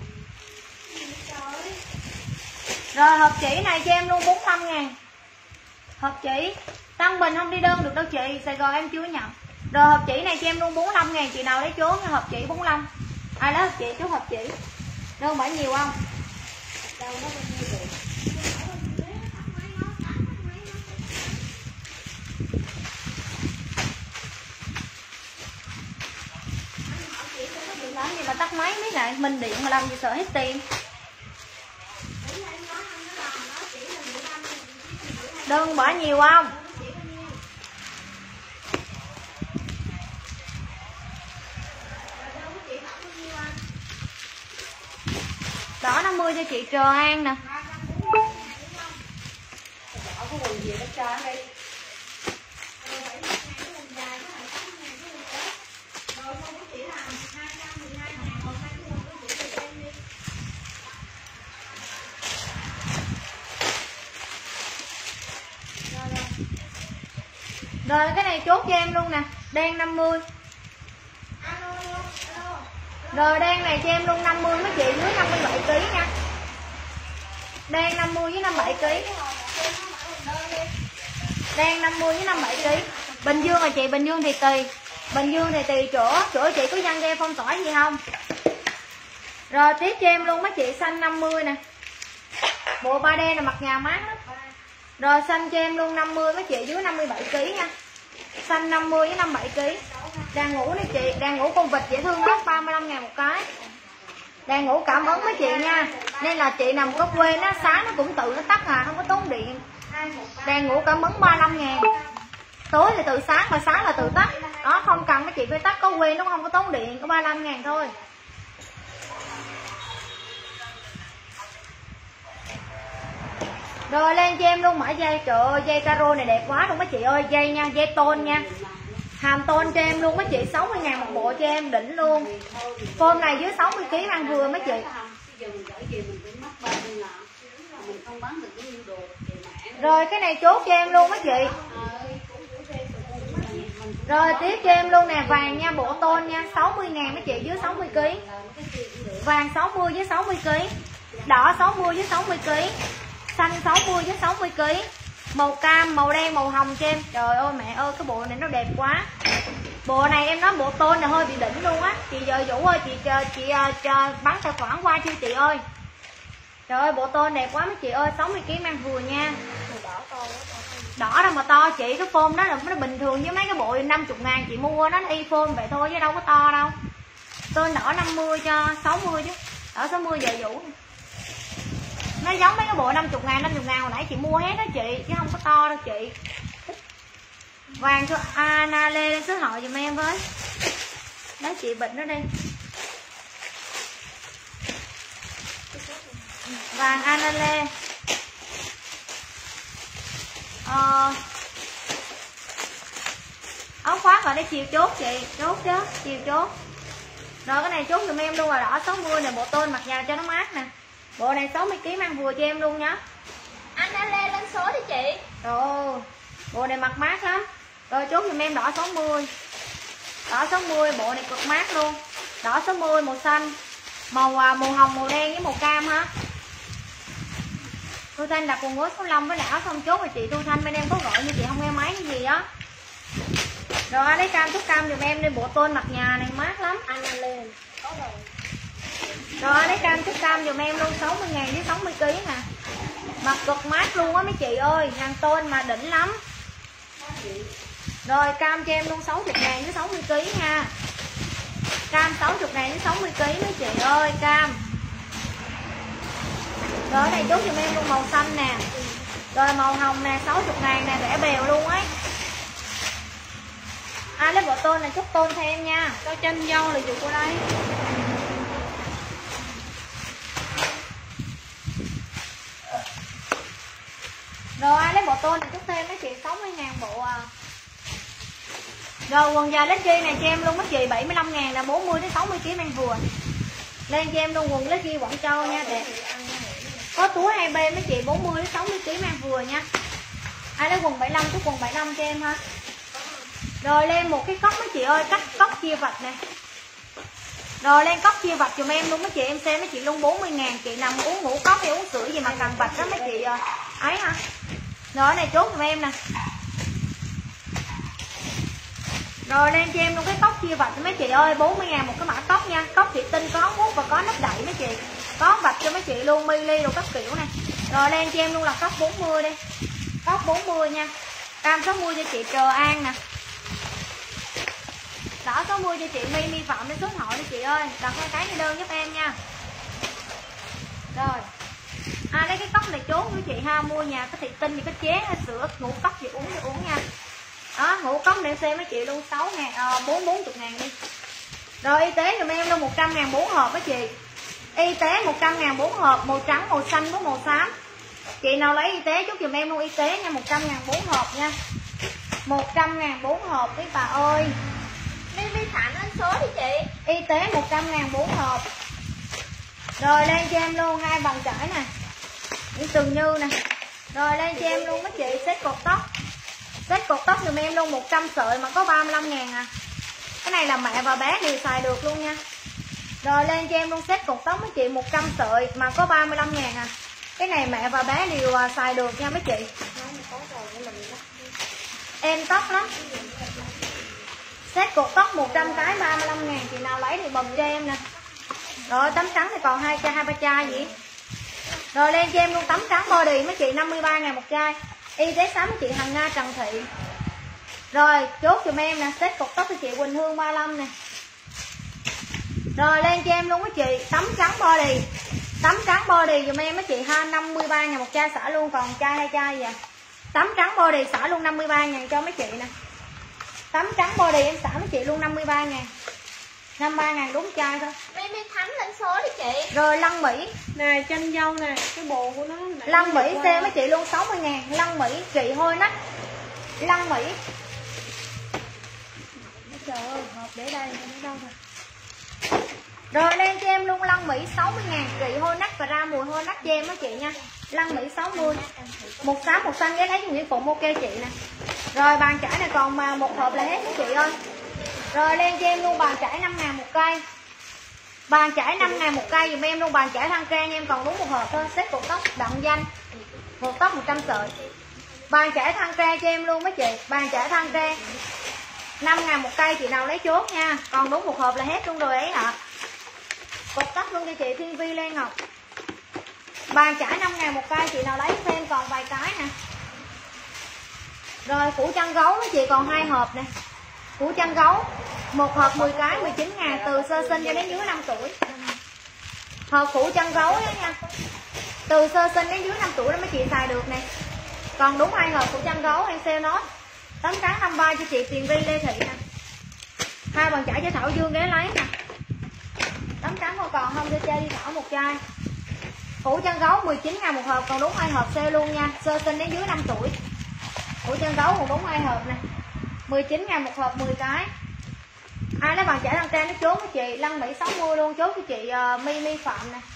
A: Rồi hộp chỉ này cho em luôn 45 ngàn. Hộp chỉ Tân Bình không đi đơn được đâu chị, Sài Gòn em chưa nhận. Rồi hộp chỉ này cho em luôn 45 ngàn, chị nào lấy chốt nha, hộp chỉ 45. Ai lấy hộp chỉ chốt hộp chỉ. Đơn bả nhiều không?
B: Đâu nó bao nhiêu vậy?
A: Làm gì mà tắt máy mấy lại, mình điện mà làm gì sợ hết tiền. Đơn bả nhiều không? Đỏ 50 cho chị Trờ An nè.
C: Bỏ cái quần gì nó cho đi.
A: Rồi cái này chốt cho em luôn nè, đen 50. Rồi đen này cho em luôn 50 mấy chị dưới 57 kg nha. Đen 50 với 57 kg. Đen 50 với 57 kg. Bình Dương là chị, Bình Dương thì tùy. Bình Dương thì tùy chỗ chị có dân ghe phong tỏa gì không. Rồi tiếp cho em luôn mấy chị xanh 50 nè. Bộ 3D là mặt ngà mát lắm. Rồi xanh cho em luôn 50 mấy chị dưới 57 kg nha. Xanh 50 với 57 kg. Đàn ngủ này chị, đàn ngủ con vịt dễ thương lắm, 35 ngàn một cái. Đàn ngủ cảm ơn mấy chị nha. Nên là chị nằm có quên á, sáng nó cũng tự nó tắt à, không có tốn điện. Đàn ngủ cảm ơn 35 ngàn. Tối thì từ sáng, mà sáng là tự tắt. Đó, không cần mấy chị phải tắt, có quên nó không có tốn điện, có 35 ngàn thôi. Rồi lên cho em luôn mã dây, trời ơi dây caro này đẹp quá luôn mấy chị ơi, dây nha, dây tôn nha. Hàm tôn cho em luôn mấy chị, 60 ngàn một bộ cho em, đỉnh luôn. Form này dưới 60 kg ăn vừa mấy chị. Rồi cái này chốt cho em luôn mấy chị. Rồi tiếp cho em luôn nè, vàng nha, bộ tôn nha, 60 ngàn mấy chị dưới 60 kg. Vàng 60 với 60 kg. Đỏ 60 với 60 kg. Xanh 60 với 60 kg. Màu cam, màu đen, màu hồng cho em. Trời ơi mẹ ơi, cái bộ này nó đẹp quá. Bộ này em nói bộ tôn là hơi bị đỉnh luôn á. Chị vợ Vũ ơi, chị bắn tài khoản qua chưa chị ơi. Trời ơi bộ tôn đẹp quá mấy chị ơi, 60 kg mang vừa nha. Đỏ đâu mà to chị, cái form đó là nó bình thường với mấy cái bộ 50 ngàn chị mua nó y form vậy thôi chứ đâu có to đâu. Tôn đỏ 50 cho 60 chứ. Đỏ 60 vợ Vũ. Nó giống mấy cái bộ 50 ngàn hồi nãy chị mua hết đó chị, chứ không có to đâu chị. Vàng cho Anna Lê lên số hội giùm em với. Đó chị bịch nó đi. Vàng Anna Lê. Áo khoác ở đây chiều chốt chị, chốt chứ, chiều chốt. Rồi cái này chốt giùm em luôn, rồi đỏ 60 nè, bộ tôn mặc vào cho nó mát nè. Bộ này 60 kg mang vừa cho em luôn nhá.
B: Anh đã lên số đi chị.
A: Rồi bộ này mặc mát lắm. Rồi chốt giùm em đỏ 60. Đỏ 60, bộ này cực mát luôn. Đỏ 60 màu xanh, màu hồng, màu đen với màu cam ha. Thu Thanh đặt quần gối số 5 với áo xong chốt rồi chị Thu Thanh bên em có gọi như chị không nghe máy hay gì á. Rồi ai lấy cam, chút cam giùm em đi, bộ tôn mặt nhà này mát lắm.
B: Anh lên. Có rồi.
A: Rồi ai lấy cam, chút cam giùm em luôn, 60.000 với 60kg nè. Mặt cực mát luôn á mấy chị ơi, hàng tôn mà đỉnh lắm. Rồi cam cho em luôn 60.000 với 60kg nha. Cam 60.000 với 60kg mấy chị ơi, cam. Rồi ở đây chốt giùm em luôn màu xanh nè. Rồi màu hồng nè, 60.000 nè, rẻ bèo luôn ấy. Ai lấy bộ tôn này chút tôn thêm nha.
D: Cho chân dâu là dùng cô đây.
A: Rồi ai lấy bộ tôn này chút thêm mấy chị, 60.000 bộ à. Rồi quần dài Lecky này cho em luôn mấy chị, 75.000 là 40 đến 60kg mang vừa. Lên cho em luôn quần Lecky Quảng Châu nha, đẹp. Có túi 2B mấy chị, 40 đến 60kg mang vừa nha. Ai lấy quần 75 chút quần 75 cho em ha. Rồi lên một cái cốc mấy chị ơi, cốc chia vạch nè. Rồi lên cốc chia vạch giùm em luôn mấy chị, em xem mấy chị luôn 40.000, chị nằm uống ngủ cốc hay uống sữa gì mà cần vạch đó mấy chị ấy ha. Rồi này chốt giùm em nè. Rồi lên cho em luôn cái cốc chia vạch mấy chị ơi, 40.000 một cái mã cốc nha. Cốc thủy tinh có mút và có nắp đậy mấy chị. Có vạch cho mấy chị luôn, mini đồ các kiểu này. Rồi lên cho em luôn là cốc 40 đi. Cốc 40 nha. Cam 60 cho chị Trờ An nè. Đỏ 60 cho chị My Phạm đến số điện thoại đi chị ơi. Đặt 2 cái đơn giúp em nha. Rồi. Ai lấy cái cốc này chốt với chị ha, mua nhà cái thủy tinh thì cái chén hay sữa ngũ cốc chị uống nha. Đó, ngũ cốc để xem mấy chị luôn 40.000 đi. Rồi y tế giùm em luôn 100.000 4 hộp với chị. Y tế 100.000 4 hộp, màu trắng, màu xanh với màu xám. Chị nào lấy y tế chốt giùm em luôn y tế nha, 100.000 4 hộp nha. 100.000 4 hộp với bà ơi.
B: My Phạm lên số đi chị.
A: Y tế 100.000 4 hộp. Rồi lên cho em luôn 2 bằng chải nè. Những Tường Như nè. Rồi lên cho em luôn mấy chị set cột tóc. Set cột tóc giùm em luôn 100 sợi mà có 35.000 à. Cái này là mẹ và bé đều xài được luôn nha. Rồi lên cho em luôn set cột tóc mấy chị 100 sợi mà có 35.000 à. Cái này mẹ và bé đều xài được nha mấy chị. Em tóc lắm. Set cột tóc 100 cái 35.000, chị nào lấy thì bầm cho em nè. Rồi tấm trắng thì còn 2-3 chai gì. Rồi lên cho em luôn tấm trắng body mấy chị, 53.000 một chai. Y tế sắm chị Hằng Nga Trần Thị. Rồi chốt giùm em nè, set cột tóc cho chị Quỳnh Hương 35 nè. Rồi lên cho em luôn mấy chị tấm trắng body. Tấm trắng body giùm em mấy chị ha, 53.000 một chai, xả luôn còn chai 2 chai vậy. Tấm trắng body xả luôn 53.000 cho mấy chị nè. Tấm trắng body em xả mấy chị luôn 53.000. 53.000 đúng chai thôi.
B: My Thắm lên số đi chị.
A: Rồi lăng Mỹ
D: Nè chân dâu nè, cái bộ của nó.
A: lăng Mỹ xe mấy chị luôn 60.000. Lăng Mỹ chị hôi nách. Lăng Mỹ. Trời ơi, hộp để đây, để đâu rồi. Rồi lên cho em luôn lăng Mỹ 60.000, chị hôi nách và ra mùi hôi nách cho em đó chị nha. Lăng Mỹ 60. Một xám một xanh ghé lấy cho Nguyễn Phụng ok chị nè. Rồi bàn chải này còn mà một hộp là hết của chị ơi. Rồi lên cho em luôn bàn chải 5.000 một cây. Bàn chải 5.000 một cây dùm em luôn, bàn chải thăng trang em còn đúng một hộp thôi. Set cột tóc Đặng Danh. Cột tóc 100 sợi. Bàn chải thăng trang cho em luôn mấy chị. Bàn chải thăng trang 5.000 một cây, chị nào lấy chốt nha. Còn đúng một hộp là hết luôn rồi ấy ạ. Cột tóc luôn cho chị Thiên Vi Lê Ngọc. Bàn chải 5.000 một cây, chị nào lấy thêm còn vài cái nè. Rồi củ chăn gấu mấy chị còn 2 hộp nè. Củ chăn gấu một hộp 10 cái 19.000, từ sơ sinh cho đến dưới 5 tuổi. Hộp củ chăn gấu đó nha. Từ sơ sinh đến dưới 5 tuổi đó mấy chị xài được nè. Còn đúng 2 hộp củ chăn gấu em sale nốt. Tấm trắng 53 cho chị Tiền Vi Lê Thị nè. 2 bàn chải cho Thảo Dương ghé lấy nè. Tấm trắng không còn không, cho chơi đi Thảo một chai. Củ chăn gấu 19.000 một hộp, còn đúng 2 hộp sale luôn nha. Sơ sinh đến dưới 5 tuổi. Củ chăn gấu còn đúng 2 hộp nè. 19.000 một hộp 10 cái. Ai lấy bàn chải đăng trang nó chốt với chị Lăng Mỹ 60 luôn, chốt với chị My Phạm nè.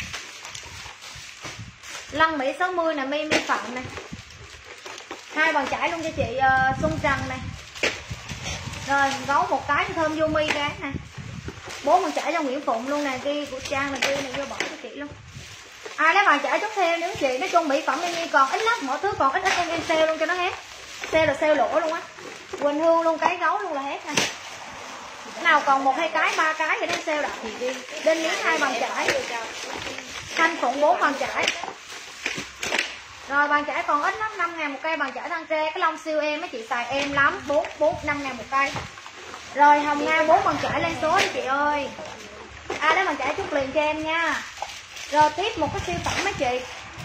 A: Lăng Mỹ 60 nè, My Phạm nè. 2 bàn chải luôn cho chị Xuân Trần nè. Rồi gấu một cái thơm vô mi cái nè. 4 bàn chải cho Nguyễn Phụng luôn nè, ghi của Trang là ghi này vô bỏ cho chị luôn. Ai lấy bàn chải chốt thêm nếu chị. Nói chung mỹ phẩm em còn ít lắm, mọi thứ còn ít em sale luôn cho nó hết. Sale là sale lỗ luôn á. Quỳnh Hương luôn, cái gấu luôn là hết nè. Nào còn 1 2 cái 3 cái thì đem sale đặt thì đi. Đinh Yến 2 bàn chải, Thanh Phụng 4 bàn chải. Rồi bàn chải còn ít lắm, 5.000 một cây bàn chải thăng tre. Cái lông siêu em mấy chị xài em lắm, 5.000 một cây. Rồi Hồng Nga 4 bàn chải lên số đi chị ơi. Ai lấy bàn chải chút liền cho em nha. Rồi tiếp một cái siêu phẩm mấy chị.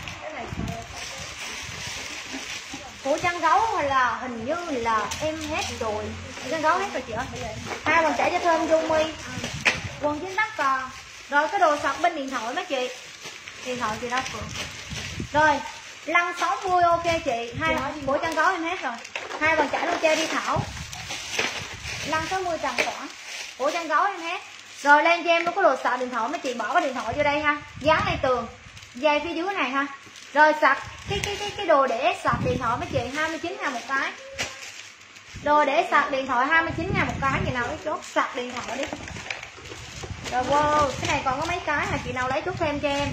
A: Của chăn gấu hay là hình như là em hết rồi. Chăn gấu hết rồi chị ơi. 2 bàn chải cho Thơm Du My. Quần chính tắc còn. Rồi cái đồ sọt bên điện thoại mấy chị. Điện thoại chị đó Phượng. Rồi lăn 60 ok chị. 2 của chăn gấu em hết rồi. 2 bàn chải luôn che đi Thảo. Lăn 60 trần khoảng. Của chăn gấu em hết. Rồi lên cho em luôn có đồ sạc điện thoại mấy chị, bỏ cái điện thoại vô đây ha. Dán lên tường. Dây phía dưới này ha. Rồi sạc cái đồ để sạc điện thoại mấy chị 29.000 một cái. Đồ để sạc điện thoại 29.000 một cái, chị nào lấy chốt sạc điện thoại đi. Rồi wow, cái này còn có mấy cái hả chị nào lấy chốt thêm cho em.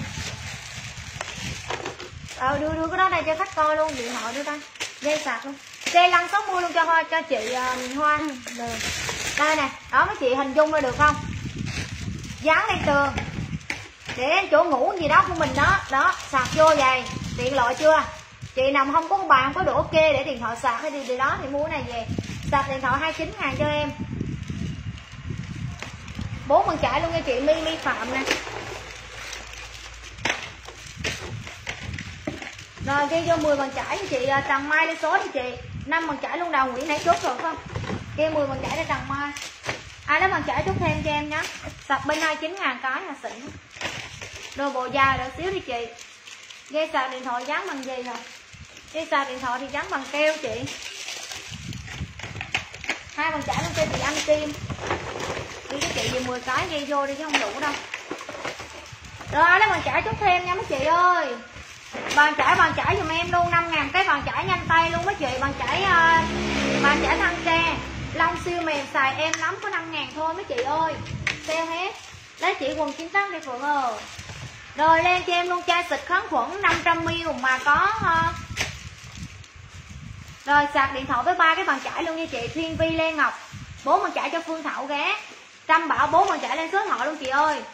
A: Đưa cái đó đây cho khách coi luôn, điện thoại đưa ta. Dây sạc luôn. Dây lăn 60 luôn cho chị Hoa. Được. Đây nè, đó mấy chị hình dung ra được không? Dán lên tường. Để chỗ ngủ gì đó của mình đó. Đó, sạc vô vậy. Tiện lợi chưa? Chị nào không có bàn không có đồ ok để điện thoại sạc hay gì đó thì mua cái này về. Sạc điện thoại 29.000 cho em. 4 bàn chải luôn nha chị My Phạm nè. Rồi ghi vô 10 bàn chải cho chị Trần Mai lên số đi chị. 5 bàn chải luôn Đào Nguyễn nãy chốt rồi không? Ghi 10 bàn chải để Trần Mai. Ai lấy bàn chải chốt thêm cho em nhé. Sạc bên 29.000 cái là xịn. Đồ bộ dài đợi xíu đi chị. Dây sạc điện thoại dán bằng gì rồi? Dây sạc điện thoại thì dán bằng keo chị. 2 bàn chải luôn cho chị Anh Kim. Đi cho chị về 10 cái ghi vô đi chứ không đủ đâu. Rồi ai lấy bàn chải chốt thêm nha mấy chị ơi. Bàn chải giùm em luôn 5.000 cái bàn chải nhanh tay luôn mấy chị. Bàn chải thăng tre lông siêu mềm xài em lắm, có 5.000 thôi mấy chị ơi. Sale hết. Lấy chị quần 9 tấc đi Phượng ơi. Rồi lên cho em luôn chai xịt kháng khuẩn 500ml mà có. Rồi sạc điện thoại với 3 cái bàn chải luôn nha chị. Thiên Vi Lê Ngọc 4 bàn chải cho Phương Thảo ghé. Trâm Bảo 4 bàn chải lên số thoại luôn chị ơi.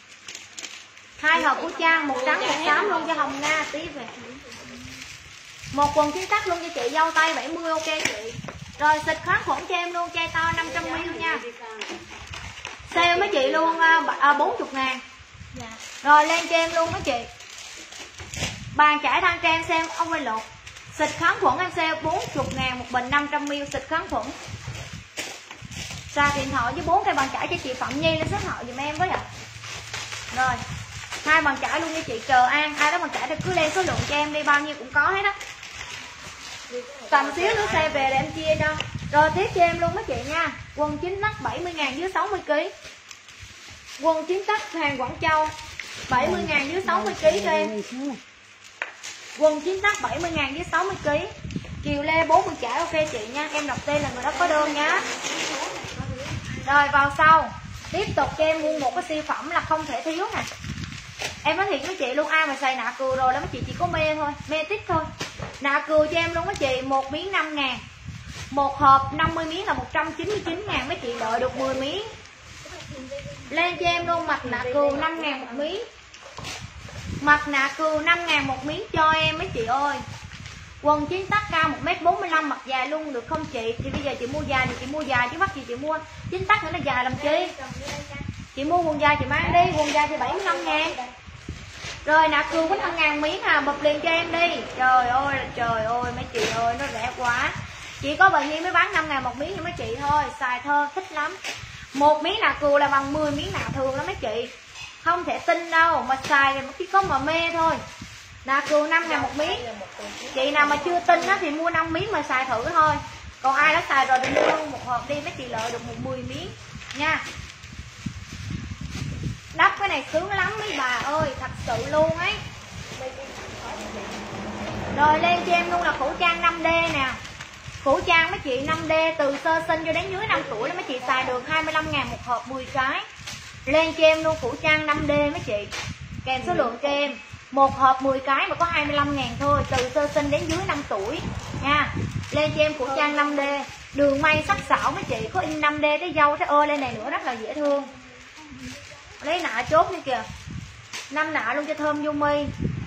A: 2 hộp của Trang, 1 trắng 1 xám luôn cho Hồng Nga tí về. 1 quần 9 tấc luôn cho chị, dâu tay 70 ok chị. Rồi xịt kháng khuẩn cho em luôn, chai to 500ml nha. Sale mấy chị luôn 40.000. Rồi lên cho em luôn mấy chị. Bàn chải thang trang xem ông quay lột. Xịt kháng khuẩn em sale 40.000 một bình 500ml xịt kháng khuẩn. Sạc điện thoại với 4 cây bàn chải cho chị Phạm Nhi lên số thoại giùm em với ạ. Rồi 2 bàn chải luôn cho chị Chờ An. Ai đó bàn chải thì cứ lên số lượng cho em đi, bao nhiêu cũng có hết á. Tầm xíu nữa xe về để em chia cho. Rồi tiếp cho em luôn mấy chị nha. Quần 9 tấc 70.000 dưới 60kg. Quần 9 tấc hàng Quảng Châu 70.000 dưới 60kg cho em. Quần 9 tấc 70.000 dưới 60kg. Kiều Lê 4 bàn chải ok chị nha. Em đọc tên là người đó có đơn nhá. Rồi vào sau tiếp tục cho em mua một cái siêu phẩm là không thể thiếu nè. Em nói thiệt với chị luôn, ai mà xài nạ cừu rồi là mấy chị chỉ có mê thôi, mê tích thôi. Nạ cừu cho em luôn mấy chị, 1 miếng 5.000. 1 hộp 50 miếng là 199.000, mấy chị đợi được 10 miếng. Lên cho em luôn mặt nạ cừu 5.000 một miếng. Mặt nạ cừu 5.000 một miếng cho em mấy chị ơi. Quần 9 tấc cao 1m45 mặt dài luôn được không chị? Thì bây giờ chị mua dài thì chị mua dài chứ bắt chị mua 9 tấc nữa nó dài làm chi? Chị mua quần dài chị mang đi, quần dài thì 75.000. Rồi nạ cừu có 5.000 miếng à, bập liền cho em đi. Trời ơi mấy chị ơi nó rẻ quá. Chỉ có bà Nhi mới bán 5.000 một miếng cho mấy chị thôi, xài thơ thích lắm. Một miếng nạ cừu là bằng 10 miếng nạ thường đó mấy chị. Không thể tin đâu, mà xài thì chỉ có mà mê thôi. Nạ cừu 5.000 một miếng. Chị nào mà chưa tin á thì mua 5 miếng mà xài thử thôi. Còn ai đã xài rồi thì mua luôn một hộp đi, mấy chị lợi được 10 miếng nha. Đắp cái này sướng lắm mấy bà ơi, thật sự luôn ấy. Rồi lên cho em luôn là khẩu trang 5D nè. Khẩu trang mấy chị 5D từ sơ sinh cho đến dưới 5 tuổi là mấy chị xài được 25.000 một hộp 10 cái. Lên cho em luôn khẩu trang 5D mấy chị, kèm số lượng cho em. Một hộp 10 cái mà có 25.000 thôi, từ sơ sinh đến dưới 5 tuổi nha. Lên cho em khẩu trang 5D, đường may sắc sảo mấy chị, có in 5D cái dâu cái ơi lên này nữa, rất là dễ thương. Lấy nạ chốt đi kìa, 5 nạ luôn cho Thơm Yumi,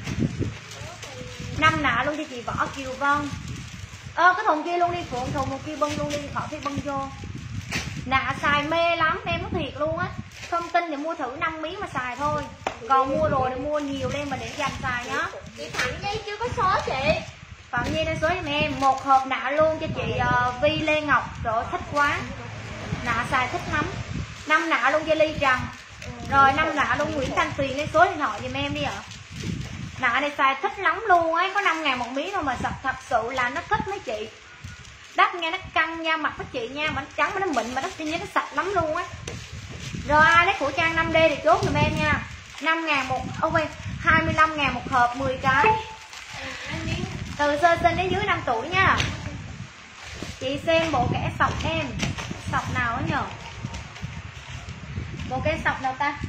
A: 5 nạ luôn cho chị Võ Kiều Vân. Cái thùng kia luôn đi Phượng, thùng kia bưng luôn đi, khỏi phải bưng vô. Nạ xài mê lắm em, nói thiệt luôn á. Không tin thì mua thử 5 miếng mà xài thôi. Còn mua rồi thì mua nhiều lên mà để dành xài nhá.
B: Chị Phạm Nhi chưa có số chị.
A: Phạm Nhi đây số giùm em. Một hộp nạ luôn cho chị Vi Lê Ngọc. Trời ơi, thích quá. Nạ xài thích lắm. 5 nạ luôn cho Ly Trần. Rồi 5 nạ luôn Nguyễn Thanh Tuyền, lấy số điện thoại giùm em đi ạ. Nạ này xài thích lắm luôn ấy, có 5.000 một miếng thôi mà thật sự là nó thích mấy chị. Đắp nha, nó căng nha, mặt mấy chị nha, mà nó trắng mà nó mịn mà nó xinh, nó sạch lắm luôn á. Rồi ai lấy khẩu trang 5D thì chốt giùm em nha. 5.000 một, 25.000 một hộp 10 cái. Từ sơ sinh đến dưới 5 tuổi nha. Chị xem bộ kẻ sọc em. Sọc nào đó nhờ? Bộ kẻ sọc nào ta?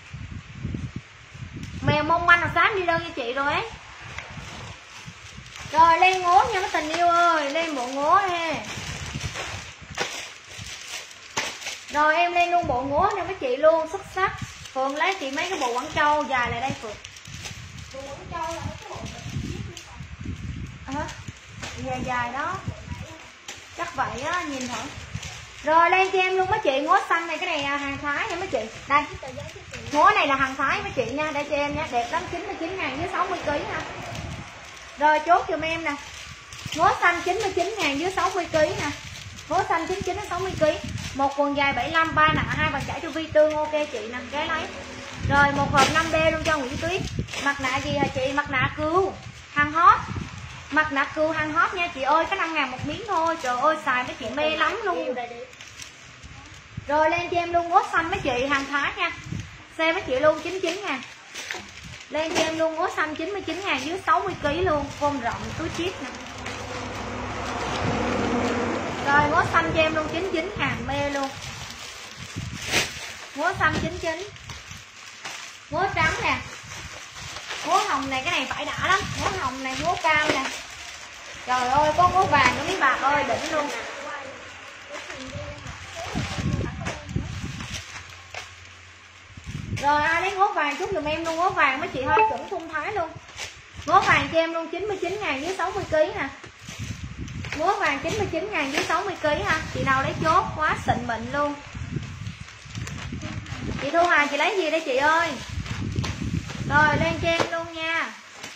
A: Mèo mong manh là sáng đi đơn cho chị rồi ấy. Rồi lên ngố nha mấy tình yêu ơi, lên bộ ngố đi. Rồi em lên luôn bộ ngố nha mấy chị luôn, xuất sắc. Phượng lấy chị mấy cái bộ Quảng Châu dài lại đây Phượng.
B: Bộ Quảng Châu là cái bộ
A: dài dài đó. Chắc vậy á, nhìn thử. Rồi lên cho em luôn mấy chị, ngố xanh này, cái này hàng Thái nha mấy chị. Đây. Ngố này là hàng Thái mấy chị nha, đây cho em nha, đẹp lắm, 99.000 với 60 kg ha. Rồi chốt giùm em nè. Ngố xanh 99.000 dưới 60 kg nè. Ngố xanh 99 đến 60 kg. Một quần dài 75, 3 nạ, 2 bàn chải cho Vi Tương, ok chị nè, cái lấy. Rồi một hộp 5D luôn cho Nguyễn Tuyết. Mặt nạ gì hả chị? Mặt nạ cừu, hàng hot. Mặt nạ cừu hàng hot nha chị ơi, có 5.000 một miếng thôi. Trời ơi xài mấy chị mê lắm luôn. Rồi lên cho em luôn ngố xanh mấy chị, hàng Thái nha. Xe mấy chị luôn 99.000. Lên cho em luôn ngố xanh 99.000 dưới 60 kg luôn, form rộng túi chip nè. Rồi ngố xanh cho em luôn 99.000, mê luôn. Ngố xanh 99. Ngố trắng nè. Ngố hồng này, cái này phải đã lắm. Ngố hồng này, ngố cam nè. Trời ơi có ngố vàng nữa mấy bà ơi, đỉnh luôn. Rồi ai lấy ngố vàng chút giùm em luôn, ngố vàng mấy chị hơi chuẩn thun Thái luôn. Ngố vàng cho em luôn 99.000 dưới 60 kg nè. Ngố vàng 99.000 dưới 60 kg ha. Chị nào lấy chốt quá xịn mịn luôn. Chị Thu Hà chị lấy gì đây chị ơi? Rồi lên cho em luôn nha.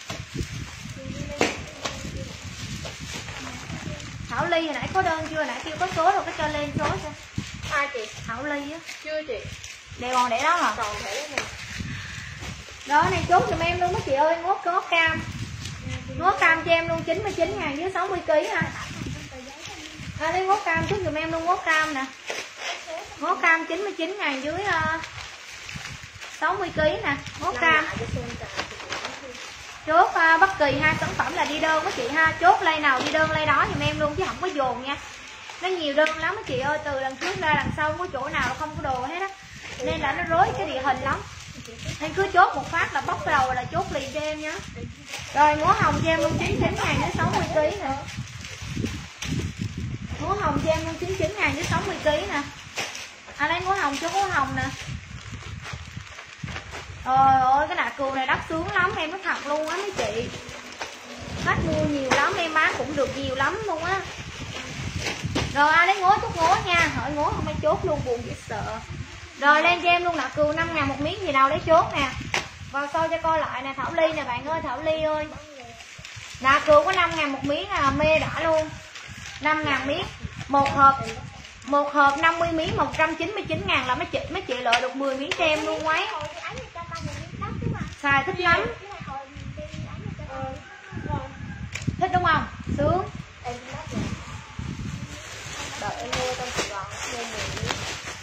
A: Thảo Ly hồi nãy có đơn chưa? Hồi nãy kêu có số rồi, có cho lên số cho.
B: ai chị?
A: Thảo Ly á.
B: Chưa chị.
A: Đều còn để đó hả?
B: Còn để đó nè.
A: Đó này chốt giùm em luôn mấy chị ơi, ngố cam. Ngố cam cho em luôn 99.000 dưới 60 kg ha. Lấy ngố cam chút giùm em luôn, ngố cam nè. Ngố cam 99.000 dưới 60 kg nè, ngố cam. Chốt bất kỳ 2 sản phẩm là đi đơn mấy chị ha. Chốt lay nào đi đơn lay đó giùm em luôn chứ không có dồn nha. Nó nhiều đơn lắm mấy chị ơi, từ lần trước ra lần sau không có chỗ nào là không có đồ hết á. Nên là nó rối cái địa hình lắm. Nên cứ chốt một phát là bóc đầu là chốt liền cho em nhé. Rồi ngố hồng cho em luôn 99.000 với 60 kg nè. Ngố hồng cho em luôn 99.000 với 60 kg nè. Lấy ngố hồng cho ngố hồng nè. Trời ơi cái nạ cừu này đắt sướng lắm em, nó thật luôn á mấy chị. Khách mua nhiều lắm, em bán cũng được nhiều lắm luôn á. Rồi ai lấy ngố chút ngố nha, hỏi ngố không ai chốt luôn, buồn dễ sợ. Rồi lên cho em luôn nạ cừu 5.000 một miếng, gì đâu lấy chốt nè. Vào sau cho coi lại nè, Thảo Ly nè bạn ơi, Thảo Ly ơi. Nạ cừu có 5.000 một miếng mê đã luôn. 5.000 miếng. Một hộp 50 miếng 199.000 là mấy chị lợi được 10 miếng cho em luôn ấy. Xài thích lắm. Thích đúng không? Sướng.
B: Đợi em mua trong Sài Gòn mua 10 miếng.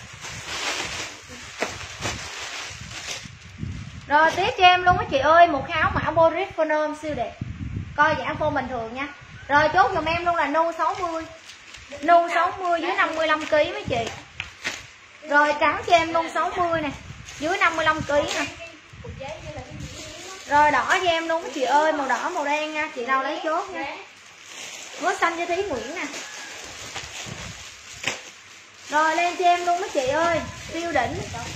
A: Rồi tiếp cho em luôn mấy chị ơi, một cái áo mã Boris Phonôm siêu đẹp. Coi dạng phô bình thường nha. Rồi chốt giùm em luôn là nu 60. Nu 60 dưới 55 kg mấy chị. Rồi trắng cho em luôn 60 nè. dưới 55 kg nè. Rồi đỏ cho em luôn mấy chị ơi, màu đỏ màu đen nha, chị nào lấy chốt nha. Ngố xanh cho Thí Nguyễn nè. Rồi lên cho em luôn mấy chị ơi, siêu đỉnh.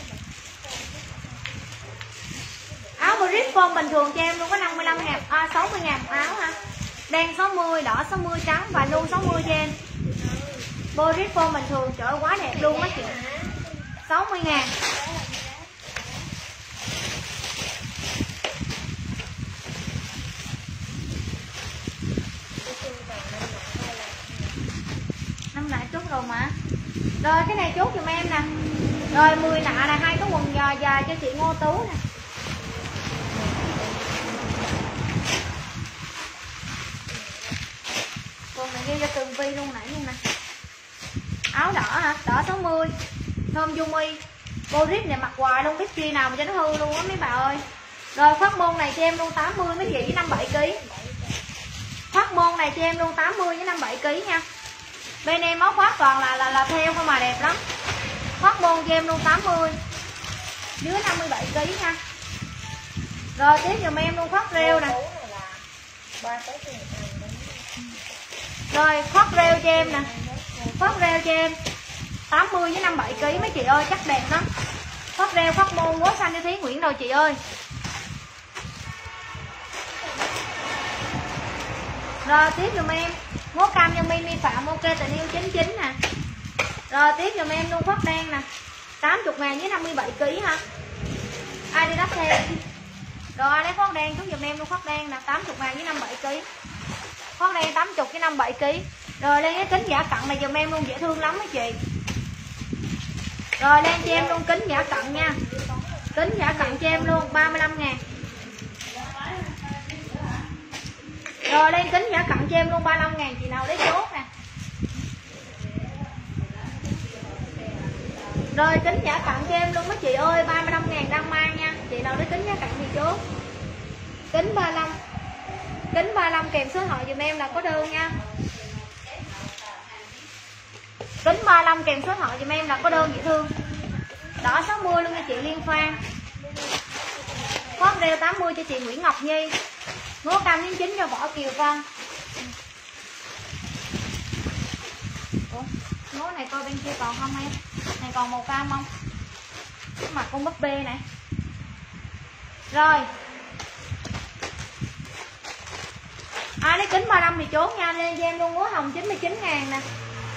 A: Áo Brit form bình thường cho em luôn có 55.000, 60.000 áo ha. Đen 60, đỏ 60, trắng và nu 60 cho em. Brit form bình thường, trời ơi quá đẹp luôn á chị. 60.000. Năm lại chốt rồi mà. Rồi cái này chốt giùm em nè. Rồi 10 nạ là 2 cái quần dài cho chị Ngô Tú nè. Quần này ghi cho Tường Vi luôn nãy luôn nè. Áo đỏ hả? Đỏ 60. Thơm dung y. Cô rip này mặc hoài luôn, biết khi nào mà cho nó hư luôn á mấy bà ơi. Rồi phát môn này cho em luôn 80 mấy chị với 57 kg. Phát môn này cho em luôn 80 với 57 kg nha. Bên em áo khoác toàn là theo không mà đẹp lắm. Khoác môn cho em luôn 80 dưới 57 kg nha. Rồi tiếp giùm em luôn khoác rêu nè. Rồi khoác rêu cho em nè. Khoác rêu cho em 80 với 57 kg mấy chị ơi, chắc đẹp lắm. Khoác rêu khoác môn quá xanh cho Thí Nguyễn rồi chị ơi. Rồi tiếp giùm em ngố cam cho Mimi Phạm ok tình yêu 99 nè. Rồi tiếp giùm em luôn khoác đen nè 80.000 với 57 kg ha. Ai đi đắp theo. Rồi ai lấy khoác đen chút giùm em luôn khoác đen nè 80.000 với 57 kg. Khoác đen 80 với 57 kg. Rồi lên cái kính giả cận này giùm em luôn, dễ thương lắm mấy chị. Rồi lên cho em luôn kính giả cận nha. Kính giả cận cho em luôn 35.000. Rồi lên kính giả cận cho em luôn 35.000 chị nào lấy chốt nè. Rồi kính giả cận cho em luôn mấy chị ơi, 35.000 đang mang nha. Chị nào lấy kính giả cận thì chốt. Kính 35. Kính 35 kèm số điện thoại giùm em là có đơn nha. Kính 35 kèm số điện thoại giùm em là có đơn dễ thương. Đỏ 60 luôn cho chị Liên Phan. Khoác rêu 80 cho chị Nguyễn Ngọc Nhi. Ngố cam 99 cho Võ Kiều Văn. Ủa, ngố này coi bên kia còn không em? Này còn màu cam không? Mặt con búp bê này. Rồi. Ai lấy kính 35 thì chốt nha. Lên cho em luôn ngố hồng 99.000 nè.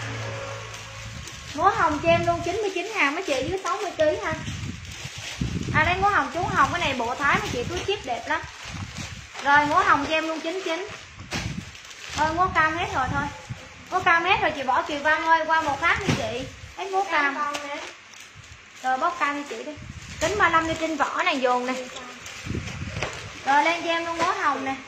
A: Ngố hồng cho em luôn 99.000 mấy chị dưới 60 kg ha. Ai lấy ngố hồng chú hồng, cái này bộ thái mấy chị cứ chip đẹp lắm. Rồi ngố hồng cho em luôn 99. Thôi ngố cam hết rồi thôi. Ngố cam hết rồi chị Võ Kiều Văn ơi, qua một khác đi chị. Hết ngố cam. Rồi bóc cam đi chị đi. Kính 35 đi trên vỏ này dồn nè. Rồi lên cho em luôn ngố hồng nè.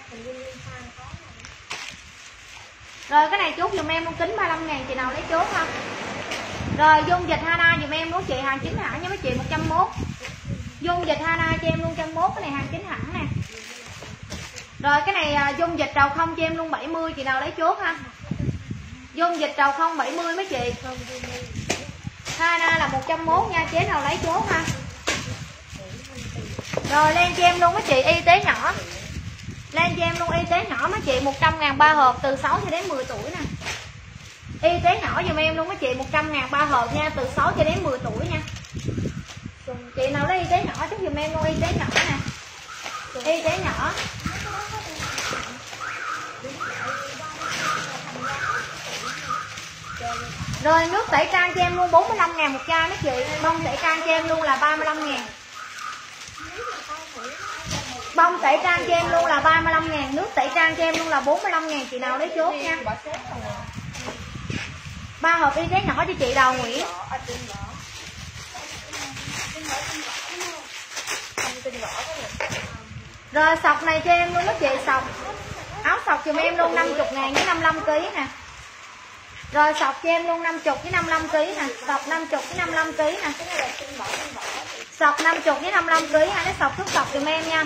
A: Rồi cái này chốt giùm em luôn kính 35.000 chị nào lấy chốt không? Rồi dung dịch Hana giùm em luôn chị, hàng chính hãng nha mấy chị 101. Dung dịch Hana cho em luôn 101, cái này hàng chính hãng nè. Rồi cái này dung dịch trầu không cho em luôn 70 chị nào lấy chốt ha. Dung dịch trầu không 70 mấy chị. Hana là 101 nha, chế nào lấy chốt ha. Rồi lên cho em luôn mấy chị y tế nhỏ. Lên cho em luôn y tế nhỏ mấy chị 100.000 3 hộp từ 6 cho đến 10 tuổi nè. Y tế nhỏ giùm em luôn mấy chị 100.000 3 hộp nha, từ 6 cho đến 10 tuổi nha. Chị nào lấy y tế nhỏ chút giùm em luôn y tế nhỏ nè. Y tế nhỏ. Rồi nước tẩy trang cho em luôn 45.000 một chai mấy chị. Bông tẩy trang cho em luôn là 35.000. Bông tẩy trang cho em luôn là 35.000. Nước tẩy trang cho em luôn là 45.000. Chị nào lấy chốt nha. 3 hộp y tế nhỏ cho chị Đào Nguyễn. Rồi sọc này cho em luôn mấy chị, sọc. Áo sọc giùm em luôn 50.000 với 55 kg nè. Rồi sọc cho em luôn 50 với 55 kg nè. Sọc 50 với 55 kg nè. Sọc 50 với 55 kg, hai cái sọc thuốc sọc giùm em nha.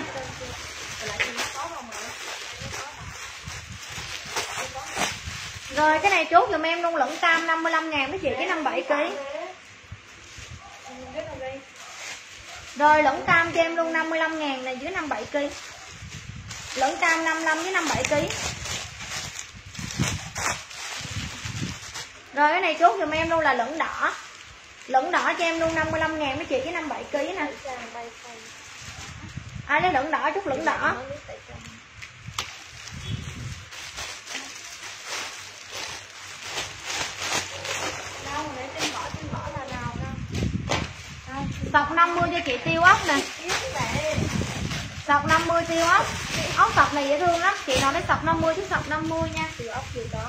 A: Rồi cái này chốt giùm em luôn lẫn cam 55.000 mấy chị với 57 kg. Rồi lẫn cam cho em luôn 55.000 này, dưới 57 kg. Lẫn cam 55 với 57 kg. Rồi cái này chốt giùm em luôn là lẫn đỏ. Lẫn đỏ cho em luôn 55.000 mấy chị, với 57 kg nè. Ai lấy lẫn đỏ, chút lẫn đỏ. Sọc 50 cho chị tiêu ốc nè. Sọc 50 tiêu ốc. Ốc sọc này dễ thương lắm. Chị nào lấy sọc 50 chứ sọc 50 nha.
B: Tiêu ốc gì có.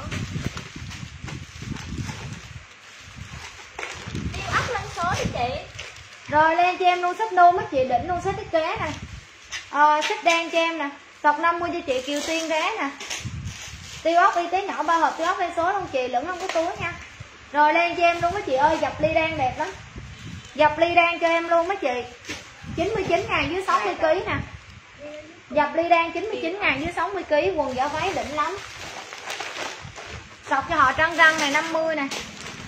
B: Tiêu ốc lên số đi chị.
A: Rồi lên cho em luôn xếp nô mấy chị, đỉnh luôn xếp thiết kế nè. Xếp đen cho em nè. Sọc 50 cho chị Kiều Tiên ghé nè. Tiêu ốc y tế nhỏ 3 hộp tiêu ốc lên số luôn chị, lẫn không có túi nha. Rồi lên cho em luôn mấy chị ơi, dập ly đen đẹp lắm. Dập ly đen cho em luôn mấy chị, 99.000 dưới 60 kg nè. Dập ly đen 99.000 dưới 60 kg, quần vỏ váy đỉnh lắm. Sọc cho họ trăng răng này 50 nè.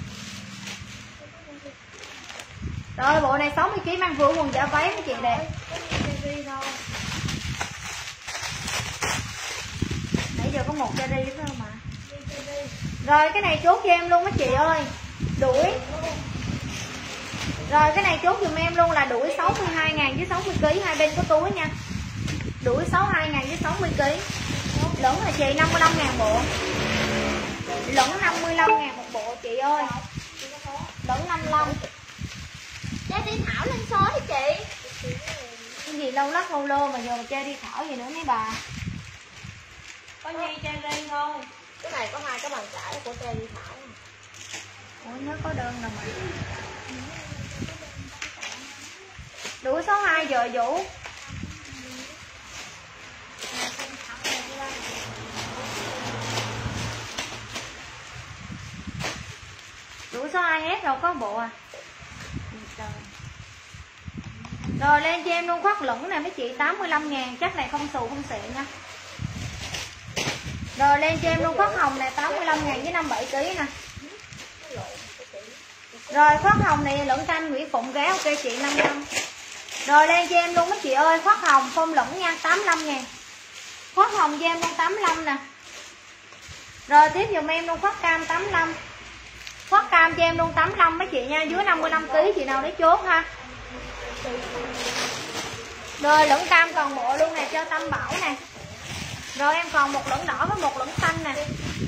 A: Rồi bộ này 60 kg mang vừa, quần vỏ váy mấy chị đẹp. Nãy giờ có một cherry thôi mà. Rồi cái này chốt cho em luôn mấy chị ơi, đuổi. Rồi cái này chốt giùm em luôn là đuổi 62.000 với 60 kg, hai bên có túi nha. Đuổi 62.000 với 60 kg. Lẫn là chị 55.000 bộ. Lẫn 55.000 một bộ chị ơi. Lẫn 55.
B: Cha đi Thảo lên số đi chị.
A: Cái gì lâu lắc lâu lơ mà giờ mà chơi đi Thảo gì nữa mấy bà.
D: Có nhi cherry không?
B: Cái này có 2 cái bàn chải của cha đi Thảo.
A: Ủa nhớ có đơn đâu mà. Đuổi 62 giờ Vũ. Đuổi 62 hết rồi, có bộ à. Rồi lên cho em luôn khoác lửng nè mấy chị, 85.000, chắc này không xù không xịn nha. Rồi lên cho em luôn khoác hồng này 85.000 với 57 kg nè. Rồi khoác hồng này lẫn canh Nguyễn Phụng ghé ok chị 55. Rồi lên cho em luôn mấy chị ơi, khoác hồng phong lẫn nha 85.000. Khoác hồng cho em luôn 85 nè. Rồi tiếp dùm em luôn khoác cam 85. Khoác cam cho em luôn 85 mấy chị nha, dưới 55 kg chị nào lấy chốt ha. Rồi lẫn cam còn bộ luôn nè cho Tâm Bảo nè. Rồi em còn một lẫn đỏ với một lẫn xanh nè.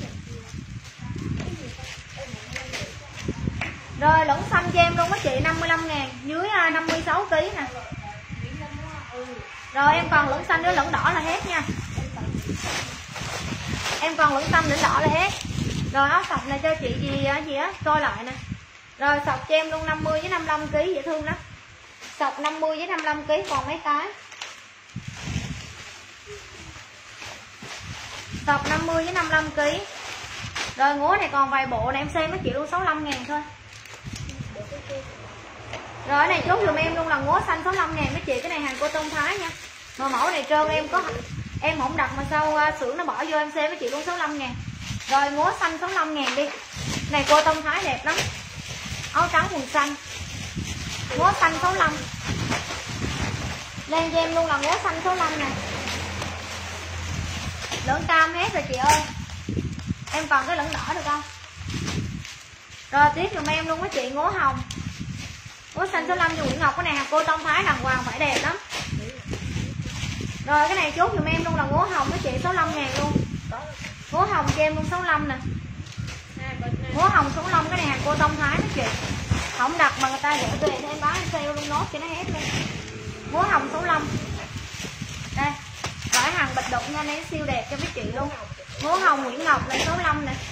A: Rồi lẫn xanh cho em luôn mấy chị 55.000 dưới 56 kg nè. Rồi em còn lẫn xanh với lẫn đỏ là hết nha. Em còn lẫn xanh lẫn đỏ là hết. Rồi áo sọc này cho chị gì á coi lại nè. Rồi sọc cho em luôn 50 với 55 kg dễ thương lắm. Sọc 50 với 55 kg còn mấy cái. Sọc 50 với 55 kg. Rồi ngố này còn vài bộ này em xem mấy chị luôn 65.000 thôi. Rồi cái này chốt dùm em luôn là ngố xanh 65.000 mấy chị, cái này hàng cô Tôn Thái nha. Mà mẫu này trơn em có em không đặt mà sao xưởng nó bỏ vô em xem mấy chị luôn 65.000. Rồi ngố xanh 65.000 đi. Này cô Tôn Thái đẹp lắm. Áo trắng quần xanh. Ngố xanh 65. Lên cho em luôn là ngố xanh 65 nè. Lẫn cam hết rồi chị ơi. Em còn cái lẫn đỏ được không? Rồi tiếp dùm em luôn với chị ngố hồng. Ngố xanh 65 cho Nguyễn Ngọc, cái này hàng cô Tôn Thái đàng hoàng phải đẹp lắm. Rồi cái này chốt dùm em luôn là ngố hồng với chị 65.000 luôn. Ngố hồng cho em luôn 65 nè. Ngố hồng 65, cái này hàng cô Tôn Thái đó chị. Không đặt mà người ta gửi về thì em bán em sale luôn nốt cho nó hết luôn. Ngố hồng 65. Đây, vải hàng bạch đục nha, này siêu đẹp cho mấy chị luôn. Ngố hồng Nguyễn Ngọc này 65 nè.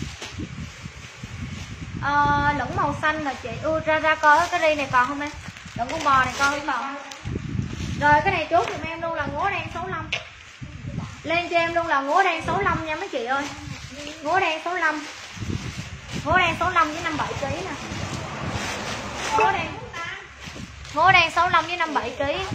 A: Lẫn màu xanh là chị. Ra coi cái ri này còn không em? Lẫn con bò này con không còn. Rồi cái này chốt giùm em luôn là ngố đen 65. Lên cho em luôn là ngố đen 65 nha mấy chị ơi. Ngố đen 65. Ngố đen 65 với 57 kg nè. Ngố đen 65 với 57 kg.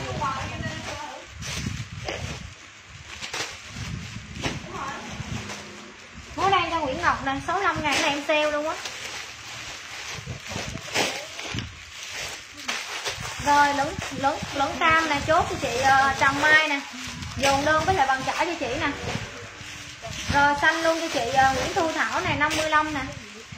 A: Ngố đen cho Nguyễn Ngọc nè, 65.000 này em sale luôn á. Rồi lửng cam nè, chốt cho chị Trần Mai nè, dồn đơn với lại bằng trả cho chị nè. Rồi xanh luôn cho chị Nguyễn Thu Thảo này 55 nè.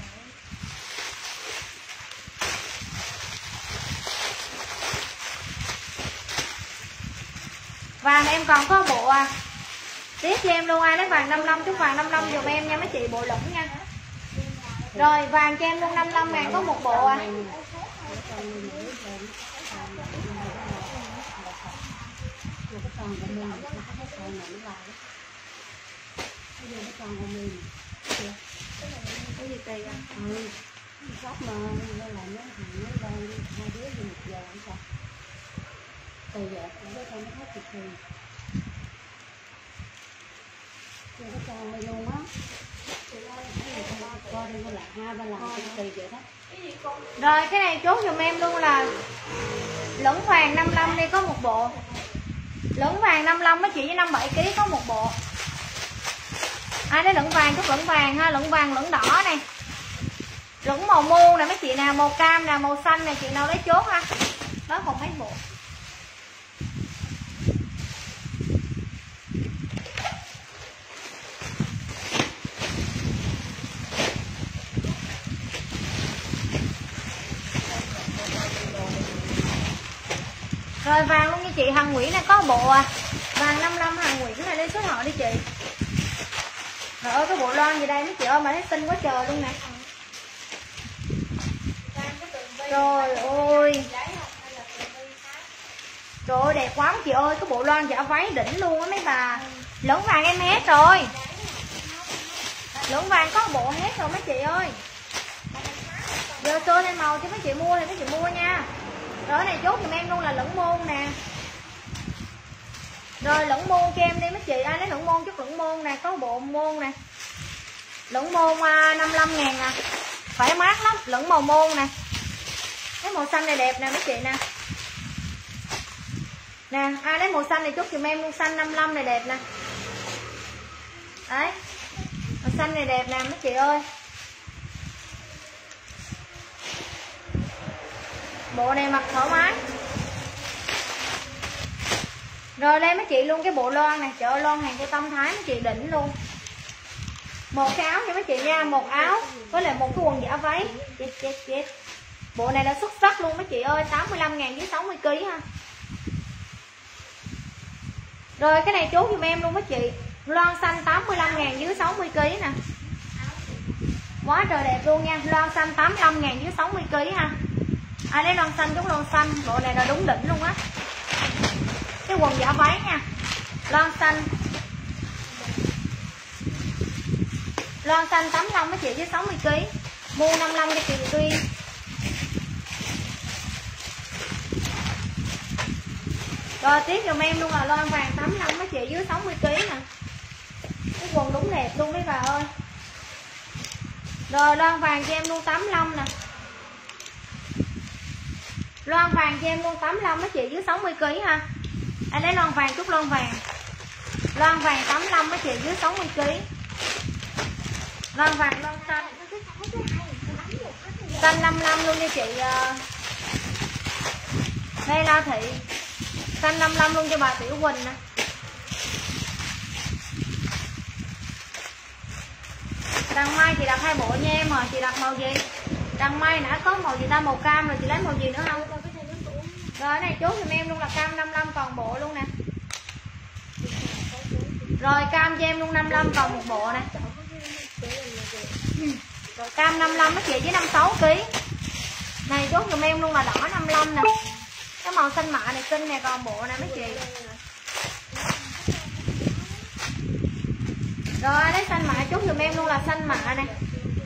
A: Vàng em còn có bộ à. Tiếp cho em luôn, ai lấy vàng 55 chút vàng 55 dùm em nha mấy chị, bộ lửng nha. Rồi vàng cho em luôn 55.000 có một bộ à.
B: Cái gì kỳ à? Sắp mà nó làm nó hàng nó đang hai đứa đi 1 giờ không sao. Từ giờ nó con nó hết kịp thì. Cái con này luôn á. Coi đi là 2-3 lần tùy vậy đó.
A: Rồi cái này chốt dùm em luôn là lửng vàng 55 đây có một bộ. Lửng vàng 55 mấy chị với 57 kg có một bộ. Ai lấy lửng vàng chút lửng vàng ha, lửng vàng lửng đỏ này. Lửng màu muôn nè mấy chị nào, màu cam nè, màu xanh này chị nào lấy chốt ha. Đó còn mấy bộ. Rồi vàng luôn như chị Hằng Nguyễn này có bộ à. Vàng 55 Hằng Nguyễn này lên số điện thoại đi chị. Trời ơi cái bộ loan gì đây mấy chị ơi mà thấy xinh quá trời luôn nè. Trời ơi. Trời ơi đẹp quá mấy chị ơi, cái bộ loan giả váy đỉnh luôn á mấy bà. Lửng vàng em hết rồi. Lửng vàng có bộ hết rồi mấy chị ơi. Giờ show thêm màu cho mấy chị mua thì mấy chị mua nha. Rồi cái này chốt giùm em luôn là lửng môn nè. Rồi lửng môn cho em đi mấy chị, ai lấy lửng môn chút lửng môn nè, có bộ môn nè. Lửng môn 55.000 nè. Phải mát lắm, lửng màu môn nè. Cái màu xanh này đẹp nè mấy chị nè. Nè, ai lấy màu xanh này chốt giùm em luôn, xanh 55 này đẹp nè. Đấy. Màu xanh này đẹp nè mấy chị ơi. Bộ này mặc thoải mái. Rồi lên mấy chị luôn cái bộ loan này, trời ơi loan hàng của Tâm Thái mấy chị đỉnh luôn. Một cái áo cho mấy chị nha, một áo với lại một cái quần giả váy. Chết. Bộ này là xuất sắc luôn mấy chị ơi, 85.000 với 60 kg ha. Rồi cái này chốt giùm em luôn mấy chị. Loan xanh 85.000 dưới 60 kg nè. Quá trời đẹp luôn nha, loan xanh 85.000 dưới 60 kg ha. Ai lấy loan xanh chút loan xanh, bộ này là đúng đỉnh luôn á. Cái quần giả váy nha. Loan xanh. Loan xanh 85 mấy chị với 60 kg. Mua 55 cho chị Tuyên. Rồi tiếp giùm em luôn là loan vàng 85 mấy chị dưới 60 kg nè. Cái quần đúng đẹp luôn mấy bà ơi. Rồi loan vàng cho em luôn 85 nè. Loan vàng cho em luôn 85 mấy chị dưới 60 kg ha. Anh lấy loan vàng chút loan vàng. Loan vàng 85 mấy chị dưới 60 kg. Loan vàng loan xanh. Xanh 55 luôn cho chị Đây La Thị. Xanh 55 luôn cho bà Tiểu Quỳnh nè. Đằng mai chị đặt 2 bộ nha em à. Chị đặt màu gì? Đằng mai đã có màu gì ta, màu cam rồi, chị lấy màu gì nữa không? Rồi cái này chốt giùm em luôn là cam 55 còn bộ luôn nè. Rồi cam cho em luôn 55 còn một bộ nè. Rồi cam 55 mấy chị với 56 kg. Này chốt giùm em luôn là đỏ 55 nè. Cái màu xanh mạ này xinh nè, còn bộ nè mấy chị. Rồi lấy xanh mạ chốt giùm em luôn là xanh mạ nè.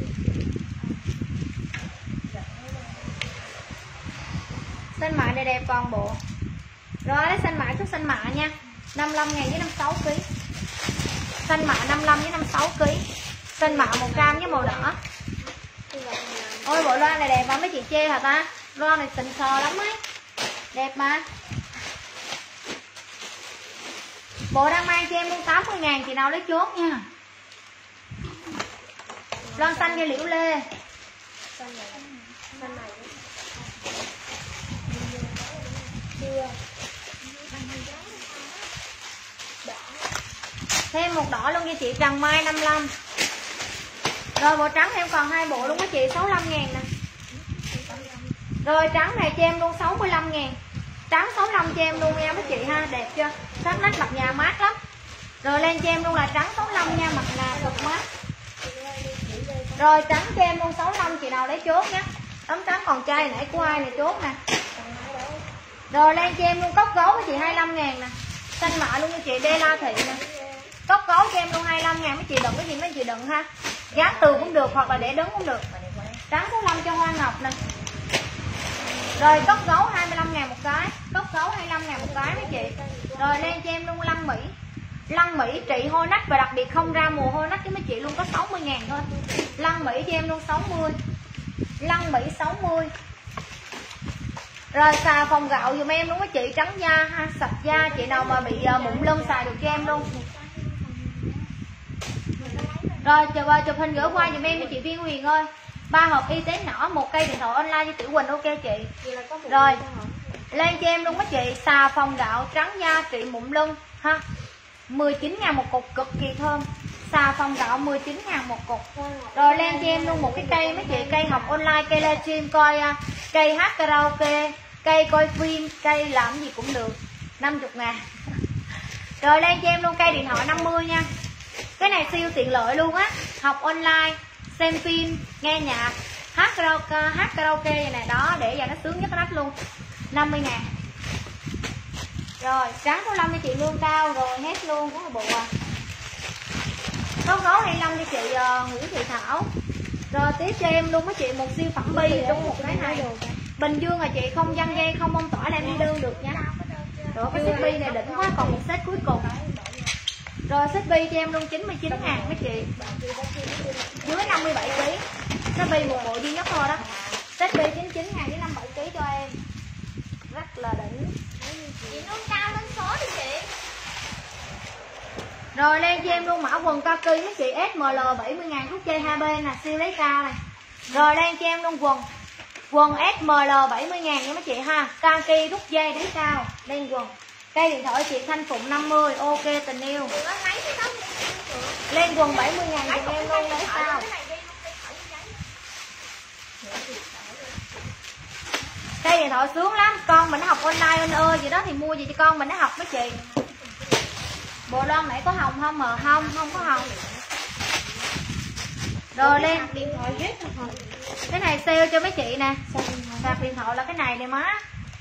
A: Xanh mạ này đẹp còn bộ. Rồi lấy xanh mạ chút xanh mạ nha. 55.000 với 56 kg. Xanh mạ 55 với 56 kg. Xanh mạ màu cam với màu đỏ. Ôi bộ loa này đẹp mà mấy chị chê hả ta? Loa này xịn sò lắm ấy. Đẹp mà. Bộ đang mang cho em luôn 80.000, chị nào lấy chốt nha. Loan xanh với liễu lê. Thêm một đỏ luôn nha chị, Trần Mai 55. Rồi bộ trắng em còn 2 bộ luôn á chị, 65 ngàn nè. Rồi trắng này cho em luôn 65 ngàn. Trắng 65 cho em luôn nha mấy chị ha, đẹp chưa? Sắc nách mặt nhà mát lắm. Rồi lên cho em luôn là trắng 65 nha, mặt là cực mát. Rồi trắng cho em luôn 65, chị nào lấy chốt nhé. Tấm trắng còn chai nãy của ai này chốt nè. Rồi lên cho em luôn cốc gấu với chị 25 ngàn nè. Xanh mạ luôn nha chị, Đê La Thị nè. Cốc gấu cho em luôn 25 ngàn mấy chị đựng cái gì mấy chị đựng ha. Giá từ cũng được hoặc là để đứng cũng được. Trắng 65 cho Hoa Ngọc nè. Rồi cốc gấu 25 ngàn một cái. Cốc gấu 25 ngàn một cái mấy chị. Rồi lên cho em luôn lăng Mỹ. Lăng Mỹ trị hôi nách và đặc biệt không ra mùa hôi nách với mấy chị luôn, có 60 ngàn thôi. Lăng Mỹ cho em luôn 60. Lăng Mỹ 60. Rồi xà phòng gạo dùm em đúng mấy chị, trắng da ha, sạch da, chị nào mà bị mụn lưng xài được cho em luôn. Rồi chụp hình gửi qua dùm em cho chị Viên Huyền ơi. 3 hộp y tế nhỏ, 1 cây điện thoại online cho Tiểu Quỳnh, ok chị. Rồi lên cho em luôn mấy chị, xà phòng gạo trắng da trị mụn lưng ha, 19 ngàn một cục, cực kỳ thơm. Xà phòng gạo 19 ngàn một cục. Rồi lên cho em luôn một cái cây mấy chị, cây học online, cây livestream, coi cây hát karaoke, cây coi phim, cây làm gì cũng được, 50 ngàn. Rồi lên cho em luôn cây điện thoại 50 nha. Cái này siêu tiện lợi luôn á, học online, xem phim, nghe nhạc, hát karaoke này nè, đó để giờ nó sướng nhất nách luôn, 50 ngàn. Rồi trắng số 5 cho chị Lương Cao, rồi hết luôn, có một bộ à. Có gấu 25 cho chị Nguyễn Thị Thảo. Rồi tiếp cho em luôn mấy chị một siêu phẩm bi đúng một cái này. Bình Dương là chị, không văng dây, không bông tỏa, đem đi đơn được nha. Rồi cái set bi này đỉnh quá, còn một set cuối cùng. Rồi set bi cho em luôn 99 ngàn mấy chị. Dưới 57 kg. Set bi một bộ duy nhất thôi đó. Set bi 99 ngàn với 57 kg cho em. Rất là đỉnh.
B: Chị Lương Cao lên số đi chị.
A: Rồi lên cho em luôn mã quần kaki mấy chị, SML 70 ngàn, thuốc chơi 2B nè, siêu lấy ca này. Rồi lên cho em luôn quần SML 70 ngàn nha mấy chị ha, kaki rút dây đáy cao. Lên quần cây điện thoại chị Thanh Phụng 50, ok tình yêu. Lên quần 70 ngàn cho em luôn đáy cao. Cây điện thoại sướng lắm, con mình nó học online anh ơi, gì đó thì mua gì cho con mình nó học mấy chị. Bộ lon nãy có hồng không mà không có hồng. Rồi lên cái này sale cho mấy chị nè, sạc điện thoại là cái này nè má.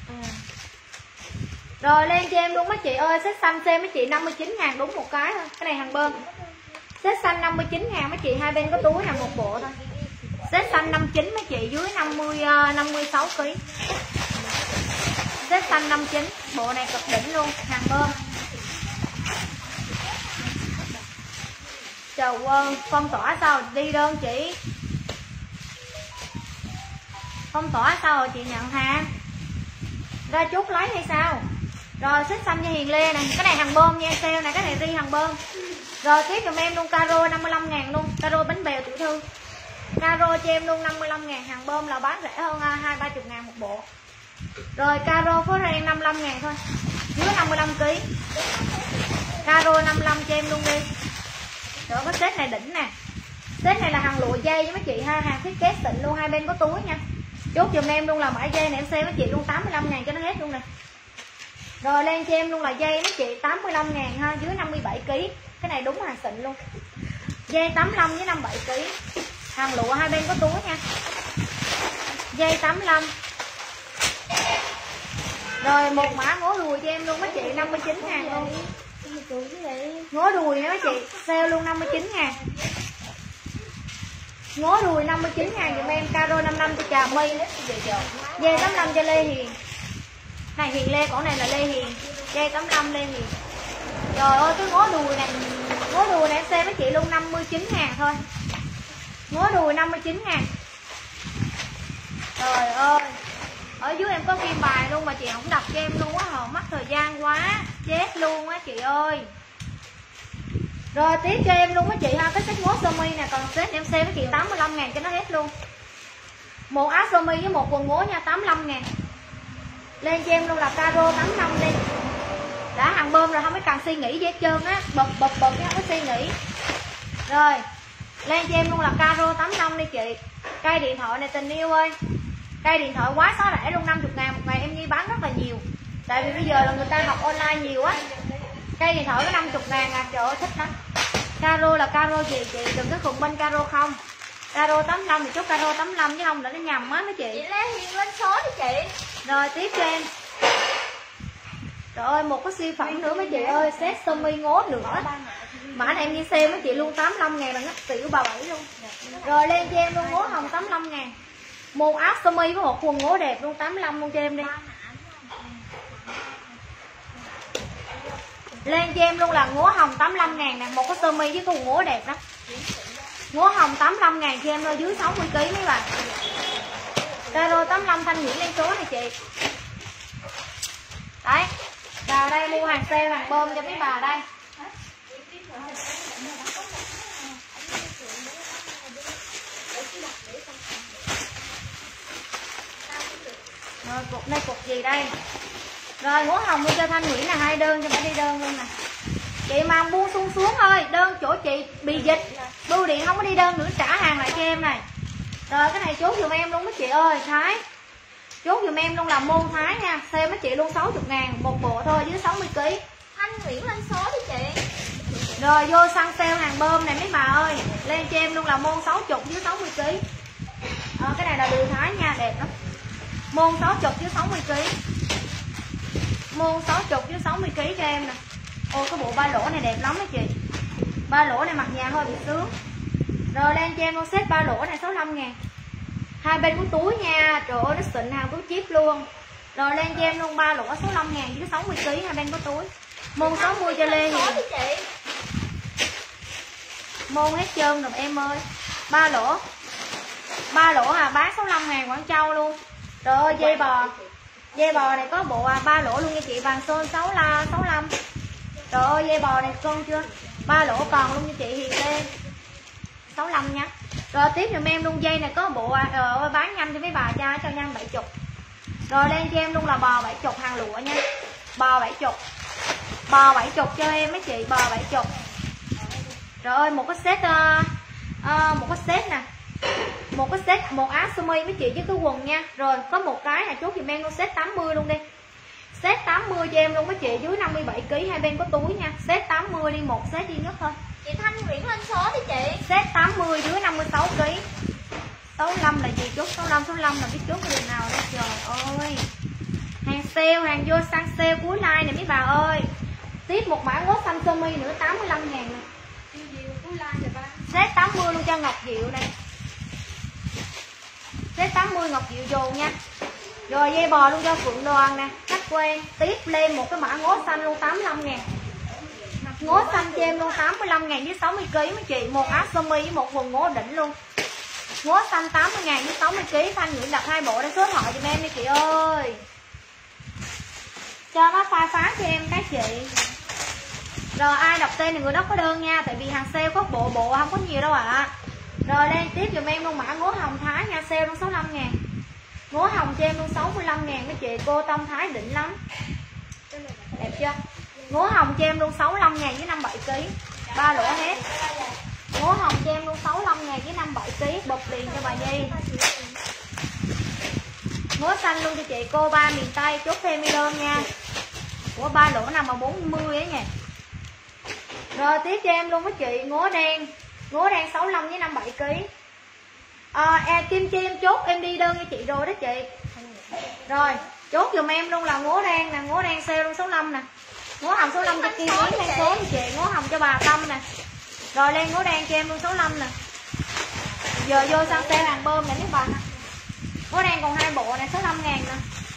A: Rồi lên cho em luôn mấy chị ơi, set xanh xem mấy chị 59 ngàn đúng một cái thôi, cái này hàng bơm. Set xanh 59 ngàn mấy chị, hai bên có túi hàng một bộ thôi. Set xanh 59 mấy chị, dưới 56 kg. Set xanh 59, bộ này cực đỉnh luôn, hàng bơm. Trời ơi, phong tỏa sao đi đơn chị? Phong tỏa sao rồi chị nhận hàng? Ra chút lấy hay sao? Rồi xích xanh cho Hiền Lê này, cái này hàng bơm nha, sale này, cái này ri hàng bơm. Rồi tiếp giùm em luôn caro 55 ngàn luôn, caro bánh bèo tiểu thư. Caro cho em luôn 55 ngàn, hàng bơm là bán rẻ hơn 20-30 ngàn một bộ. Rồi caro phố ren 55 ngàn thôi, dưới 55 kg. Caro 55 cho em luôn đi. Rồi có set này đỉnh nè. Set này là hàng lụa dây với mấy chị ha, hàng thiết kế xịn luôn, hai bên có túi nha. Chốt giùm em luôn là mã dây này em xem mấy chị luôn 85 ngàn cho nó hết luôn nè. Rồi lên cho em luôn là dây mấy chị 85 ngàn ha, dưới 57 kg. Cái này đúng hàng xịn luôn. Dây 85 với 57 kg. Hàng lụa hai bên có túi nha. Dây 85. Rồi một mã ngố đùi cho em luôn mấy chị 59 ngàn luôn. Ngố đùi nha mấy chị, sale luôn 59 ngàn. Ngố đùi 59 ngàn dùm em, caro 55 cho Trà My. Dây 85 cho Lê Hiền. Này Hiền Lê, cổ này là Lê Hiền. Dây 85 Lê Hiền. Trời ơi cái ngố đùi này, ngố đùi này em xem mấy chị luôn 59 ngàn thôi. Ngố đùi 59 ngàn. Trời ơi, ở dưới em có phim bài luôn mà chị không đọc cho em luôn á, hờ mất thời gian quá, chết luôn á chị ơi. Rồi tiếp cho em luôn mấy chị ha, cái set ngố sơ mi nè, còn set em xem với chị 85 ngàn cho nó hết luôn. Một áo sơ mi với một quần ngố nha, 85 ngàn. Lên cho em luôn là caro 85 đi. Đã hàng bơm rồi không có cần suy nghĩ gì hết trơn á, bật chứ không có suy nghĩ. Rồi lên cho em luôn là caro 85 đi chị. Cây điện thoại này tình yêu ơi, cây điện thoại quá xá rẻ luôn, 50.000 một ngày, em Nhi bán rất là nhiều. Tại vì bây giờ là người ta học online nhiều á. Cây điện thoại có 50.000 à, trời ơi thích lắm. Caro là caro gì chị, đừng có khùng bên caro không. Caro 85 thì chốt caro 85 chứ không là nó nhầm á mấy chị.
B: Chị lấy Hiền lên số đi chị.
A: Rồi tiếp cho em. Trời ơi một cái siêu phẩm nữa mấy chị ơi, set sơ mi ngố nữa. Mã này em đi xem mấy chị luôn, 85.000 là ngắt xỉu 37 luôn. Rồi lên cho em luôn ngố hồng 85.000. Một áo sơ mi với một quần ngố đẹp luôn, 85 luôn cho em đi. Lên cho em luôn là ngố hồng 85.000 nè, một cái sơ mi với cái quần ngố đẹp đó. Ngố hồng 85.000 cho em thôi, dưới 60 kg mấy bạn. Caro 85 Thanh Nguyễn lên số này chị. Đấy, vào đây mua hàng sale hàng bơm cho mấy bà đây. Rồi cục đây cục gì đây? Rồi ngố hồng mua cho Thanh Nguyễn là 2 đơn cho bà đi đơn luôn nè. Chị mà buông xuống thôi, đơn chỗ chị bị dịch, bưu điện không có đi đơn nữa, trả hàng lại cho em này. Rồi cái này chốt giùm em luôn mấy chị ơi, Thái. Chốt giùm em luôn là môn Thái nha, sale mấy chị luôn 60.000 một bộ thôi, dưới 60 kg.
B: Thanh Nguyễn lên số đi chị.
A: Rồi vô săn sale hàng bơm này mấy bà ơi, lên cho em luôn là môn 60 dưới 60 kg. Cái này là đường Thái nha, đẹp lắm. Môn 60 dưới 60 kg. Môn 60 dưới 60 kg cho em nè. Ôi cái bộ ba lỗ này đẹp lắm đó chị. Ba lỗ này mặc nhà hơi bị sướng. Rồi lên cho em luôn set ba lỗ này 65.000. Hai bên của túi nha, trời ơi nó xịn, hàng túi chip luôn. Rồi lên cho em luôn ba lỗ 65.000 dưới 60 kg, hai bên có túi. Môn 60 cho Lê Hiền. Môn hết trơn rồi em ơi. Ba lỗ à, bán 65.000 Quảng Châu luôn. Trời ơi dây bò. Dây bò này có bộ ba lỗ luôn nha chị, vàng sơn 65. Trời ơi dây bò này con chưa? Ba lỗ còn luôn nha chị Hiền Lê. 65 nha. Rồi tiếp giùm em luôn dây này có bộ bán nhanh cho mấy bà cho nhanh 70. Rồi lên cho em luôn là bò 70 hàng lụa nha. Bò 70. Bò 70 cho em mấy chị, bò 70. Trời ơi một cái set nè. Một cái set, một áo sơ mi mấy chị với cái quần nha. Rồi có một cái là chốt giùm em luôn set 80 luôn đi. Set 80 cho em luôn mấy chị, dưới 57 kg, hai bên có túi nha. Set 80 đi, một set duy nhất thôi.
B: Chị Thanh Nguyễn lên số đi chị.
A: Set 80 dưới 56 kg. 65 là gì chốt? 65 là biết chốt cái đường nào đây trời ơi. Hàng sale, hàng vô săn sale cuối like này mấy bà ơi. Tiếp một mã ngốt xanh sơ mi nữa 85.000 nè. Set 80 luôn cho Ngọc Diệu này. Set 80 Ngọc Diệu dồn nha. Rồi dây bò luôn cho Phượng Đoàn nè, khách quen. Tiếp lên một cái mã ngố xanh luôn 85.000. Ngố xanh cho em luôn 85.000 với 60 kg mấy chị, một áo sơ mi với một quần ngố đỉnh luôn. Ngố xanh 80.000 với 60 kg, Thanh Nguyễn đặt 2 bộ để số điện thoại giùm em đi chị ơi. Cho nó pha phá cho em các chị. Rồi ai đọc tên thì người đó có đơn nha, tại vì hàng sale có bộ không có nhiều đâu ạ. Rồi lên tiếp giùm em luôn mã ngố hồng Thái nha, sale luôn 65.000. Ngố hồng cho em luôn 65.000 mấy chị, cô Tâm Thái đỉnh lắm. Đẹp chưa? Ngố hồng cho em luôn 65.000 với 57 kg. Ba lỗ hết. Ngố hồng cho em luôn 65.000 với 57 kg, bột liền cho bà Nhi. Ngố xanh luôn cho chị, cô ba miền Tây, chốt thêm đơn nha. Của ba lỗ nằm ở 40 ấy nha. Rồi tiếp cho em luôn mấy chị, ngố đen 65 với 57 kg. Kim Chi em chốt em đi đơn cho chị rồi đó chị. Rồi chốt giùm em luôn là ngố đen nè, ngố đen sale luôn 65 nè. Ngố hồng 65 cho Kim Yến lên số cho chị, ngố hồng cho bà Tâm nè. Rồi lên ngố đen cho em luôn 65 nè. Giờ vô sang sale hàng bơm này mấy bà nè. Ngố đen còn 2 bộ này 65.000 nè.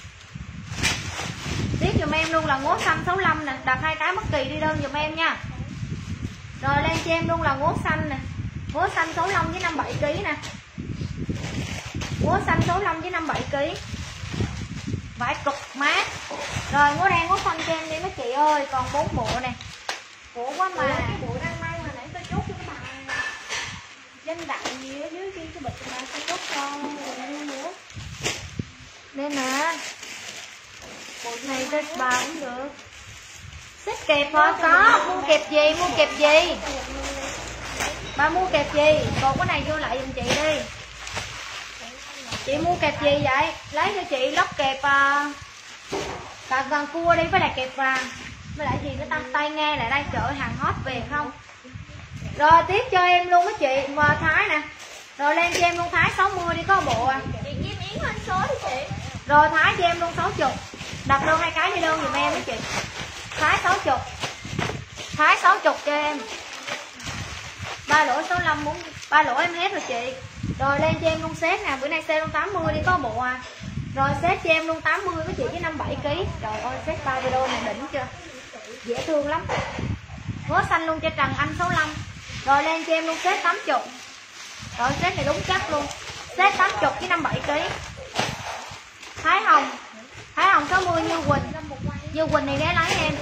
A: Tiếp giùm em luôn là ngố xanh 65 nè, đặt 2 cái bất kỳ đi đơn giùm em nha. Rồi lên cho em luôn là ngố xanh nè. Ngố xanh 65 với 57 kg nè. Ngố xanh 65 với 57 kg. Vải cực mát. Rồi ngố đen ngố xanh cho em đi mấy chị ơi, còn 4 bộ nè. Khổ quá mà.
B: Cái bộ đang may mà nãy tôi chốt cho các bạn. Danh đặng gì ở dưới kia cái bịch mà tôi chốt con nữa.
A: Đây nè. Này cho bà cũng được. Xếp kẹp hả? Có. Mua kẹp gì? Mua kẹp gì? Bà mua kẹp gì? Còn cái này vô lại giùm chị đi. Chị mua kẹp gì vậy? Lấy cho chị lót kẹp vàng cua đi với lại kẹp vàng. Với lại gì nó tăng tay nghe lại đây, trời ơi hàng hot về không. Rồi tiếp cho em luôn với chị mà Thái nè. Rồi lên cho em luôn Thái 60 đi có bộ à.
B: Chị Kim Yến lên số đi chị.
A: Rồi Thái cho em luôn 60. Đặt đơn 2 cái đi đơn giùm em với chị. Thái 60. Thái 60 cho em. 3 lỗ 65 muốn 3 lỗ em hết rồi chị. Rồi lên cho em luôn set nè, bữa nay sale luôn 80 đi có bộ à. Rồi set cho em luôn 80 với chị với 57 kg. Trời ơi set 3 video này đỉnh chưa? Dễ thương lắm. Ngố xanh luôn cho Trần Anh 65. Rồi lên cho em luôn set 80. Rồi set này đúng chắc luôn. Set 80 với 57 kg. Thái Hồng 60 Như Quỳnh. Như Quỳnh này ghé lấy em.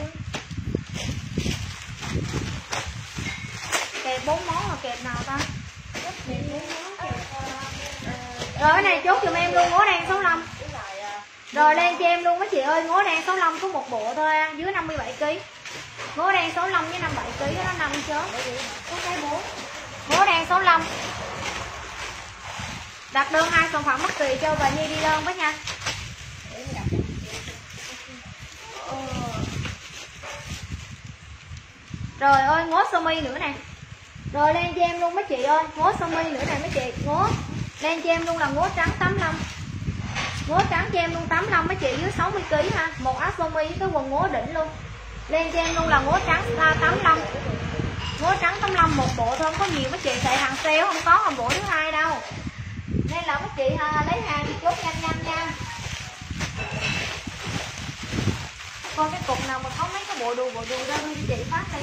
A: Kẹp 4 món là kẹp nào ta? Rồi cái này chốt giùm em luôn ngố đen 65. Rồi lên cho em luôn mấy chị ơi, ngố đen 65 có một bộ thôi à, dưới 57 kg. Ngố đen 65 với 57 kg nó 5 chớp. Có cái 4. Ngố đen 65. Đặt đơn 2 sản phẩm bất kỳ cho bà Nhi đi đơn với nha. Rồi ơi ngố sơ mi nữa nè. Rồi lên cho em luôn mấy chị ơi, ngố sơ mi nữa nè mấy chị. Ngố lên cho em luôn là ngố trắng 85. Ngố trắng cho em luôn 85 mấy chị dưới 60 kg ha. Một áo sơ mi với cái quần ngố đỉnh luôn. Lên cho em luôn là ngố trắng 85. Ngố trắng 85 một bộ thôi, không có nhiều mấy chị, tại hàng sale không có bộ thứ hai đâu. Nên là mấy chị lấy hàng chốt nhanh nha. Coi cái cục nào mà có mấy cái bộ đùi ra cho chị phát đi.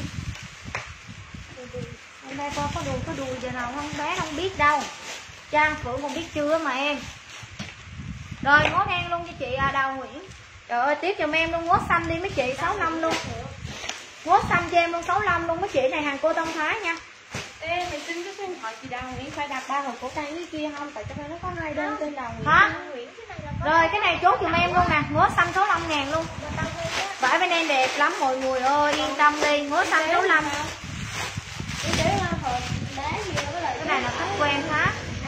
A: Hôm nay coi có đùi giờ nào không bé không biết đâu. Trang Phượng còn biết chưa mà em. Rồi ngố đen luôn cho chị Đào Nguyễn. Trời ơi tiếp cho em luôn ngố xanh đi mấy chị 65 luôn. Ngố xanh cho em luôn 65 luôn mấy chị, này hàng cô Tông Thái nha.
D: Ê mày xin cái điện thoại chị Đào Nguyễn phải đặt 3 hộp cổ tay với kia không? Tại trong đây nó có 2 đơn tên Đào Nguyễn.
A: Hả? Rồi cái này chốt giùm em luôn nè, ngố xanh 65.000 luôn. Vải bên em đẹp lắm mọi người ơi, yên tâm đi, ngố xanh 65. Cái này là khách quen khác.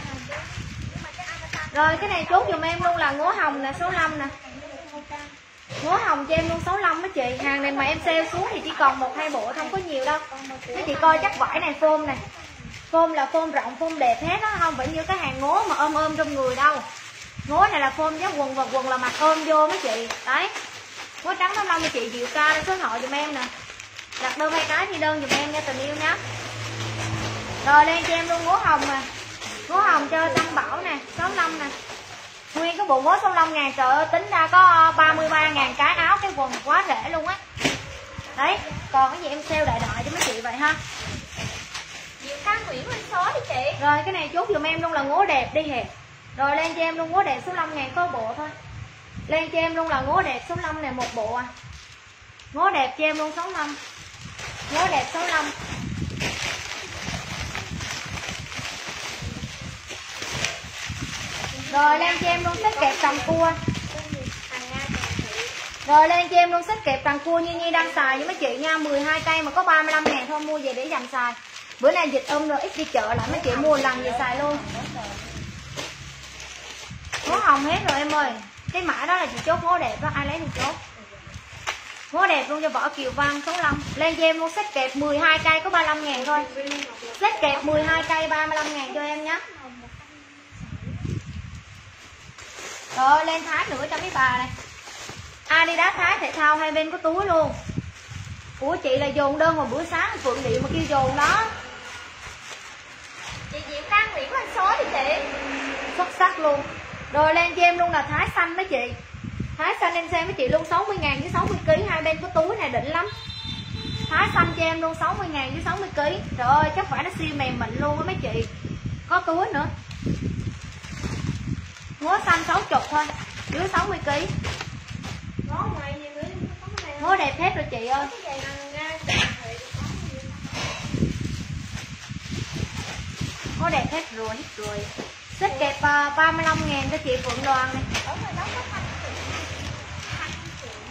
A: Rồi cái này chốt giùm em luôn là ngố hồng nè 65 nè. Ngố hồng cho em luôn 65 mấy chị. Hàng này mà em sale xuống thì chỉ còn 1-2 bộ, không có nhiều đâu. Mấy chị coi chắc vải này phôm này. Phôm là phôm rộng, phôm đẹp hết đó, không phải như cái hàng ngố mà ôm trong người đâu. Ngố này là phôm với quần, và quần là mặc ôm vô mấy chị. Đấy. Ngố trắng 85 mấy chị Diệu Ca lên số điện thoại giùm em nè. Đặt đơn 2 cái thì đơn giùm em nha tình yêu nhá. Rồi lên cho em luôn ngố hồng nè. Ngố hồng cho Tăng Bảo nè 65 nè. Nguyên cái bộ ngố 65.000, trời ơi tính ra có 33.000 cái áo cái quần quá rẻ luôn á. Đấy, còn cái gì em sale đại cho mấy chị vậy ha.
B: Diệu Ca Nguyễn lên số đi chị.
A: Rồi cái này chốt giùm em luôn là ngố đẹp đi hẹp. Rồi lên cho em luôn ngố đẹp số 5.000 có bộ thôi. Lên cho em luôn là ngố đẹp số 5 này một bộ à. Ngố đẹp cho em luôn 65. Ngố đẹp 65. Rồi lên cho em luôn xếp kẹp tầm cua. Rồi lên cho em luôn xếp kẹp tầm cua như Nhi đang xài với mấy chị nha. 12 cây mà có 35.000 thôi, mua về để dành xài. Bữa nay dịch rồi ít đi chợ lại mấy chị mua lần về xài luôn. Ngố hồng hết rồi em ơi. Cái mã đó là chị chốt ngố đẹp đó, ai lấy thì chốt. Ngố đẹp luôn cho Võ Kiều Văn số 5. Lên cho em luôn xếp kẹp 12 cây có 35.000 thôi. Xếp kẹp 12 cây 35.000 cho em nhé. Rồi lên Thái nữa cho mấy bà này. Adidas Thái thể thao hai bên có túi luôn. Của chị là dồn đơn vào bữa sáng Phượng Điện mà kêu dồn đó.
B: Chị Diệu Ca Nguyễn lên số đi chị.
A: Xuất sắc luôn. Rồi lên cho em luôn là Thái xanh đó chị. Thái xanh em xem với chị luôn 60.000 với 60 kg, hai bên có túi này đỉnh lắm. Thái xanh cho em luôn 60.000 với 60 kg. Trời ơi chắc phải nó siêu mềm mịn luôn á mấy chị. Có túi nữa. Ngố xanh 60 thôi, dưới 60 kg. Ngố đẹp hết rồi chị ơi. Ngố đẹp hết rồi. Xếp kẹp 35.000 cho chị Phượng Đoàn này.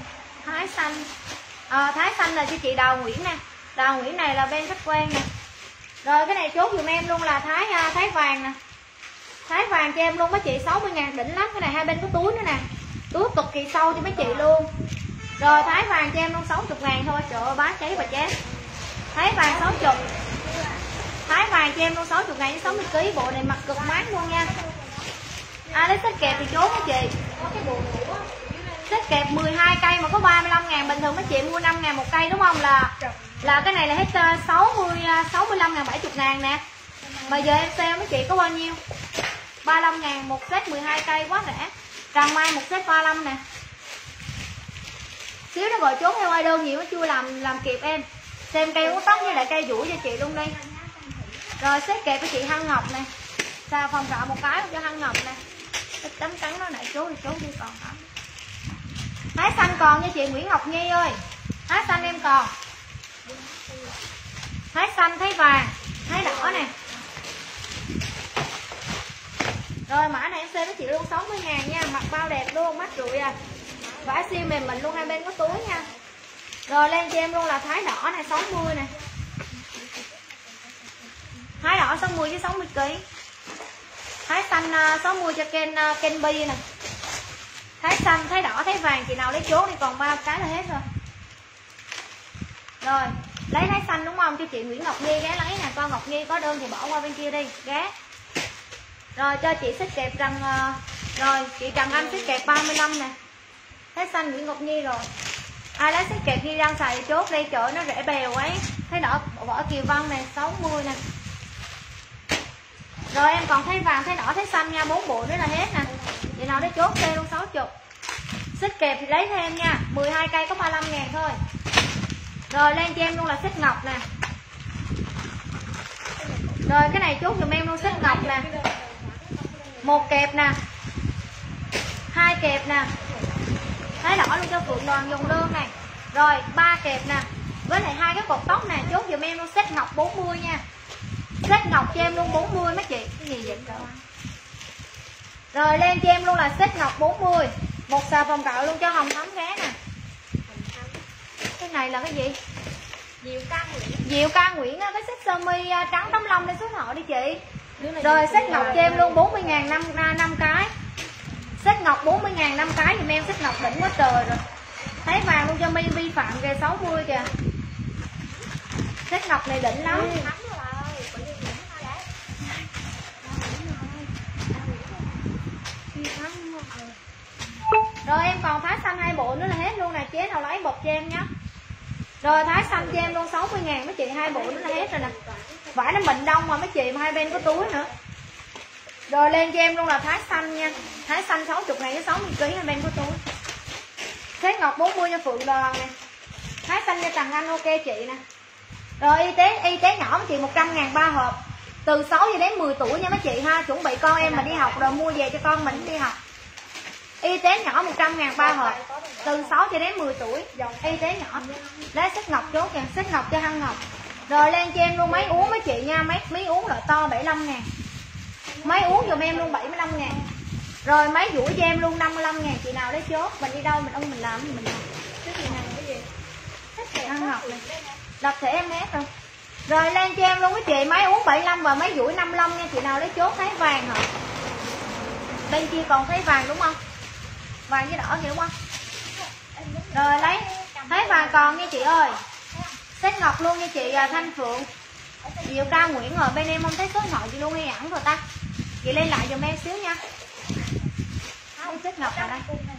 A: thái xanh. Thái xanh là cho chị Đào Nguyễn nè. Đào Nguyễn này là bên khách quen nè. Rồi cái này chốt dùm em luôn là thái vàng nè. Thái vàng cho em luôn mấy chị, 60.000 đỉnh lắm. Cái này hai bên có túi nữa nè, túi cực kỳ sâu cho mấy chị luôn. Rồi thái vàng cho em luôn 60.000 thôi. Trời ơi bán cháy bà chén. Thái vàng 60. Thái vàng cho em luôn 60.000 với 60 kg. Bộ này mặc cực mát luôn nha. Ai lấy set kẹp thì chốt mấy chị. Set kẹp 12 cây mà có 35.000. Bình thường mấy chị mua 5.000 một cây đúng không? Là cái này là hết 65.000 70.000 nè. Mà giờ em sale mấy chị có bao nhiêu? 35.000 một set 12 cây, quá rẻ. Trần Mai một set 35 nè. Xíu nó gọi chốt theo ai đơn nhiều, nó chưa làm kịp em. Xem cây uống tóc với lại cây vũ cho chị luôn đi. Rồi set kẹp của chị Hân Ngọc nè. Xà phòng trọ một cái cho Hân Ngọc nè. Cái tấm trắng nó lại chốt thì chốt đi còn hả? Thái xanh còn nha chị Nguyễn Ngọc Nhi ơi. Thái xanh em còn. Thái xanh, thái vàng, thái đỏ nè. Rồi mã này em xem với chị luôn 60.000 nha. Mặc bao đẹp luôn, mắt rụi à. Vải siêu mềm mịn luôn, hai bên có túi nha. Rồi lên cho em luôn là thái đỏ này 60 nè. Thái đỏ 60 với 60 kg. Thái xanh 60 cho Ken Bi nè. Thái xanh, thái đỏ, thái vàng chị nào lấy chốt đi, còn 3 cái là hết rồi. Rồi, lấy thái xanh đúng không? Cho chị Nguyễn Ngọc Nhi ghé lấy nè, con Ngọc Nhi có đơn thì bỏ qua bên kia đi, ghé. Rồi cho chị xích kẹp rồi chị Trần Anh xích kẹp 35 nè. Thái xanh Nguyễn Ngọc Nhi rồi. Ai lấy xích kẹp Nhi đang xài chốt đây, trời nó rẻ bèo ấy. Thái đỏ Võ Kiều Văn này 60 nè. Rồi em còn thấy vàng, thấy đỏ, thấy xanh nha, 4 bộ nữa là hết nè. Vậy nào để chốt xe luôn 60. Xích kẹp thì lấy thêm nha, 12 cây có 35.000 thôi. Rồi lên cho em luôn là xích ngọc nè. Rồi cái này chốt giùm em luôn xích ngọc nè. 1 kẹp nè, 2 kẹp nè. Thái đỏ luôn cho Phượng Đoàn dùng lương này. Rồi 3 kẹp nè. Với lại 2 cái cột tóc nè, chốt giùm em luôn xích ngọc 40 nha. Set ngọc cho em luôn 40 mấy chị. Cái gì vậy trời. Rồi lên cho em luôn là set ngọc 40. Một xà phòng cạo luôn cho Hồng Thắm ghé nè. Cái này là cái gì? Diệu Ca Nguyễn á, cái set sơ mi trắng tấm lông lên số họ đi chị. Rồi set ngọc cho em luôn 40.000 5 cái. Set ngọc 40.000 5 cái giùm em, set ngọc đỉnh quá trời rồi. Thấy vàng luôn cho mi vi phạm kìa 60 kìa. Set ngọc này đỉnh lắm. Rồi em còn thái xanh 2 bộ nữa là hết luôn nè, chế nào lấy bột cho em nhé. Rồi thái xanh cho em luôn 60.000 mấy chị, 2 bộ nữa là hết rồi nè. Vải nó mịn đông mà mấy chị, mà hai bên có túi nữa. Rồi lên cho em luôn là thái xanh nha. Thái xanh 60.000 với 60 kg, hai bên có túi. Set ngọc 40 cho Phượng Đoàn nè. Thái xanh cho Trần Anh ok chị nè. Rồi y tế nhỏ mấy chị 100.000 3 hộp. Từ 6 cho đến 10 tuổi nha mấy chị ha. Chuẩn bị con em mà đi học rồi mua về cho con mình đi học. Y tế nhỏ 100.000 3 hộp. Từ 6 cho đến 10 tuổi. Y tế nhỏ. Lấy xích ngọc chốt kìa. Xích ngọc cho Hân Ngọc. Rồi lên cho em luôn máy uống mấy chị nha. Máy uống loại to 75.000. Máy uống giùm em luôn 75.000. Rồi máy duỗi cho em luôn 55.000. Chị nào lấy chốt. Mình đi đâu mình ưng mình làm mình làm. Cái gì nào cái gì? Hân Ngọc này. Đọc thể em hết rồi. Rồi lên cho em luôn mấy chị máy uống 75 và máy duỗi 55 nha. Chị nào lấy chốt thấy vàng hả? Bên kia còn thấy vàng đúng không? Vàng với đỏ kìa đúng không? Rồi lấy thấy vàng còn nha chị ơi. Set ngọc luôn nha chị Thanh Phượng. Diệu Ca Nguyễn rồi, bên em không thấy số điện thoại chị luôn hay ẩn rồi ta. Chị lên lại giùm em xíu nha. Set ngọc rồi đây.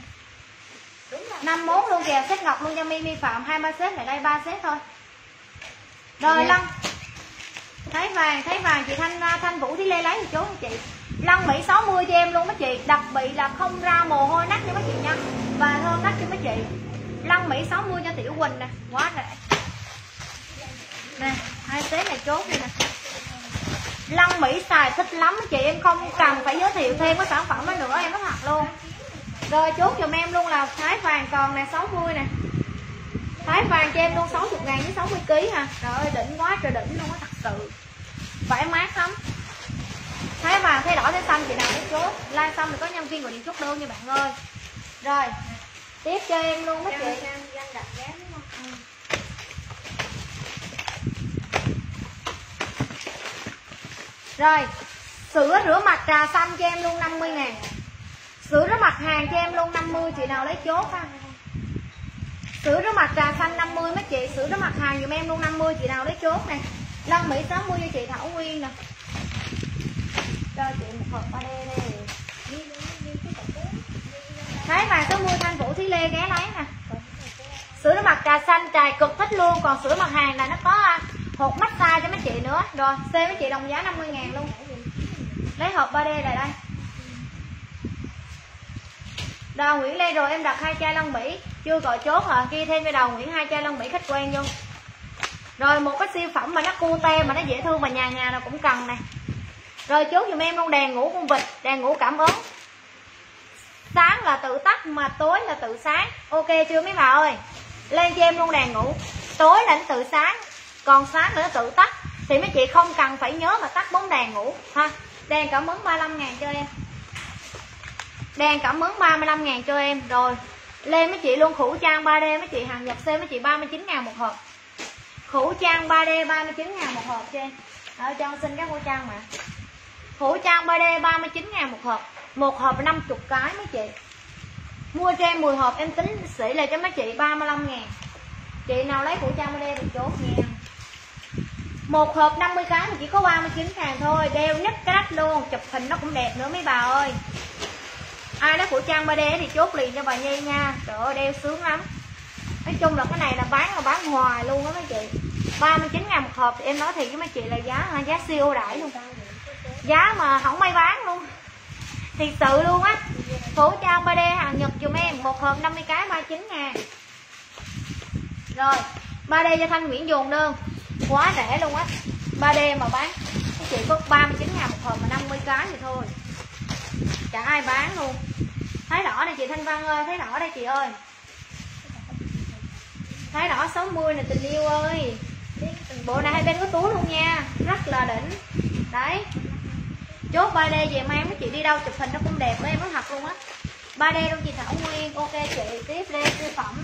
A: 51 luôn kìa, set ngọc luôn cho Mi Phạm, 2-3 set lại đây 3 set thôi. Rồi Lân. Thấy vàng chị Thanh Vũ thì Lê lấy thì chốt cho chị. Lân Mỹ 60 cho em luôn mấy chị, đặc biệt là không ra mồ hôi nách cho mấy chị nha. Và thơm nách cho mấy chị. Lân Mỹ 60 cho Tiểu Quỳnh nè, quá rẻ. Nè, 2 set này chốt đi nè. Lân Mỹ xài thích lắm mấy chị, em không cần phải giới thiệu thêm cái sản phẩm đó nữa, em nói thật luôn. Rồi chốt giùm em luôn là thái vàng còn nè 60 nè. Thái vàng cho em luôn 60.000 với 60 kg ha. Trời ơi đỉnh quá trời đỉnh luôn á thật sự. Vải mát lắm. Thái vàng, thái đỏ, thái xanh chị nào lấy chốt. Like xong thì có nhân viên gọi điện chốt đơn nha bạn ơi. Rồi Tiếp cho em luôn mấy chị.
B: Dân đặt giá đúng không?
A: Rồi, sữa rửa mặt trà xanh cho em luôn 50.000. Sữa rửa mặt hàng cho em luôn 50, chị nào lấy chốt ha. Sữa rửa mặt trà xanh 50 mấy chị, sữa rửa mặt hàng giùm em luôn 50, chị nào lấy chốt này. Lân Mỹ 60 cho chị Thảo Nguyên nè. Cho chị một hộp 3D đây. Thái vàng 60 Thanh Vũ Thí Lê ghé lấy nè. Sữa rửa mặt trà xanh trài cực thích luôn, còn sữa mặt hàng này nó có hộp massage cho mấy chị nữa. Rồi, C mấy chị đồng giá 50.000 luôn. Lấy hộp 3D này đây. Đào Nguyễn Lê rồi em đặt 2 chai Lân Mỹ, chưa gọi chốt hả? Kia thêm cho Đào Nguyễn 2 chai Lân Mỹ khách quen vô. Rồi một cái siêu phẩm mà nó cute mà nó dễ thương mà nhà nào cũng cần này. Rồi chốt giùm em luôn đèn ngủ con vịt, đèn ngủ cảm ứng. Sáng là tự tắt mà tối là tự sáng. Ok chưa mấy bà ơi? Lên cho em luôn đèn ngủ. Tối là nó tự sáng, còn sáng nữa nó tự tắt. Thì mấy chị không cần phải nhớ mà tắt 4 đèn ngủ ha. Đèn cảm ứng 35.000 cho em. Đèn cảm ứng 35.000 cho em. Rồi lên mấy chị luôn khẩu trang 3D mấy chị hàng nhập C mấy chị 39.000 một hộp. Khẩu trang 3D 39.000 một hộp cho em. Ở cho xin các khẩu trang mà. Khẩu trang 3D 39.000 một hộp. Một hộp 50 cái mấy chị. Mua cho em 10 hộp em tính sĩ là cho mấy chị 35.000. Chị nào lấy khẩu trang 3D thì chốt nha. Một hộp 50 cái mà chỉ có 39.000 thôi. Đeo nhất cái đắt luôn. Chụp hình nó cũng đẹp nữa mấy bà ơi. Ai lấy khẩu trang 3D thì chốt liền cho bà Nhi nha. Trời ơi đeo sướng lắm. Nói chung là cái này là bán hoài luôn đó mấy chị. 39.000 một hộp thì em nói thì với mấy chị là giá siêu ưu đãi luôn. Giá mà không may bán luôn. Thiệt sự luôn á. Khẩu trang 3D hàng Nhật dùm em. Một hộp 50 cái 39.000. Rồi 3D cho Thanh Nguyễn Dồn đơn. Quá rẻ luôn á. 3D mà bán các chị có 39.000 một hộp mà 50 cái thì thôi. Chả ai bán luôn. Thái đỏ này chị Thanh Văn ơi. Thái đỏ đây chị ơi. Thái đỏ 60 này tình yêu ơi. Bộ này hai bên có túi luôn nha. Rất là đỉnh. Đấy. Chốt 3D về mang mấy chị đi đâu chụp hình nó cũng đẹp với em nói thật luôn á. 3D luôn chị Thảo Nguyên. Ok chị tiếp lên siêu phẩm.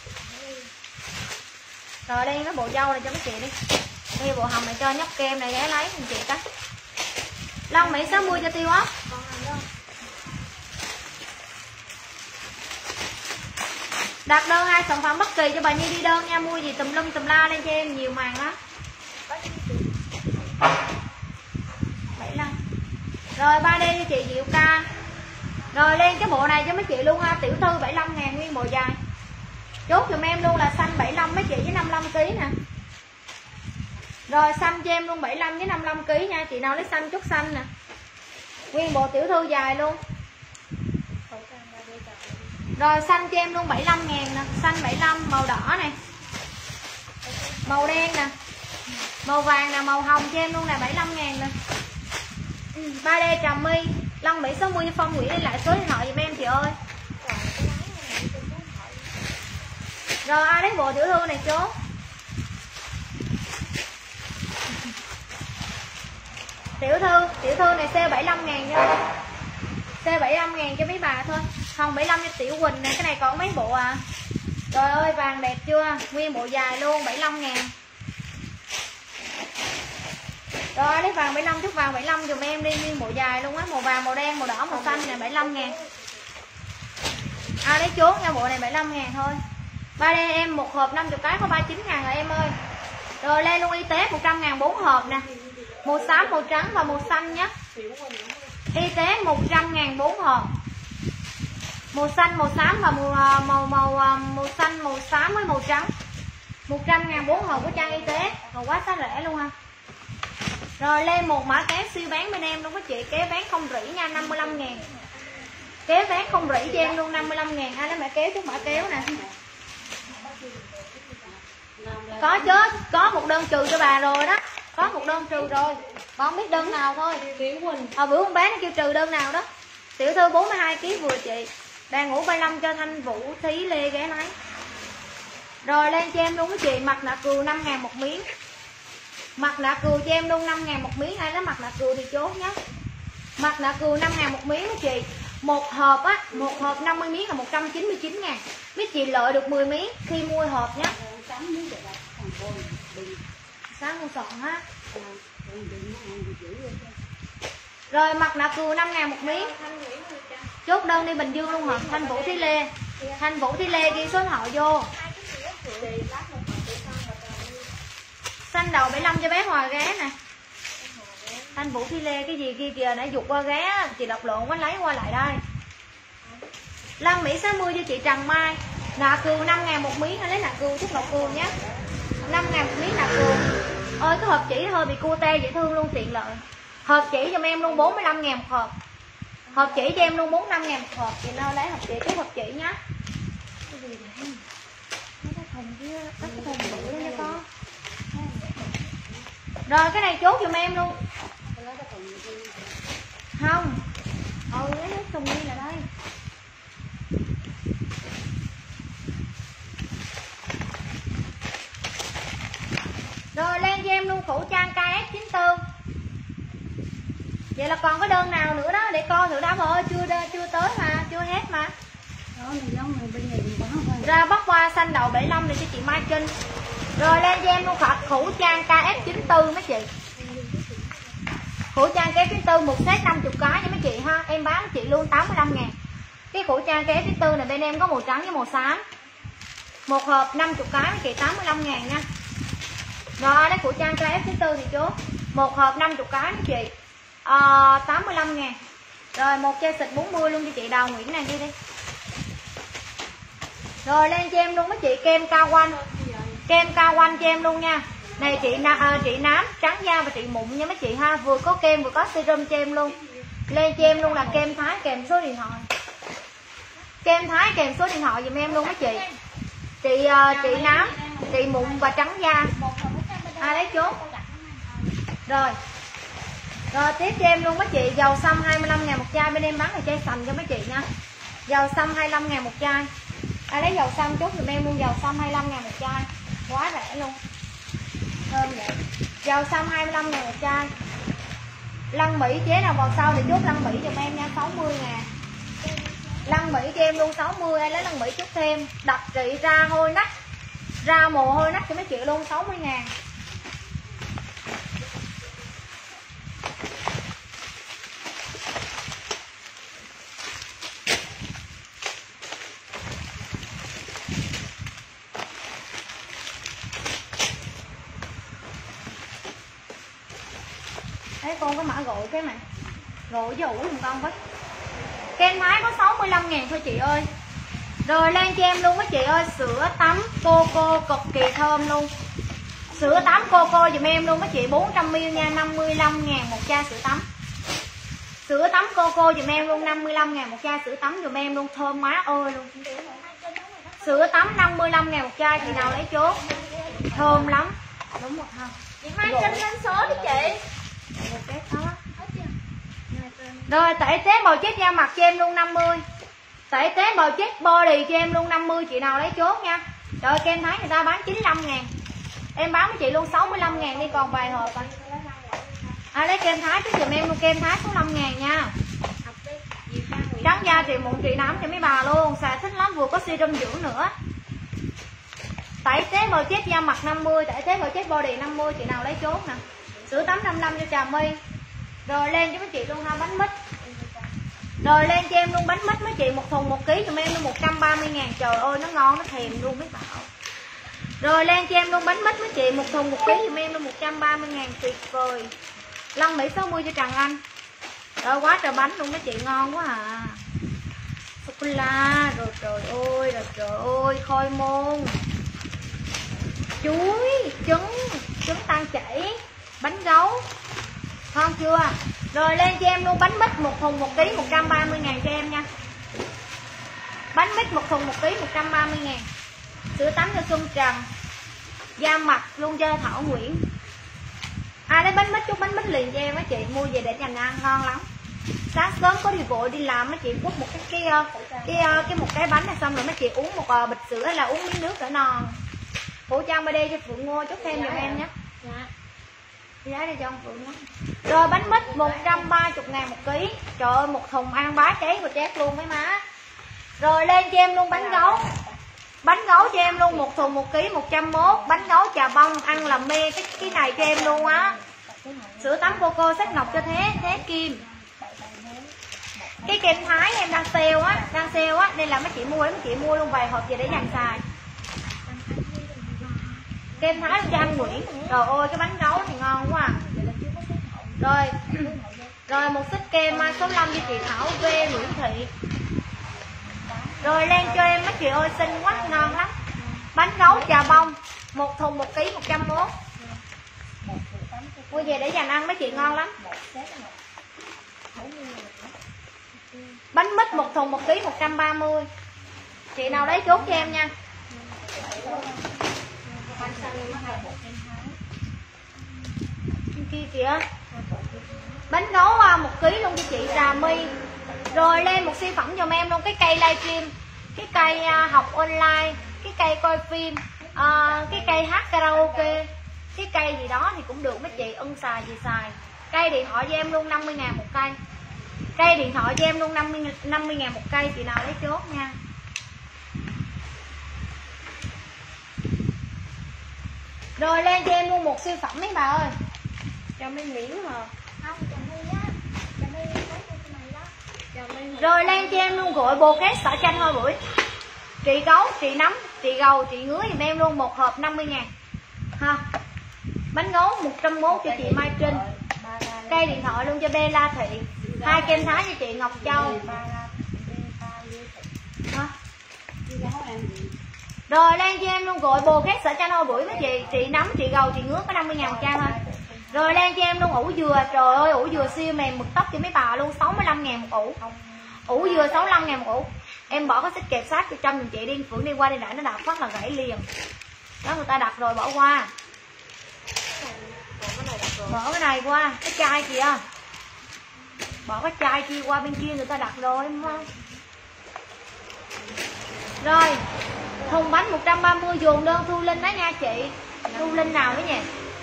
A: Rồi đây cái bộ dâu này cho mấy chị đi. Đây bộ hồng này cho nhóc kem này ghé lấy anh chị cái. Lông Mỹ 60 cho Tiêu ốc. Đặt đơn 2 sản phẩm bất kỳ cho bà Nhi đi đơn nha. Mua gì tùm lum tùm la lên cho em nhiều màn lắm. 75. Rồi 3D cho chị Diệu Ca. Rồi lên cái bộ này cho mấy chị luôn ha. Tiểu thư 75.000 nguyên bộ dài. Chốt giùm em luôn là xanh 75 mấy chị với 55kg nè. Rồi xanh cho em luôn 75 với 55kg nha. Chị nào lấy xanh chút xanh nè. Nguyên bộ tiểu thư dài luôn. Rồi xanh cho em luôn 75.000 nè. Xanh 75 màu đỏ này. Màu đen nè. Màu vàng nè, màu hồng cho em luôn nè 75.000 nè. 3D Trà My. Lân Mỹ 60 cho Phong Nguyễn đi lại số điện thoại giùm em chị ơi. Rồi ai lấy bộ tiểu thư này chốt. Tiểu thư này sale 75.000 nha. Sale 75.000 cho mấy bà thôi. Không 75 cho Tiểu Quỳnh này, cái này còn mấy bộ à. Trời ơi vàng đẹp chưa? Nguyên bộ dài luôn 75.000. Rồi lấy vàng 75 chút vàng 75 dùm em đi, nguyên bộ dài luôn á, màu vàng, màu đen, màu đỏ, màu xanh này 75.000. Ai lấy chốt nha, bộ này 75.000 thôi. 3D em một hộp 50 cái có 39.000 rồi em ơi. Rồi lên luôn y tế 100.000 4 hộp nè. Màu xám, màu trắng và màu xanh nhé. Y tế 100.000 4 hộp. Màu xanh, màu xám và màu xanh, màu xám với màu trắng. 100.000 4 hộp của trang y tế. Còn quá giá rẻ luôn ha. Rồi lên một mã kéo siêu bán bên em luôn các chị, kéo bán không rỉ nha 55.000. Kéo bán không rỉ cho em luôn 55.000. Ai lấy mã kéo chút mã kéo nè. Có chứ, có một đơn trừ cho bà rồi đó. Có một đơn trừ rồi. Còn không biết đơn nào thôi. Bữa con bé nó kêu trừ đơn nào đó. Tiểu thư 42kg vừa chị. Đang ngủ 35 cho Thanh Vũ Thí Lê ghé lấy. Rồi lên cho em luôn các chị, mặt nạ cừu 5.000 một miếng. Mặt nạ cừu cho em luôn 5.000 một miếng. Ai lấy mặt nạ cừu thì chốt nhé. Mặt nạ cừu 5.000 một miếng các chị. Một hộp á, một hộp 50 miếng là 199 ngàn. Mấy chị lợi được 10 miếng khi mua hộp nhá. Sáng mua sọn á. Rồi mặt nạ cừu 5 ngàn một miếng. Chốt đơn đi Bình Dương luôn hả? Thanh Vũ Thí Lê. Thanh Vũ Thí Lê ghi số điện thoại vô. Xanh đầu 75 cho bé Hòa ghé nè. Thanh Vũ Thí Lê cái gì kia kìa, nãy dục qua ghé chị đọc lộn quá, lấy qua lại đây. Lăng Mỹ 60 cho chị Trần Mai. Nạ cừu 5 ngàn một miếng, lấy nạ cừu thuốc độc cừu nhé. 5 ngàn một miếng nạ cừu. Ơi cái hộp chỉ hơi bị cute dễ thương luôn, tiện lợi. Hộp chỉ cho em luôn 45 ngàn một hộp. Hộp chỉ cho em luôn 45 ngàn một hộp. Chị nào lấy hộp chỉ, cái hộp chỉ nhá. Cái gì vậy? Mấy cái thùng kia, cái thùng bự luôn nha con. Rồi cái này chốt giùm em luôn. Không. Lấy thùng đi là đây. Rồi lên cho em luôn khẩu trang KF94. Vậy là còn có đơn nào nữa đó để coi thử đã ơi, chưa tới mà, chưa hết mà. Ra bắt qua xanh đầu 75 này cho chị Mai Trinh. Rồi lên cho em luôn khẩu trang KF94 mấy chị. Khẩu trang KF94 một set 50 cái nha mấy chị ha. Em bán chị luôn 85 ngàn. Cái khẩu trang KF94 này bên em có màu trắng với màu xám. Một hộp 50 cái mấy chị 85 ngàn nha. Rồi lấy khẩu trang KF94 thì chốt. Một hộp 50 cái mấy chị 85 ngàn. Rồi một chai xịt 40 luôn cho chị Đào Nguyễn này, đi đi. Rồi lên cho em luôn mấy chị kem cao quanh. Kem cao quanh cho em luôn nha. Này chị nám trắng da và chị mụn nha mấy chị ha. Vừa có kem vừa có serum cho em luôn. Lên cho em luôn là kem Thái kèm số điện thoại. Kem Thái kèm số điện thoại giùm em luôn mấy chị. Chị nám, chị mụn và trắng da. Ai lấy chốt. Rồi tiếp cho em luôn mấy chị dầu xăm 25 ngàn một chai. Bên em bán là chai sành cho mấy chị nha. Dầu xăm 25 ngàn một chai. Ai lấy dầu xăm chốt giùm em luôn dầu xăm 25 ngàn một chai. Quá rẻ luôn. Thơm vậy. Dầu xăm 25 ngàn một chai. Lăng Mỹ chế nào vào sau thì chốt lăng Mỹ giùm em nha, 60 ngàn. Lăng Mỹ cho em luôn 60. Ai lấy lăng Mỹ chút thêm. Đặc trị ra hôi nách, ra mồ hôi nách cho mấy chị luôn 60 ngàn. Thấy con có mã gội cái này. Gội với ủ giùm con với. Kem Thái có 65 ngàn thôi chị ơi. Rồi lên cho em luôn mấy chị ơi. Sữa tắm Coco cực kỳ thơm luôn. Sữa tắm Coco giùm em luôn mấy chị, 400ml nha, 55 ngàn một chai sữa tắm. Sữa tắm Coco giùm em luôn 55 ngàn một chai sữa tắm giùm em luôn, thơm má ơi luôn. Sữa tắm 55 ngàn một chai, chị nào lấy chốt. Thơm lắm. Đúng một không?
B: Chị Mai Trinh lên số đi chị.
A: Rồi tẩy tế bào chết da mặt cho em luôn 50. Tẩy tế bào chết body cho em luôn 50. Chị nào lấy chốt nha. Trời ơi, kem Thái người ta bán 95 ngàn. Em bán với chị luôn 65 ngàn đi, còn vài hộp à. Lấy kem Thái chứ giùm em luôn, kem Thái số 5 ngàn nha. Trắng da chị mụn chị nám cho mấy bà luôn. Xài thích lắm, vừa có serum dưỡng nữa. Tẩy tế bào chết da mặt 50. Tẩy tế bào chết body 50. Chị nào lấy chốt nè. Sữa tắm 55 cho Trà My. Rồi lên cho mấy chị luôn ha, bánh mít. Rồi lên cho em luôn bánh mít mấy chị, một thùng 1 kg cho em luôn 130 ngàn. Trời ơi nó ngon, nó thèm luôn mấy bảo. Rồi lên cho em luôn bánh mít mấy chị, một thùng 1 kg cho em luôn 130 ngàn, tuyệt vời. Lăng Mỹ 60 cho Trần Anh. Rồi quá trời bánh luôn mấy chị, ngon quá à. Sô-cô-la, rồi trời ơi, khoai môn, chuối, trứng tan chảy, bánh gấu. Ngon chưa? Rồi lên cho em luôn bánh mít, một thùng 1 kg 130 ngàn cho em nha. Bánh mít một thùng 1 kg 130 ngàn. Sữa tắm cho Xuân Trần. Da mặt luôn cho Thảo Nguyễn. Ai lấy bánh mít chút bánh mít liền cho em mấy chị, mua về để dành ăn ngon lắm. Sáng sớm có đi vội đi làm mấy chị quất một một cái bánh này xong rồi mấy chị uống một bịch sữa là uống miếng nước để no. Khẩu trang BD cho Phượng Ngô chút thêm giùm em nhé. Giá đây cho ông Phượng lắm. Rồi bánh mít 130.000 một ký. Trời ơi, một thùng ăn bá cháy và chét luôn mấy má. Rồi lên cho em luôn bánh gấu. Bánh gấu cho em luôn một thùng 1 ký 101. Bánh gấu Trà Bông ăn là mê cái này cho em luôn á. Sữa tắm Coco sách ngọc cho thế kim. Cái kem Thái em đang sale á, nên là mấy chị mua luôn vài hộp về để dành xài. Kem Thái cho anh Nguyễn. Trời ơi cái bánh gấu thì ngon quá à. Rồi một xích kem mai số 5 cho chị Thảo V Nguyễn Thị. Rồi lên cho em mấy chị ơi, xinh quá ngon lắm. Bánh gấu Trà Bông một thùng 1 ký 101. Mua về để dành ăn mấy chị ngon lắm. Bánh mít một thùng 1 ký 130. Chị nào đấy chốt cho em nha. Kia kìa. Bánh gấu 1 ký luôn cho chị Trà My. Rồi lên một siêu phẩm giùm em luôn cái cây livestream, cái cây học online, cái cây coi phim, cái cây hát karaoke, cái cây gì đó thì cũng được mấy chị, ưng xài gì xài. Cây điện thoại cho em luôn 50.000 một cây. Cây điện thoại cho em luôn 50.000 một cây, chị nào lấy chốt nha. Rồi lên cho em luôn một siêu phẩm mấy bà ơi.
D: Cho mấy miếng hả?
B: Không, Trà My á. Trà My lấy cho cái này đó.
A: Rồi lên cho em luôn gội bồ két xả chanh hoa bưởi. Chị gấu, chị nấm, chị gầu, chị ngứa giùm em luôn một hộp 50.000 ha. Bánh gấu 101 cho chị Mai Trinh. Cây điện thoại luôn cho Bella Thị. 2 kem Thái cho chị Ngọc Châu. Rồi lên cho em luôn gội bồ két xả chanh hoa bưởi với chị nấm, chị gầu, chị ngứa có 50.000 một chai thôi. Rồi lên cho em luôn ủ dừa. Trời ơi ủ dừa siêu mềm mực tóc cho mấy bà luôn, 65.000 một ủ. Ủ dừa 65.000 một ủ. Em bỏ cái xích kẹp sát cho trăm chị đi Phượng đi qua đi lại nó đạp phát là gãy liền. Đó người ta đặt rồi bỏ qua. Bỏ cái này qua, cái chai kìa. Bỏ cái chai kia qua bên kia người ta đặt rồi đúng không? Rồi thùng bánh 130 dồn đơn Thu Linh đó nha chị. Thu Linh nào nữa nhỉ?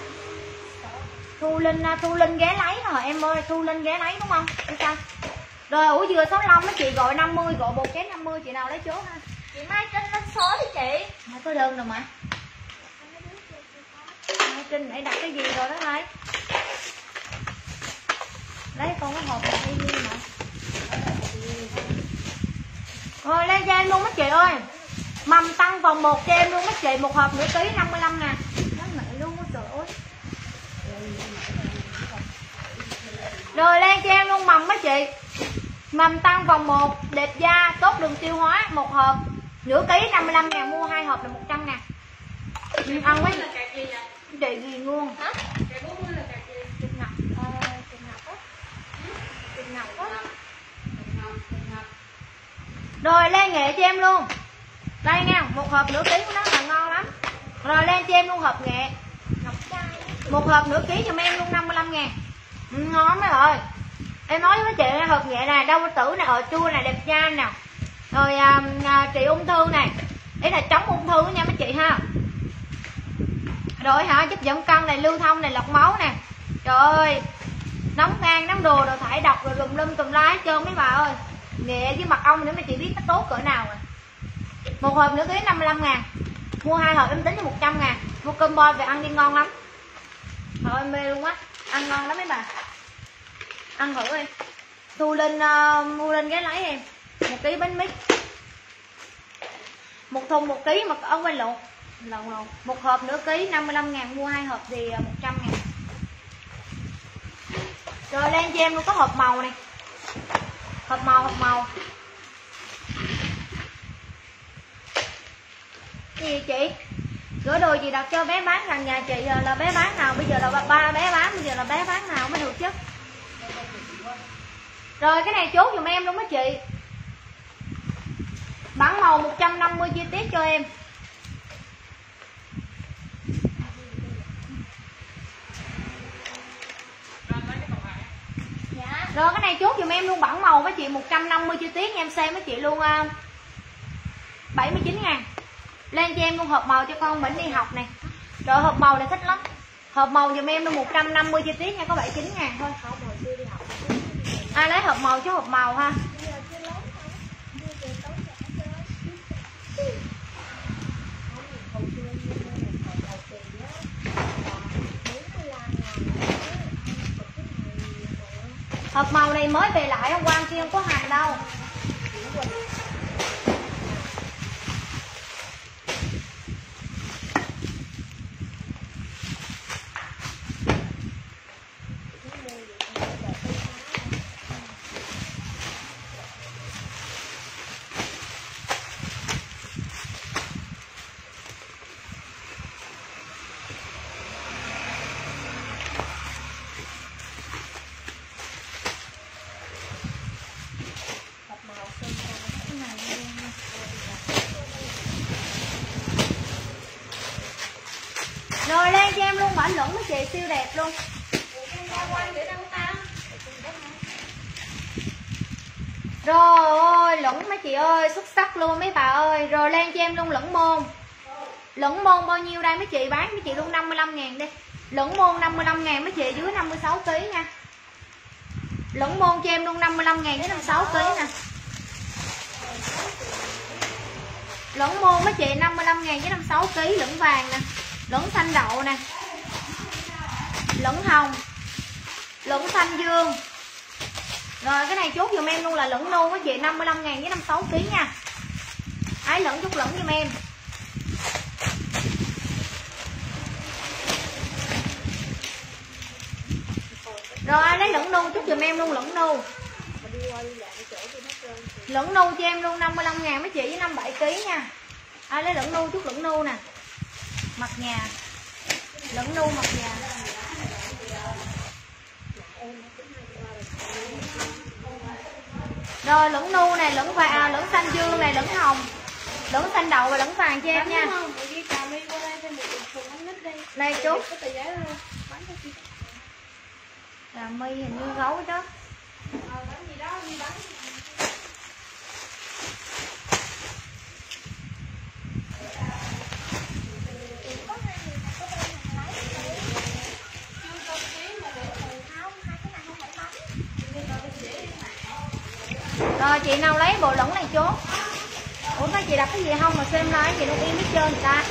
A: Thu Linh ghé lấy rồi em ơi, Thu Linh ghé lấy đúng không? Sao? Rồi ủ dừa 65 mấy chị gọi 50, gọi bột chén 50, chị nào lấy chốt ha.
B: Chị Mai Trinh lên số đi chị.
A: Mai có đơn rồi mà. Mai Trinh nãy đặt cái gì rồi đó thấy. Lấy con cái hộp này đi mà. Rồi lên cho em luôn mấy chị ơi. Mầm tăng vòng 1 cho em luôn mấy chị, một hộp nửa ký 55.000. Nó mẹ luôn á trời ơi. Rồi lên cho em luôn mầm mấy chị. Mầm tăng vòng 1, đẹp da, tốt đường tiêu hóa, một hộp nửa ký 55.000, mua 2 hộp là 100.000. Ăn mấy chị gì luôn.
B: Hả?
D: Cái 40 là cái gì?
B: Trinh Ngọc. Trinh Ngọc á. Trinh Ngọc á.
A: Rồi lên nghệ cho em luôn. Đây nha, một hộp nửa ký của nó là ngon lắm. Rồi lên cho em luôn hộp nghệ.
B: Ngọc trai.
A: Một hộp nửa ký cho em luôn 55.000. Ngon mấy rồi. Em nói với chị hộp nghệ này, đau bao tử này, chua này, đẹp da nào. Rồi trị ung thư này. Đấy là chống ung thư nha mấy chị ha. Rồi hả, giúp giảm cân này, lưu thông này, lọc máu nè. Trời ơi, nóng gan, nóng đồ, đồ thải độc, rồi tùm la hết trơn mấy bà ơi. Nghệ với mật ong nữa mấy chị biết nó tốt cỡ nào rồi. Một hộp nửa ký 55.000. Mua 2 hộp em tính cho 100.000. Mua combo về ăn đi ngon lắm. Trời ơi mê luôn á. Ăn ngon lắm mấy bà. Ăn thử đi. Thu Linh ghé lấy em 1 ký bánh mít. Một thùng 1 ký mà ở quay lộn. Một hộp nửa ký 55.000, mua 2 hộp thì 100.000. Rồi lên cho em luôn có hộp màu này. Hộp màu. Cái gì chị? Gửi đồ gì đặt cho bé bán gần nhà chị là bé bán nào? Bây giờ là ba bé bán, bây giờ là bé bán nào mới được chứ. Rồi cái này chốt giùm em luôn đó chị. Bản màu 150 chi tiết cho em.
B: Dạ.
A: Rồi cái này chốt giùm em luôn bản màu với chị 150 chi tiết, em xem với chị luôn 79.000. Lên cho em luôn hộp màu cho con Bỉnh đi học này. Rồi hộp màu này thích lắm. Hộp màu giùm em luôn 150 chi tiết nha, có 79.000 thôi. Ai lấy hộp màu chứ hộp màu ha. Hộp màu này mới về lại, hôm qua kia không có hàng đâu. Rồi lên cho em luôn mã lửng mấy chị, siêu đẹp luôn. Rồi ơi lửng mấy chị ơi, xuất sắc luôn mấy bà ơi. Rồi lên cho em luôn lửng môn. Lửng môn bao nhiêu đây mấy chị, bán mấy chị luôn 55.000 đi. Lửng môn 55.000 mấy chị, dưới 56 kg nha. Lửng môn cho em luôn 55.000 đến 56 kg nè. Lửng môn mấy chị 55.000 với 56 kg, lửng vàng nè, lửng xanh đậu nè, lửng hồng, lửng xanh dương. Rồi cái này chốt giùm em luôn là lửng nu mấy chị 55.000 với 56 kg nha. Ái lửng chút lửng giùm em. Rồi ai lấy lửng nu chút giùm em luôn lửng nu. Lửng nu cho em luôn 55.000 mấy chị với 57 kg nha. Ai lấy lửng nu chút lửng nu nè. Mặt nhà. Lửng nu mặt nhà. Rồi lửng nu này, lửng vàng, lửng xanh dương này, lửng hồng, lửng xanh đậu và lửng vàng cho em nha. Đây chốt. Trà mi hình như gấu đó. Rồi chị nào lấy bộ lửng này chốt. Ủa mấy chị đặt cái gì không mà xem like chị nó yên hết trơn người ta.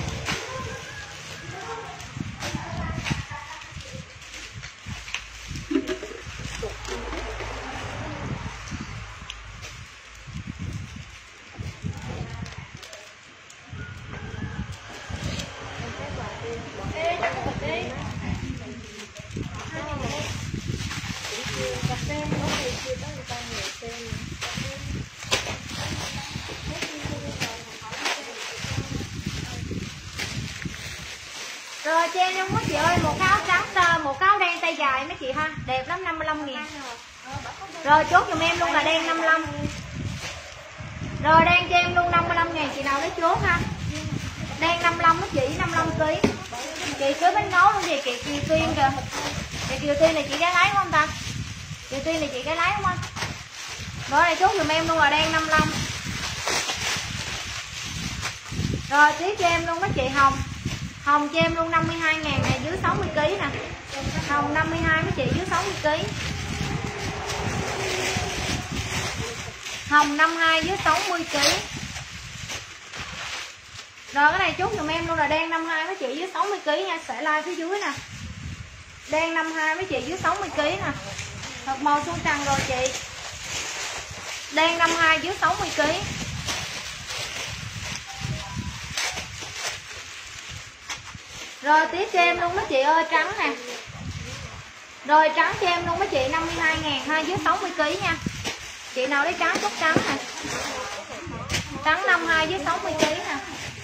A: Rồi cho em mấy chị ơi, một cái áo trắng, một cái áo đen tay dài mấy chị ha, đẹp lắm 55.000. Rồi chốt giùm em luôn là đen 55. Rồi đen cho em luôn 55.000 chị nào lấy chốt ha. Đen 55 mấy chị 55 kg. Chị cưới bánh nấu luôn gì chị Kiều Tiên kìa. Chị Kiều Tiên này chị gái lái đúng không ta? Kiều Tiên này chị gái lái đúng không? Rồi này chốt giùm em luôn là đen 55. Rồi tiếp cho em luôn mấy chị hồng. Hồng cho em luôn 52.000 này, dưới 60 kg nè. Hồng 52 mấy chị dưới 60 kg. Hồng 52 dưới 60 kg. Rồi cái này chốt giùm em luôn là đen 52 mấy chị dưới 60 kg nha, sẽ like phía dưới nè. Đen 52 mấy chị dưới 60 kg nè. Thật màu xuân trắng rồi chị. Đen 52 dưới 60 kg. Rồi tiếp cho em luôn mấy chị ơi, trắng nè. Rồi trắng cho em luôn mấy chị 52.000 ha, dưới 60 kg nha. Chị nào lấy trắng chốt trắng nè. Trắng 52 dưới 60 kg nè.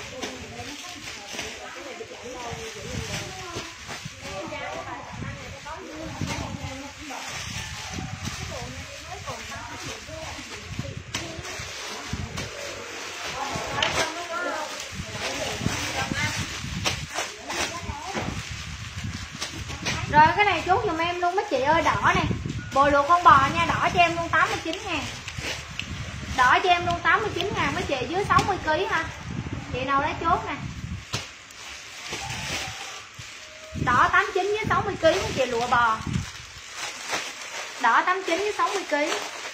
A: Rồi cái này chốt giùm em luôn mấy chị ơi, đỏ này. Bồ luộc con bò nha, đỏ cho em luôn 89.000. Đỏ cho em luôn 89.000 mấy chị dưới 60 kg ha. Chị nào lấy chốt nè. Đỏ 89 với 60 kg mấy chị, lụa bò. Đỏ 89 với 60 kg.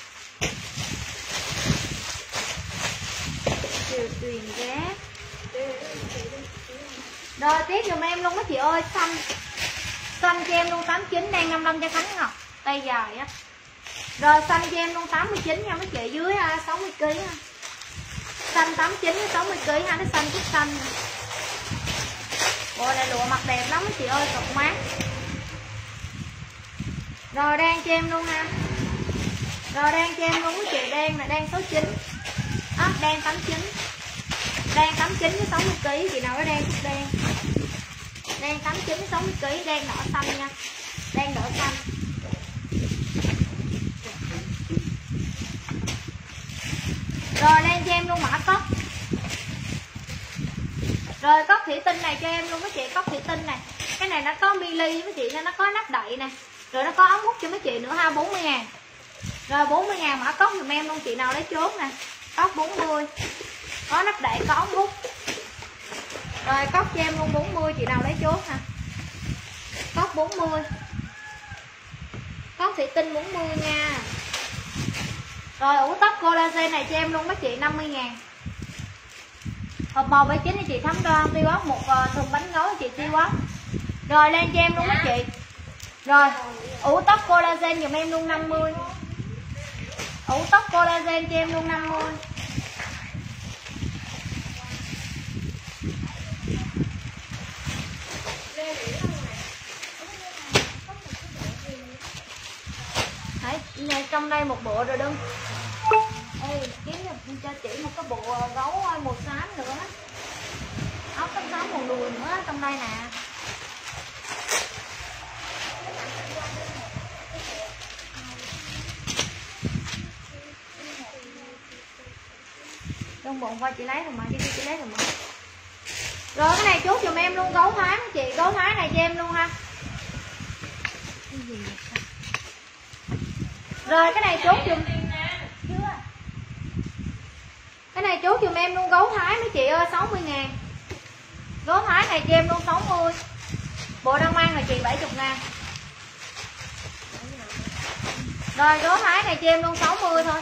A: Chiều Tuyền ghé. Rồi tiếp giùm em luôn mấy chị ơi, xanh. Xanh cho em luôn 89, đang 55 cho Khánh Ngọc. Tay dài á. Rồi xanh cho em luôn 89 nha mấy chị, dưới 60 kg. Xanh 89 với 60 kg ha, cái xanh chút xanh. Bộ này lụa mặt đẹp lắm mấy chị ơi, cực mát. Rồi đang cho em luôn ha. Rồi đang cho em luôn mấy chị, đen là đen số 9. Đó, đen 89. Đen 89 với 60 kg, chị nào có đen chút đen. Đen 89 với 60 kg, đen đỏ xanh nha. Đen đỏ xanh. Rồi lên cho em luôn mã cốc. Rồi cốc thủy tinh này cho em luôn mấy chị, cốc thủy tinh này. Cái này nó có mini mấy chị, nên nó có nắp đậy nè. Rồi nó có ống hút cho mấy chị nữa ha, 40.000. Rồi 40.000 mã cốc giùm em luôn, chị nào lấy chốt nè. Cốc 40. Có nắp đậy, có ống hút. Rồi cốc cho em luôn 40, chị nào lấy chốt nè. Cốc 40. Cốc thủy tinh 40 nha. Rồi ủ tóc collagen này cho em luôn mấy chị, 50.000. Hộp màu 79 thì chị Thắm tiêu góp một thùng bánh gói chị tiêu góp. Rồi lên cho em luôn mấy chị. Rồi ủ tóc collagen giùm em luôn 50. Ủ tóc collagen cho em luôn 50. Đấy, trong đây một bộ rồi đừng. Ê, kiếm cho chị một cái bộ gấu màu xám nữa. Áo cánh xám màu đùi nữa trong đây nè. Trong bụng qua chị lấy rồi mà, chị lấy rồi mà. Rồi cái này chốt giùm em luôn, gấu thái chị, gấu thái này cho em luôn ha. Rồi cái này chốt giùm. Cái này chốt giùm em luôn, gấu thái mấy chị ơi, 60.000. Gấu thái này cho em luôn 60. Bộ đang mang là chị 70.000. Rồi gấu thái này cho em luôn 60 thôi.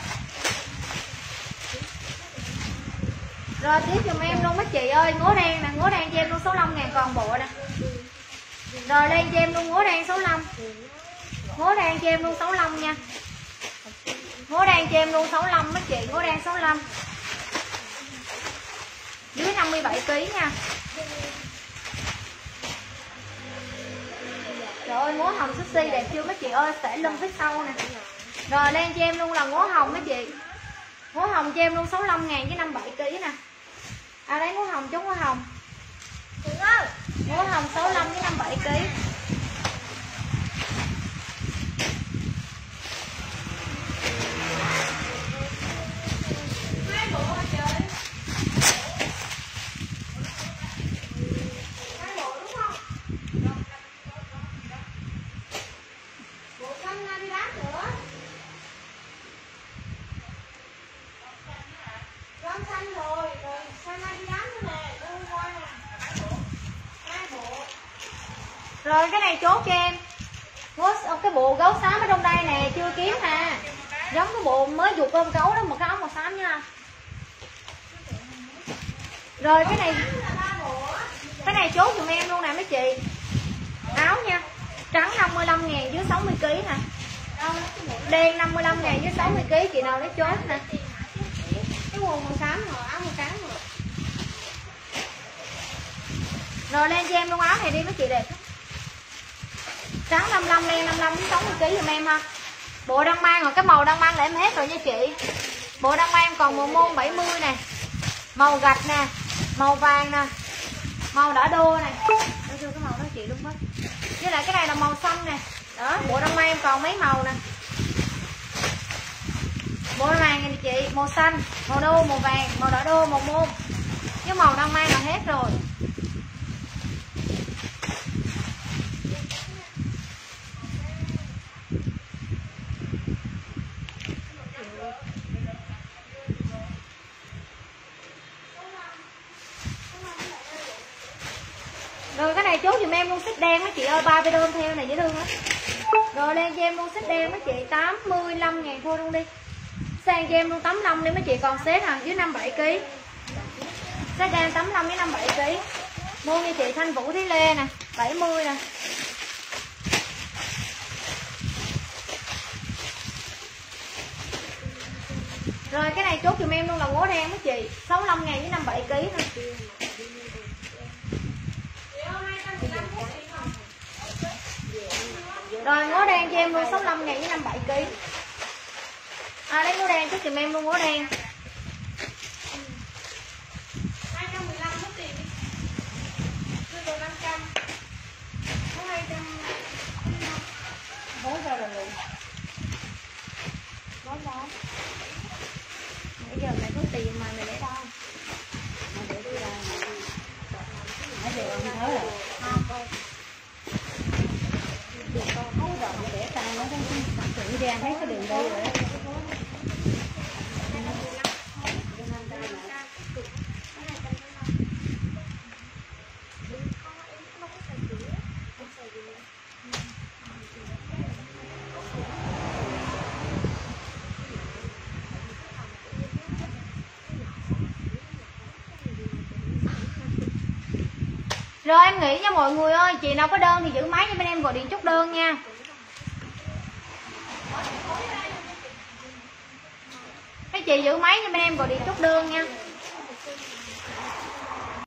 A: Rồi tiếp giùm em luôn mấy chị ơi, ngố đen nè, ngố đen cho em luôn 65.000 còn bộ nè. Rồi lên cho em luôn ngố đen 65. Ngố đen cho em luôn 65 nha. Ngố đen cho em luôn 65 mấy chị, ngố đen 65. Dưới 57 kg nha. Trời ơi ngố hồng sexy đẹp chưa mấy chị ơi, xẻ lưng phía sau nè. Rồi lên cho em luôn là ngố hồng mấy chị. Ngố hồng cho em luôn 65.000 với 57 kg nè. À đấy ngố hồng, chú ngố hồng. Ngố hồng 65 với 57 kg. Rồi cái này chốt cho em. Cái bộ gấu xám ở trong đây nè, chưa kiếm nè. Giống cái bộ mới dục ôm gấu đó, một cái áo màu xám nha. Rồi cái này chốt giùm em luôn nè mấy chị. Áo nha. Trắng 55.000 dưới 60 kg nè. Đen 55.000 dưới 60 kg, chị nào lấy chốt nè.
D: Cái quần màu xám rồi, áo màu trắng rồi.
A: Rồi lên cho em luôn áo này đi mấy chị đẹp. Trắng 55, đen 55 với 60 kg giùm em ha. Bộ đang mang rồi, cái màu đang mang là em hết rồi nha chị. Bộ đang mang còn màu môn 70 nè. Màu gạch nè, màu vàng nè, màu đỏ đô nè. Đây chưa cái màu đó chị luôn hết. Với lại cái này là màu xanh nè. Đó, bộ đang mang em còn mấy màu nè. Bộ đang mang này chị, màu xanh, màu đô, màu vàng, màu đỏ đô, màu môn. Với màu đang mang là hết rồi. Rồi cái này này chốt giùm em luôn xích đen mấy chị ơi, 3 cái đơn theo này dễ thương lắm. Rồi lên cho em luôn xích đen mấy chị, 85.000 thôi luôn đi. Sang cho em luôn 85 đi mấy chị, còn xếp hàng dưới 57 kg. Xếp đen 85 đến 57 kg. Mua như chị Thanh Vũ Thúy Lê nè, 70 nè. Rồi cái này chốt giùm em luôn là ngố đen mấy chị, 65.000 với 57 kg thôi. Rồi ngố đen cho em luôn 65.000 với 57 kg. Lấy ngố đen chốt giùm em luôn ngố đen.
D: 215 mất tiền đi. Đưa đồ 500. Có 200.
A: Bố ra rồi luôn. Bố. Bây giờ mày có tiền mà mày để đâu?
C: Mày để đi ra mày về ông thớ rồi.
A: Không coi.
C: Con hấu đồ để tay nó tự ra thấy cái đường đi rồi.
A: Rồi em nghĩ nha mọi người ơi, chị nào có đơn thì giữ máy cho bên em gọi điện chốt đơn nha. Mấy chị giữ máy cho bên em gọi điện chốt đơn nha.